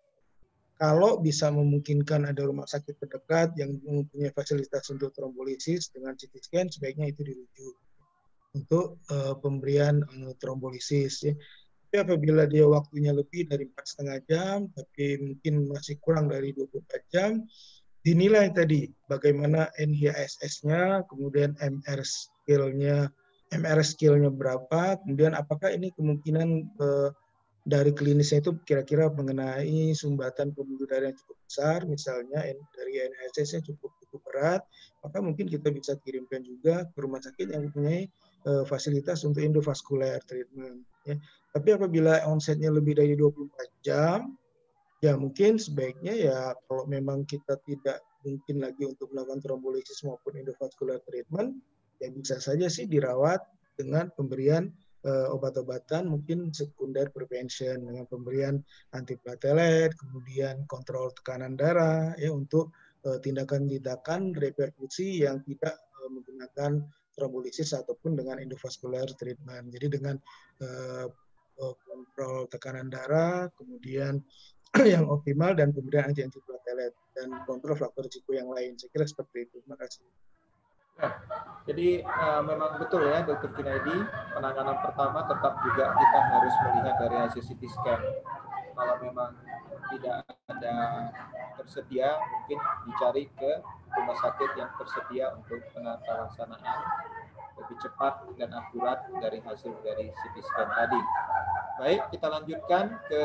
[SPEAKER 3] kalau bisa memungkinkan ada rumah sakit terdekat yang mempunyai fasilitas untuk trombolisis dengan C T scan, sebaiknya itu dirujuk untuk uh, pemberian uh, trombolisis. Ya. Tapi apabila dia waktunya lebih dari empat setengah jam, tapi mungkin masih kurang dari dua puluh empat jam, dinilai tadi bagaimana N H S S-nya, kemudian M R skill-nya, M R skill-nya berapa, kemudian apakah ini kemungkinan uh, dari klinisnya itu kira-kira mengenai sumbatan pembuluh darah yang cukup besar, misalnya dari N H S S-nya cukup cukup berat, maka mungkin kita bisa kirimkan juga ke rumah sakit yang mempunyai uh, fasilitas untuk endovascular treatment. Ya. Tapi apabila onsetnya lebih dari dua puluh empat jam, ya mungkin sebaiknya ya kalau memang kita tidak mungkin lagi untuk melakukan trombolisis maupun endovascular treatment, ya bisa saja sih dirawat dengan pemberian uh, obat-obatan mungkin sekunder prevention dengan pemberian antiplatelet, kemudian kontrol tekanan darah ya untuk uh, tindakan-tindakan reperkusi yang tidak uh, menggunakan trombolisis ataupun dengan endovascular treatment. Jadi dengan uh, kontrol tekanan darah, kemudian yang optimal dan pemberian anti-antiplatelet dan kontrol faktor risiko yang lain. Saya kira seperti itu. Terima kasih.
[SPEAKER 1] Nah, jadi uh, memang betul ya Dokter Junaidi, penanganan pertama tetap juga kita harus melihat dari hasil C T scan. Kalau memang tidak ada tersedia, mungkin dicari ke rumah sakit yang tersedia untuk penata laksanaan lebih cepat dan akurat dari hasil dari C T scan tadi. Baik, kita lanjutkan ke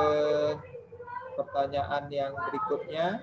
[SPEAKER 1] pertanyaan yang berikutnya.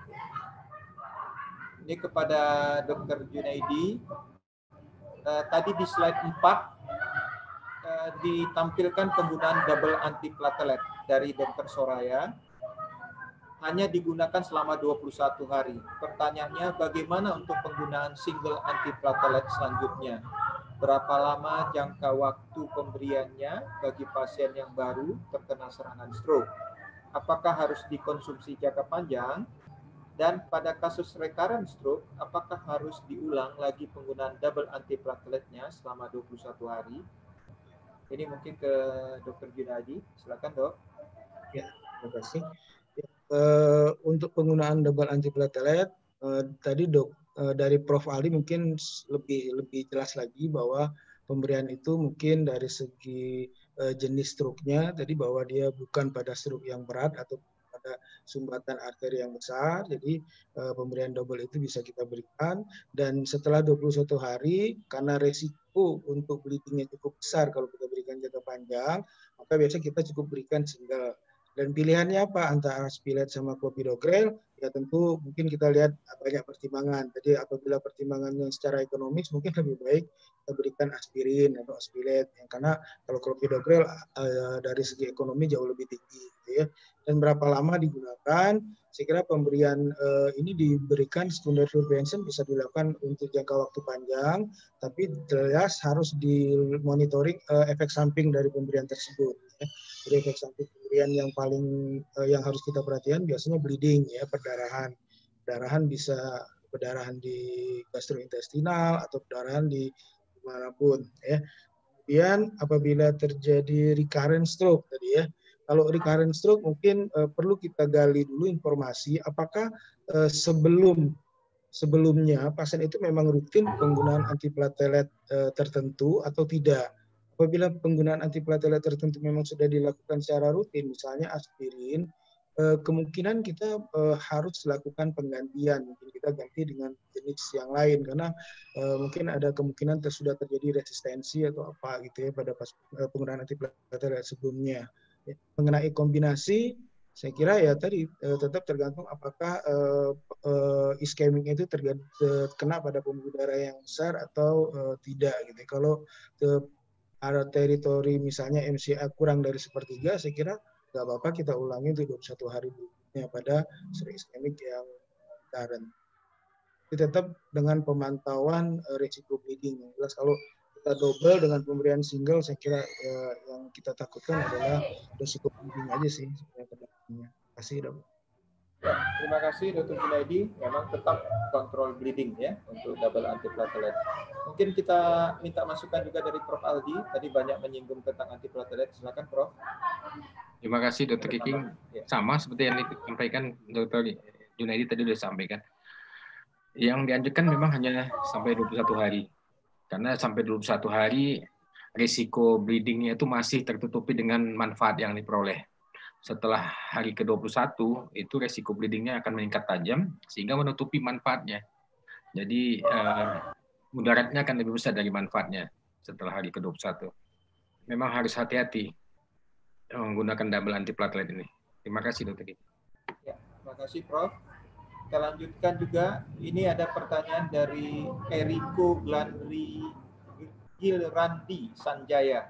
[SPEAKER 1] Ini kepada Dokter Junaidi. Uh, tadi di slide empat uh, ditampilkan penggunaan double antiplatelet dari Dokter Soraya. Hanya digunakan selama dua puluh satu hari. Pertanyaannya, bagaimana untuk penggunaan single antiplatelet selanjutnya? Berapa lama jangka waktu pemberiannya bagi pasien yang baru terkena serangan stroke? Apakah harus dikonsumsi jangka panjang? Dan pada kasus recurrent stroke, apakah harus diulang lagi penggunaan double antiplateletnya selama dua puluh satu hari? Ini mungkin ke Dokter Junaidi. Silakan, Dok.
[SPEAKER 3] Ya, terima kasih. Ya, uh, untuk penggunaan double antiplatelet, uh, tadi Dok uh, dari Prof Ali mungkin lebih lebih jelas lagi bahwa pemberian itu mungkin dari segi uh, jenis stroke-nya, tadi bahwa dia bukan pada stroke yang berat atau pada sumbatan arteri yang besar, jadi uh, pemberian double itu bisa kita berikan, dan setelah dua puluh satu hari, karena resiko untuk bleeding-nya cukup besar kalau kita berikan jangka panjang, maka biasanya kita cukup berikan single. Dan pilihannya apa antara Aspilet sama Clopidogrel? Ya tentu mungkin kita lihat banyak pertimbangan. Jadi apabila pertimbangannya secara ekonomis mungkin lebih baik kita berikan aspirin atau Aspilet. Ya, karena kalau Clopidogrel uh, dari segi ekonomi jauh lebih tinggi. Gitu ya. Dan berapa lama digunakan? Saya kira pemberian uh, ini diberikan secondary prevention bisa dilakukan untuk jangka waktu panjang, tapi jelas harus dimonitoring uh, efek samping dari pemberian tersebut. Ya. Jadi efek samping pemberian yang paling uh, yang harus kita perhatikan biasanya bleeding ya, perdarahan. Perdarahan bisa perdarahan di gastrointestinal atau perdarahan di manapun ya. Kemudian apabila terjadi recurrent stroke tadi ya, kalau recurrent stroke mungkin uh, perlu kita gali dulu informasi apakah uh, sebelum sebelumnya pasien itu memang rutin penggunaan antiplatelet uh, tertentu atau tidak. Apabila penggunaan antiplatelet tertentu memang sudah dilakukan secara rutin, misalnya aspirin, uh, kemungkinan kita uh, harus lakukan penggantian. Mungkin kita ganti dengan jenis yang lain karena uh, mungkin ada kemungkinan ter sudah terjadi resistensi atau apa gitu ya pada pas, uh, penggunaan antiplatelet sebelumnya. Ya, mengenai kombinasi, saya kira ya tadi eh, tetap tergantung apakah eh, eh, iskemik itu terkena pada pembuluh darah yang besar atau eh, tidak gitu. Kalau ke ada teritori misalnya M C A kurang dari sepertiga, saya kira nggak apa-apa kita ulangi untuk dua puluh satu hari berikutnya pada seri iskemik yang current. Tetap dengan pemantauan eh, risiko bleeding. Yang jelas kalau kita double dengan pemberian single, saya kira eh, yang kita takutkan adalah risiko bleeding aja sih. Terima kasih dok.
[SPEAKER 1] Ya, terima kasih dokter Junaidi. Memang tetap kontrol bleeding ya untuk double antiplatelet. Mungkin kita minta masukan juga dari Prof Aldi. Tadi banyak menyinggung tentang antiplatelet. Silakan Prof.
[SPEAKER 4] Terima kasih dokter Kiking. Ya. Sama seperti yang disampaikan dokter Junaidi tadi sudah sampaikan. Yang dianjurkan memang hanya sampai dua puluh satu hari. Karena sampai dua puluh satu hari risiko bleedingnya itu masih tertutupi dengan manfaat yang diperoleh. Setelah hari ke dua puluh satu, itu resiko bleedingnya akan meningkat tajam, sehingga menutupi manfaatnya. Jadi, eh, mudaratnya akan lebih besar dari manfaatnya setelah hari ke dua puluh satu. Memang harus hati-hati menggunakan double antiplatelet ini. Terima kasih, dokter.
[SPEAKER 1] Ya, terima kasih, Prof. Kita lanjutkan juga. Ini ada pertanyaan dari Eriko Glandri Gilrandi Sanjaya.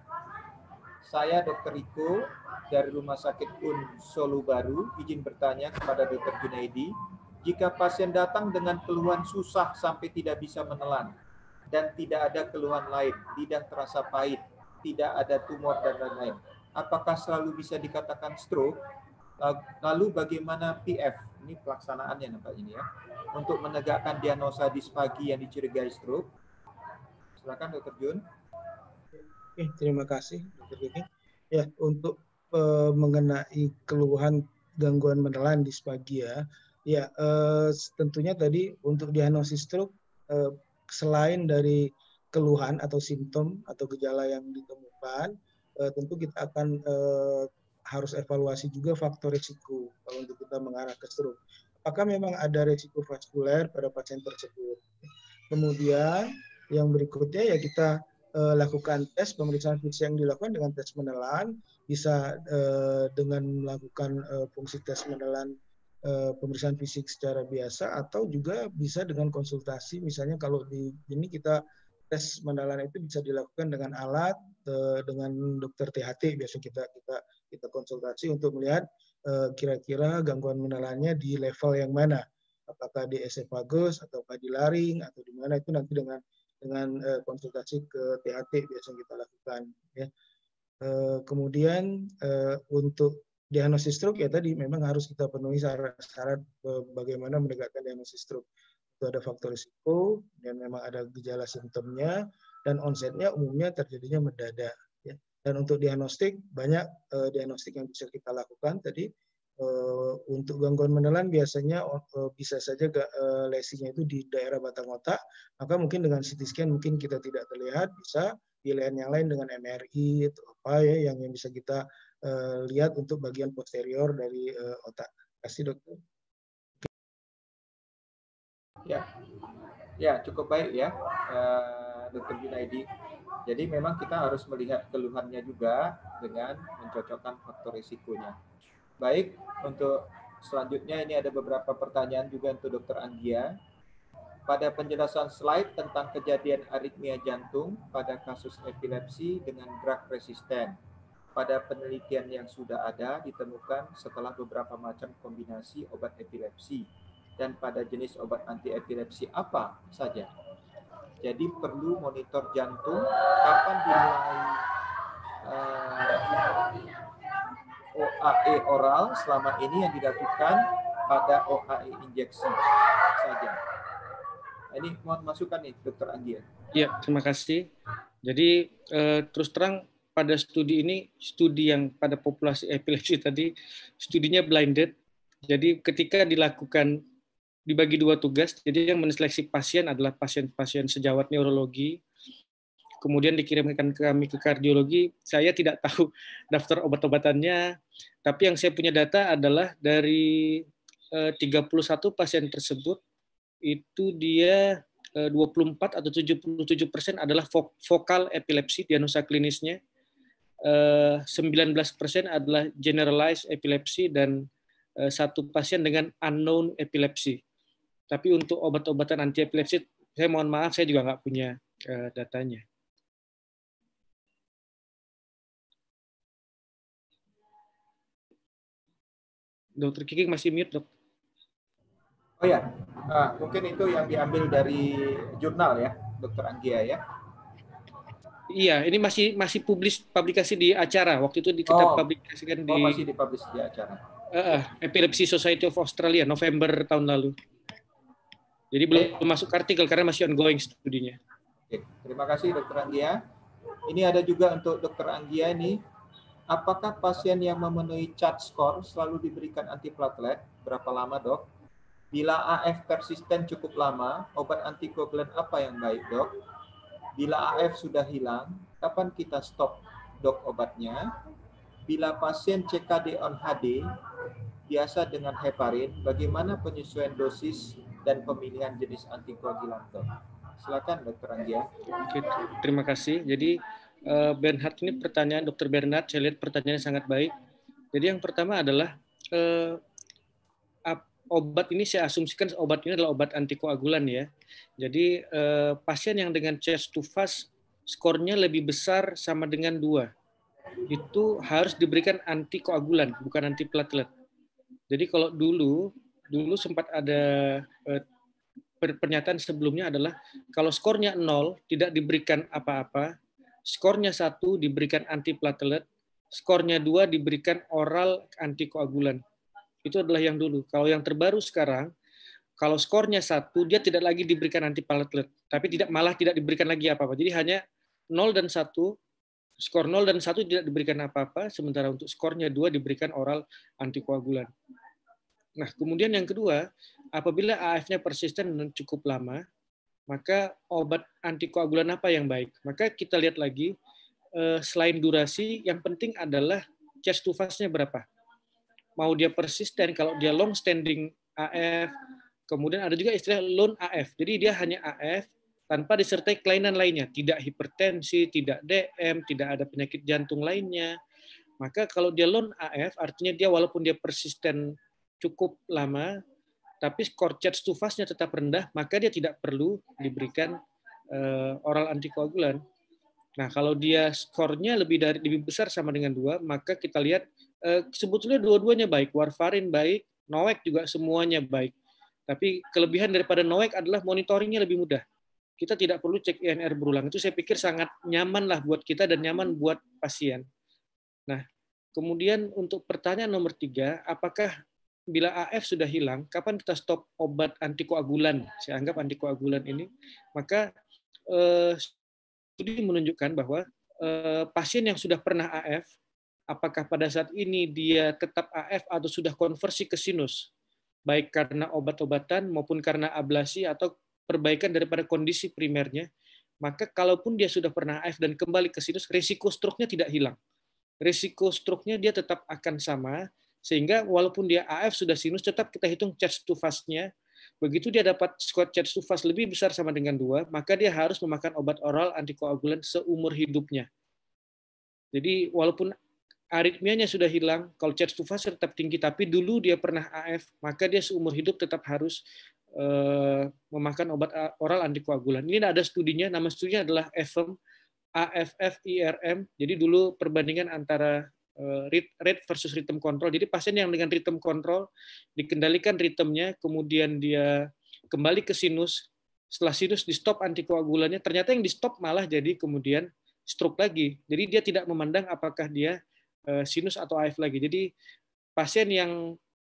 [SPEAKER 1] Saya dokter Riko dari Rumah Sakit U N Solo Baru, izin bertanya kepada dokter Junaidi, jika pasien datang dengan keluhan susah sampai tidak bisa menelan dan tidak ada keluhan lain, lidah terasa pahit, tidak ada tumor dan lain-lain, apakah selalu bisa dikatakan stroke? Lalu bagaimana P F? Ini pelaksanaannya nampak ini ya, untuk menegakkan diagnosa dispagi yang dicurigai stroke. Silakan dokter Jun.
[SPEAKER 3] Oke, terima kasih dokter Vicky. Ya, untuk uh, mengenai keluhan gangguan menelan disfagia, ya uh, tentunya tadi untuk diagnosis stroke uh, selain dari keluhan atau simptom atau gejala yang ditemukan, uh, tentu kita akan uh, harus evaluasi juga faktor risiko kalau untuk kita mengarah ke stroke. Apakah memang ada risiko vaskuler pada pasien tersebut? Kemudian yang berikutnya ya kita Uh, lakukan tes pemeriksaan fisik yang dilakukan dengan tes menelan, bisa uh, dengan melakukan uh, fungsi tes menelan uh, pemeriksaan fisik secara biasa, atau juga bisa dengan konsultasi. Misalnya kalau di ini kita tes menelan itu bisa dilakukan dengan alat uh, dengan dokter T H T. Biasanya kita kita kita konsultasi untuk melihat uh, kira-kira gangguan menelannya di level yang mana, apakah di esophagus ataukah di laring atau di mana, itu nanti dengan dengan uh, konsultasi ke T H T biasanya kita lakukan ya. Uh, kemudian uh, untuk diagnosis stroke ya tadi memang harus kita penuhi syarat-syarat uh, bagaimana menegakkan diagnosis stroke. Itu ada faktor risiko dan memang ada gejala simptomnya, dan onsetnya umumnya terjadinya mendadak ya. Dan untuk diagnostik banyak uh, diagnostik yang bisa kita lakukan tadi. Uh, untuk gangguan menelan biasanya uh, bisa saja uh, lesinya itu di daerah batang otak, maka mungkin dengan C T scan mungkin kita tidak terlihat, bisa pilihan yang lain dengan M R I atau apa ya yang, yang bisa kita uh, lihat untuk bagian posterior dari uh, otak. Terima kasih dokter.
[SPEAKER 1] Ya, ya cukup baik ya, uh, dokter Junaidi. Jadi memang kita harus melihat keluhannya juga dengan mencocokkan faktor risikonya. Baik, untuk selanjutnya ini ada beberapa pertanyaan juga untuk dokter Anggia. Pada penjelasan slide tentang kejadian aritmia jantung pada kasus epilepsi dengan drug resisten, pada penelitian yang sudah ada ditemukan setelah beberapa macam kombinasi obat epilepsi, dan pada jenis obat anti-epilepsi apa saja. Jadi perlu monitor jantung kapan dimulai uh, O A E oral selama ini yang dilakukan pada O A E injeksi saja. Ini mohon masukan nih, Dokter Anggia.
[SPEAKER 5] Ya, terima kasih. Jadi eh, terus terang pada studi ini, studi yang pada populasi epilepsi tadi, studinya blinded. Jadi ketika dilakukan, dibagi dua tugas, jadi yang menseleksi pasien adalah pasien-pasien sejawat neurologi, kemudian dikirimkan ke kami ke kardiologi. Saya tidak tahu daftar obat-obatannya, tapi yang saya punya data adalah dari eh, tiga puluh satu pasien tersebut, itu dia dua puluh empat atau tujuh puluh tujuh persen adalah vokal epilepsi, diagnosa klinisnya. sembilan belas persen adalah generalized epilepsi dan satu pasien dengan unknown epilepsi. Tapi untuk obat-obatan anti epilepsi, saya mohon maaf, saya juga nggak punya datanya. Dokter Kiki masih mute, dok.
[SPEAKER 1] Oh ya, nah, mungkin itu yang diambil dari jurnal ya, Dokter Anggia ya.
[SPEAKER 5] Iya, ini masih masih publis publikasi di acara. Waktu itu kita
[SPEAKER 1] oh,
[SPEAKER 5] publikasikan di.
[SPEAKER 1] Oh, masih dipublis di acara.
[SPEAKER 5] Uh, Epilepsy Society of Australia November tahun lalu. Jadi belum okay. masuk artikel karena masih ongoing studinya.
[SPEAKER 1] Oke, terima kasih Dokter Anggia. Ini ada juga untuk Dokter Anggia ini. Apakah pasien yang memenuhi CHART score selalu diberikan antiplatelet? Berapa lama, Dok? Bila A F persisten cukup lama, obat antikoagulan apa yang baik, Dok? Bila A F sudah hilang, kapan kita stop, Dok, obatnya? Bila pasien C K D on H D biasa dengan heparin, bagaimana penyesuaian dosis dan pemilihan jenis antikoagulan, Dok? Silakan, Dokter Anggia.
[SPEAKER 5] Oke, terima kasih. Jadi Bernhard ini pertanyaan, Dokter Bernhard, saya lihat pertanyaannya sangat baik. Jadi yang pertama adalah eh, obat ini saya asumsikan obat ini adalah obat antikoagulan ya. Jadi eh, pasien yang dengan chest to fast skornya lebih besar sama dengan dua, itu harus diberikan antikoagulan, bukan antiplatelet. Jadi kalau dulu dulu sempat ada eh, pernyataan sebelumnya adalah kalau skornya nol tidak diberikan apa-apa, skornya satu diberikan antiplatelet, skornya dua diberikan oral antikoagulan. Itu adalah yang dulu. Kalau yang terbaru sekarang, kalau skornya satu, dia tidak lagi diberikan antiplatelet, tapi tidak malah tidak diberikan lagi apa-apa. Jadi hanya nol dan satu, skor nol dan satu tidak diberikan apa-apa, sementara untuk skornya dua diberikan oral antikoagulan. Nah, kemudian yang kedua, apabila A F-nya persisten dan cukup lama, maka obat antikoagulan apa yang baik? Maka kita lihat lagi, selain durasi, yang penting adalah chest to fast-nya berapa. Mau dia persisten, kalau dia long standing A F, kemudian ada juga istilah lone A F. Jadi dia hanya A F tanpa disertai kelainan lainnya, tidak hipertensi, tidak D M, tidak ada penyakit jantung lainnya. Maka kalau dia lone A F, artinya dia walaupun dia persisten cukup lama, tapi skor chest to fast-nya tetap rendah, maka dia tidak perlu diberikan uh, oral antikoagulan. Nah, kalau dia skornya lebih dari lebih besar sama dengan dua, maka kita lihat eh, sebetulnya dua-duanya baik. Warfarin baik, Noec juga semuanya baik. Tapi kelebihan daripada Noec adalah monitoringnya lebih mudah. Kita tidak perlu cek I N R berulang. Itu saya pikir sangat nyaman lah buat kita dan nyaman buat pasien. Nah, kemudian untuk pertanyaan nomor tiga, apakah bila A F sudah hilang, kapan kita stop obat antikoagulan? Saya anggap antikoagulan ini, maka eh, studi menunjukkan bahwa eh, pasien yang sudah pernah A F, apakah pada saat ini dia tetap A F atau sudah konversi ke sinus, baik karena obat-obatan maupun karena ablasi atau perbaikan daripada kondisi primernya, maka kalaupun dia sudah pernah A F dan kembali ke sinus, risiko stroke-nya tidak hilang. Risiko stroke-nya dia tetap akan sama, sehingga walaupun dia A F sudah sinus, tetap kita hitung chest to fast-nya. Begitu dia dapat skor chest to fast lebih besar sama dengan dua, maka dia harus memakan obat oral antikoagulan seumur hidupnya. Jadi walaupun aritmianya sudah hilang, kalau chest to fast tetap tinggi, tapi dulu dia pernah A F, maka dia seumur hidup tetap harus uh, memakan obat oral antikoagulan. Ini ada studinya, nama studinya adalah A F M, A F F I R M. Jadi dulu perbandingan antara rate versus rhythm control. Jadi pasien yang dengan rhythm control dikendalikan ritmenya, kemudian dia kembali ke sinus. Setelah sinus di stop antikoagulannya, ternyata yang di stop malah jadi kemudian stroke lagi. Jadi dia tidak memandang apakah dia sinus atau A F lagi. Jadi pasien yang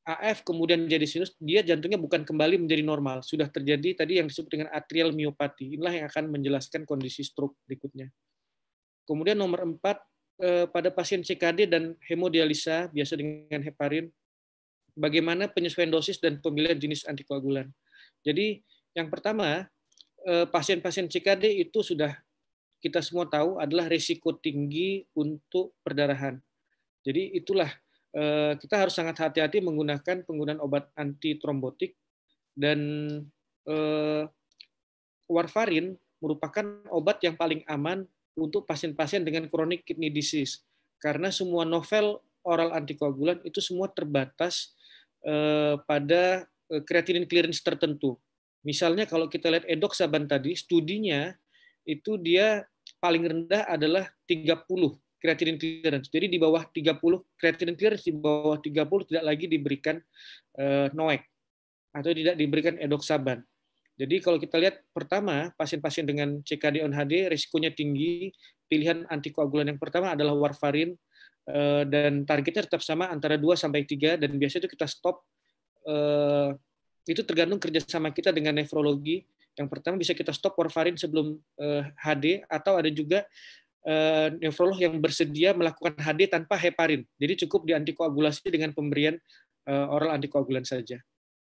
[SPEAKER 5] A F kemudian menjadi sinus, dia jantungnya bukan kembali menjadi normal. Sudah terjadi tadi yang disebut dengan atrial myopathy. Inilah yang akan menjelaskan kondisi stroke berikutnya. Kemudian nomor empat, pada pasien C K D dan hemodialisa, biasa dengan heparin, bagaimana penyesuaian dosis dan pemilihan jenis antikoagulan. Jadi yang pertama, pasien-pasien C K D itu sudah kita semua tahu adalah risiko tinggi untuk perdarahan. Jadi itulah kita harus sangat hati-hati menggunakan penggunaan obat anti trombotik, dan eh, warfarin merupakan obat yang paling aman untuk pasien-pasien dengan chronic kidney disease, karena semua novel oral antikoagulan itu semua terbatas eh, pada creatinine clearance tertentu. Misalnya kalau kita lihat edoxaban tadi, studinya itu dia paling rendah adalah tiga puluh creatinine clearance. Jadi di bawah tiga puluh creatinine clearance, di bawah tiga puluh tidak lagi diberikan uh, N O A C atau tidak diberikan edoxaban. Jadi kalau kita lihat pertama, pasien-pasien dengan C K D on H D risikonya tinggi, pilihan antikoagulan yang pertama adalah warfarin, uh, dan targetnya tetap sama antara dua sampai tiga, dan biasanya itu kita stop, uh, itu tergantung kerjasama kita dengan nefrologi. Yang pertama bisa kita stop warfarin sebelum uh, H D, atau ada juga Uh, nefrolog yang bersedia melakukan H D tanpa heparin. Jadi cukup diantikoagulasi dengan pemberian uh, oral antikoagulan saja.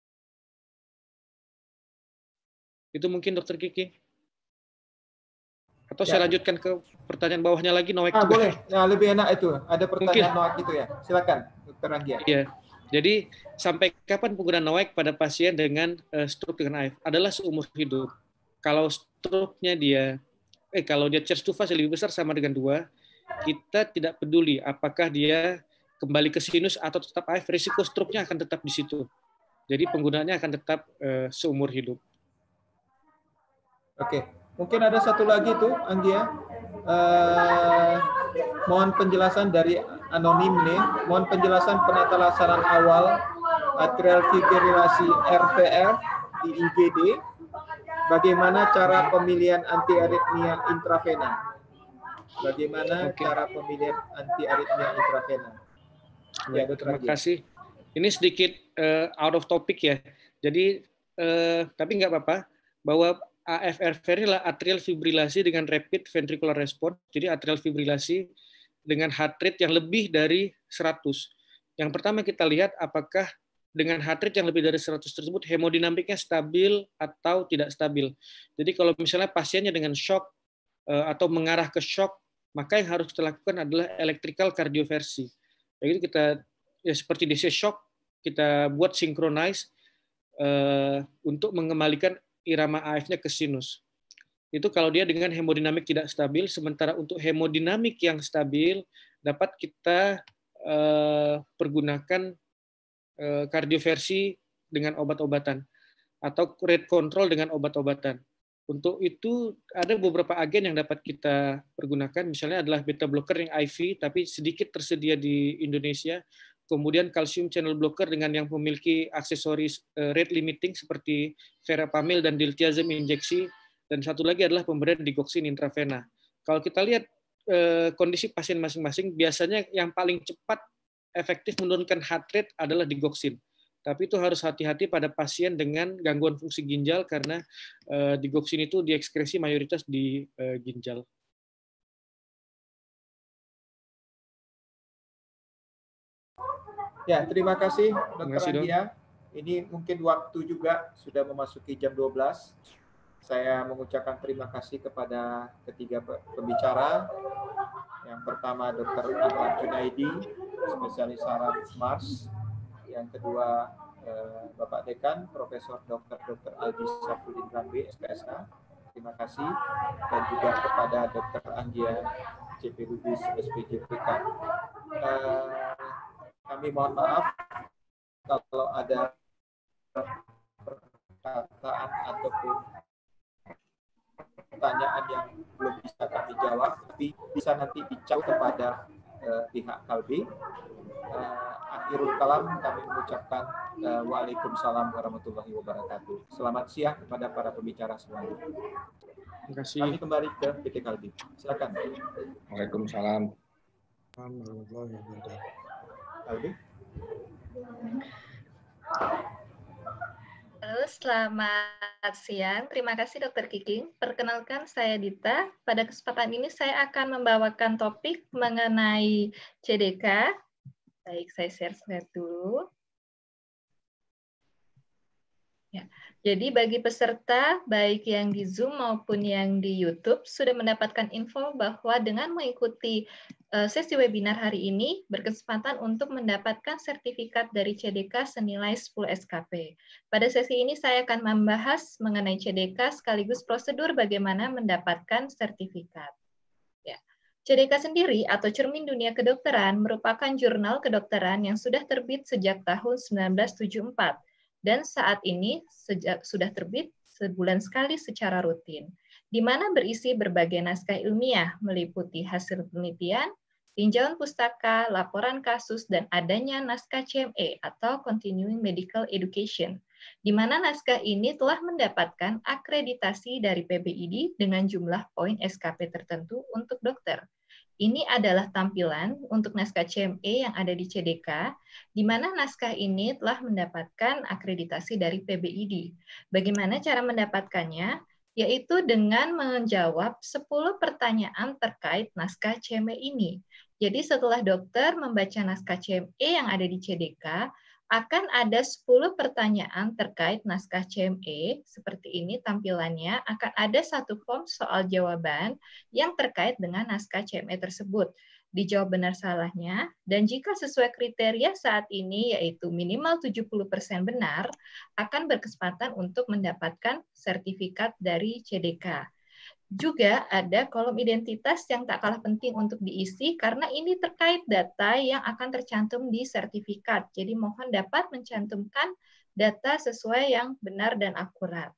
[SPEAKER 5] Itu mungkin Dokter Kiki. Atau ya, saya lanjutkan ke pertanyaan bawahnya lagi, N O A C
[SPEAKER 1] ah,
[SPEAKER 5] juga.
[SPEAKER 1] Boleh, nah, lebih enak itu. Ada pertanyaan
[SPEAKER 5] mungkin.
[SPEAKER 1] N O A C itu ya. Silakan, Dokter Anggia.
[SPEAKER 5] Iya. Jadi sampai kapan penggunaan N O A C pada pasien dengan uh, stroke dengan A F? Adalah seumur hidup. Kalau stroke-nya dia Eh, kalau dia chest to fast lebih besar sama dengan dua, kita tidak peduli apakah dia kembali ke sinus atau tetap A F, risiko stroke-nya akan tetap di situ. Jadi penggunaannya akan tetap uh, seumur hidup.
[SPEAKER 1] Oke, mungkin ada satu lagi tuh, Anggia. Uh, mohon penjelasan dari anonim nih. Mohon penjelasan penata laksanaan awal atrial fibrilasi R V R di I G D. Bagaimana cara pemilihan antiaritmia intravena? Bagaimana okay. cara pemilihan antiaritmia intravena? Ya,
[SPEAKER 5] terima kasih. Ini sedikit uh, out of topic ya. Jadi, uh, tapi nggak apa-apa, bahwa A F R V R adalah atrial fibrilasi dengan rapid ventricular response. Jadi atrial fibrilasi dengan heart rate yang lebih dari seratus. Yang pertama kita lihat apakah dengan heart rate yang lebih dari seratus tersebut, hemodinamiknya stabil atau tidak stabil. Jadi kalau misalnya pasiennya dengan shock atau mengarah ke shock, maka yang harus kita lakukan adalah electrical cardioversi. Jadi kita ya seperti D C shock, kita buat synchronize uh, untuk mengembalikan irama A F-nya ke sinus. Itu kalau dia dengan hemodinamik tidak stabil, sementara untuk hemodinamik yang stabil dapat kita uh, pergunakan kardioversi dengan obat-obatan atau rate control dengan obat-obatan. Untuk itu ada beberapa agen yang dapat kita pergunakan, misalnya adalah beta blocker yang I V tapi sedikit tersedia di Indonesia, kemudian calcium channel blocker dengan yang memiliki aksesoris rate limiting seperti verapamil dan diltiazem injeksi, dan satu lagi adalah pemberian digoxin intravena. Kalau kita lihat kondisi pasien masing-masing, biasanya yang paling cepat efektif menurunkan heart rate adalah digoxin. Tapi itu harus hati-hati pada pasien dengan gangguan fungsi ginjal karena uh, digoxin itu diekskresi mayoritas di uh, ginjal.
[SPEAKER 1] Ya, terima kasih Dokter Anggia. Ini mungkin waktu juga sudah memasuki jam dua belas. Saya mengucapkan terima kasih kepada ketiga pembicara. Yang pertama Dokter Ahmad Junaidi, spesialis saraf Mars. Yang kedua Bapak Dekan, Profesor Dokter Dokter Aldi Safruddin Rambe, S P S K. Terima kasih. Dan juga kepada Dokter Anggia, C P Lubis, S P J P K. Kami mohon maaf kalau ada perkataan ataupun pertanyaan yang belum bisa kami jawab, tapi bisa nanti dicap kepada uh, pihak Kalbi. Uh, akhirul kalam kami mengucapkan uh, waalaikumsalam warahmatullahi wabarakatuh. Selamat siang kepada para pembicara semuanya.
[SPEAKER 5] Terima kasih.
[SPEAKER 1] Kami kembali ke P T Kalbi. Silakan.
[SPEAKER 4] Waalaikumsalam.
[SPEAKER 1] Kalbi.
[SPEAKER 6] Halo, selamat siang. Terima kasih Dokter Kiking. Perkenalkan, saya Dita. Pada kesempatan ini saya akan membawakan topik mengenai C D K. Baik, saya share slide dulu. Ya. Jadi bagi peserta, baik yang di Zoom maupun yang di YouTube, sudah mendapatkan info bahwa dengan mengikuti sesi webinar hari ini, berkesempatan untuk mendapatkan sertifikat dari C D K senilai sepuluh S K P. Pada sesi ini saya akan membahas mengenai C D K sekaligus prosedur bagaimana mendapatkan sertifikat. Ya. C D K sendiri atau Cermin Dunia Kedokteran merupakan jurnal kedokteran yang sudah terbit sejak tahun seribu sembilan ratus tujuh puluh empat. Dan saat ini sejak sudah terbit sebulan sekali secara rutin, di mana berisi berbagai naskah ilmiah meliputi hasil penelitian, tinjauan pustaka, laporan kasus, dan adanya naskah C M E atau Continuing Medical Education, di mana naskah ini telah mendapatkan akreditasi dari P B I D dengan jumlah poin S K P tertentu untuk dokter. Ini adalah tampilan untuk naskah C M E yang ada di C D K, di mana naskah ini telah mendapatkan akreditasi dari P B I D. Bagaimana cara mendapatkannya? Yaitu dengan menjawab sepuluh pertanyaan terkait naskah C M E ini. Jadi setelah dokter membaca naskah C M E yang ada di C D K, akan ada sepuluh pertanyaan terkait naskah C M E, seperti ini tampilannya, akan ada satu form soal jawaban yang terkait dengan naskah C M E tersebut. Dijawab benar salahnya, dan jika sesuai kriteria saat ini, yaitu minimal tujuh puluh persen benar, akan berkesempatan untuk mendapatkan sertifikat dari C D K. Juga ada kolom identitas yang tak kalah penting untuk diisi karena ini terkait data yang akan tercantum di sertifikat. Jadi mohon dapat mencantumkan data sesuai yang benar dan akurat.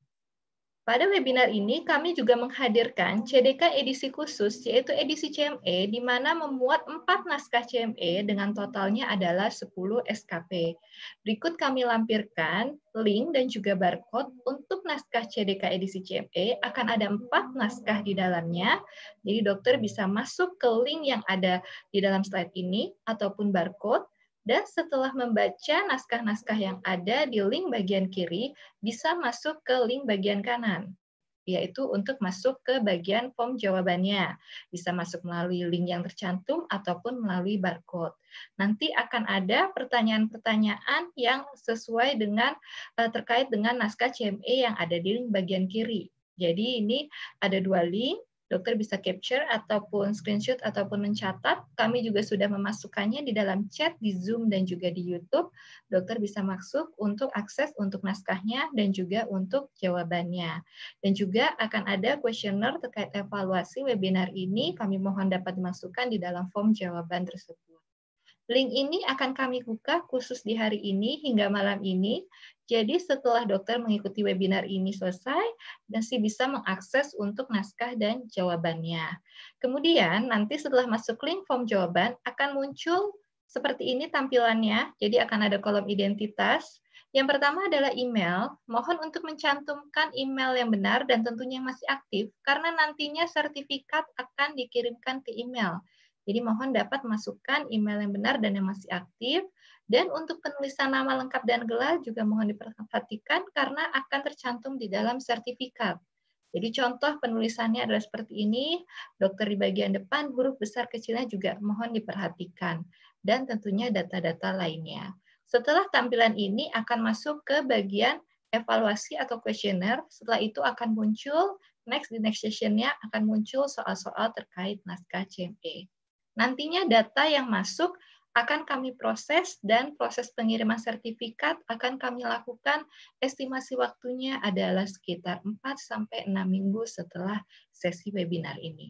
[SPEAKER 6] Pada webinar ini kami juga menghadirkan C D K edisi khusus, yaitu edisi C M E, di mana memuat empat naskah C M E dengan totalnya adalah sepuluh S K P. Berikut kami lampirkan link dan juga barcode untuk naskah C D K edisi C M E, akan ada empat naskah di dalamnya, jadi dokter bisa masuk ke link yang ada di dalam slide ini, ataupun barcode, dan setelah membaca naskah-naskah yang ada di link bagian kiri, bisa masuk ke link bagian kanan, yaitu untuk masuk ke bagian form jawabannya. Bisa masuk melalui link yang tercantum ataupun melalui barcode. Nanti akan ada pertanyaan-pertanyaan yang sesuai dengan terkait dengan naskah C M E yang ada di link bagian kiri. Jadi ini ada dua link. Dokter bisa capture ataupun screenshot ataupun mencatat. Kami juga sudah memasukkannya di dalam chat di Zoom dan juga di YouTube. Dokter bisa masuk untuk akses untuk naskahnya dan juga untuk jawabannya. Dan juga akan ada kuesioner terkait evaluasi webinar ini. Kami mohon dapat dimasukkan di dalam form jawaban tersebut. Link ini akan kami buka khusus di hari ini hingga malam ini. Jadi setelah dokter mengikuti webinar ini selesai, masih bisa mengakses untuk naskah dan jawabannya. Kemudian nanti setelah masuk link form jawaban akan muncul seperti ini tampilannya. Jadi akan ada kolom identitas. Yang pertama adalah email. Mohon untuk mencantumkan email yang benar dan tentunya yang masih aktif, karena nantinya sertifikat akan dikirimkan ke email. Jadi mohon dapat masukkan email yang benar dan yang masih aktif. Dan untuk penulisan nama lengkap dan gelar juga mohon diperhatikan karena akan tercantum di dalam sertifikat. Jadi contoh penulisannya adalah seperti ini. Dokter di bagian depan, huruf besar kecilnya juga mohon diperhatikan. Dan tentunya data-data lainnya. Setelah tampilan ini akan masuk ke bagian evaluasi atau kuesioner. Setelah itu akan muncul, next di next session-nya akan muncul soal-soal terkait naskah C M E. Nantinya data yang masuk akan kami proses dan proses pengiriman sertifikat akan kami lakukan, estimasi waktunya adalah sekitar empat sampai enam minggu setelah sesi webinar ini.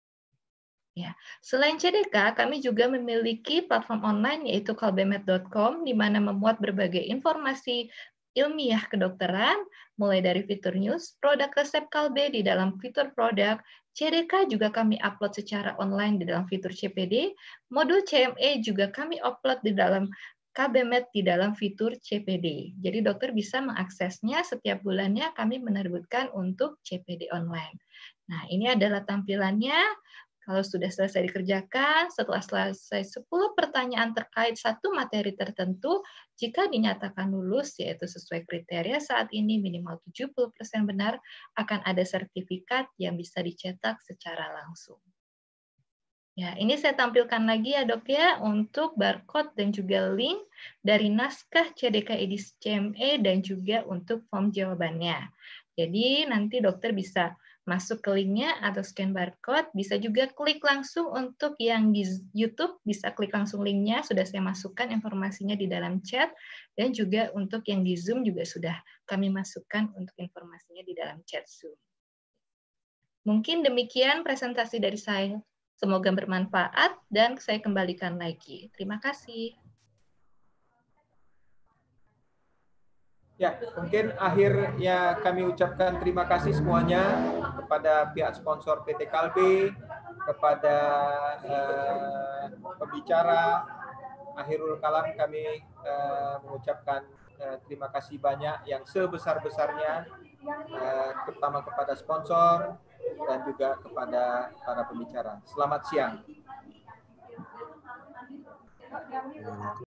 [SPEAKER 6] Ya. Selain C D K, kami juga memiliki platform online yaitu kalbemed dot com di mana memuat berbagai informasi ilmiah kedokteran, mulai dari fitur news, produk resep Kalbe di dalam fitur produk, C D K juga kami upload secara online di dalam fitur C P D, modul C M E juga kami upload di dalam KalbeMed di dalam fitur C P D. Jadi dokter bisa mengaksesnya setiap bulannya kami menerbitkan untuk C P D online. Nah, ini adalah tampilannya. Kalau sudah selesai dikerjakan, setelah selesai sepuluh pertanyaan terkait satu materi tertentu, jika dinyatakan lulus, yaitu sesuai kriteria saat ini minimal tujuh puluh persen benar, akan ada sertifikat yang bisa dicetak secara langsung. Ya, ini saya tampilkan lagi ya dok ya, untuk barcode dan juga link dari naskah C D K Edisi C M E dan juga untuk form jawabannya. Jadi nanti dokter bisa masuk ke linknya atau scan barcode, bisa juga klik langsung untuk yang di YouTube, bisa klik langsung linknya, sudah saya masukkan informasinya di dalam chat, dan juga untuk yang di Zoom juga sudah kami masukkan untuk informasinya di dalam chat Zoom. Mungkin demikian presentasi dari saya. Semoga bermanfaat dan saya kembalikan lagi. Terima kasih.
[SPEAKER 1] Ya, mungkin akhirnya kami ucapkan terima kasih semuanya kepada pihak sponsor P T Kalbe, kepada eh, pembicara. Akhirul kalam kami eh, mengucapkan eh, terima kasih banyak yang sebesar-besarnya, eh, terutama kepada sponsor dan juga kepada para pembicara. Selamat siang.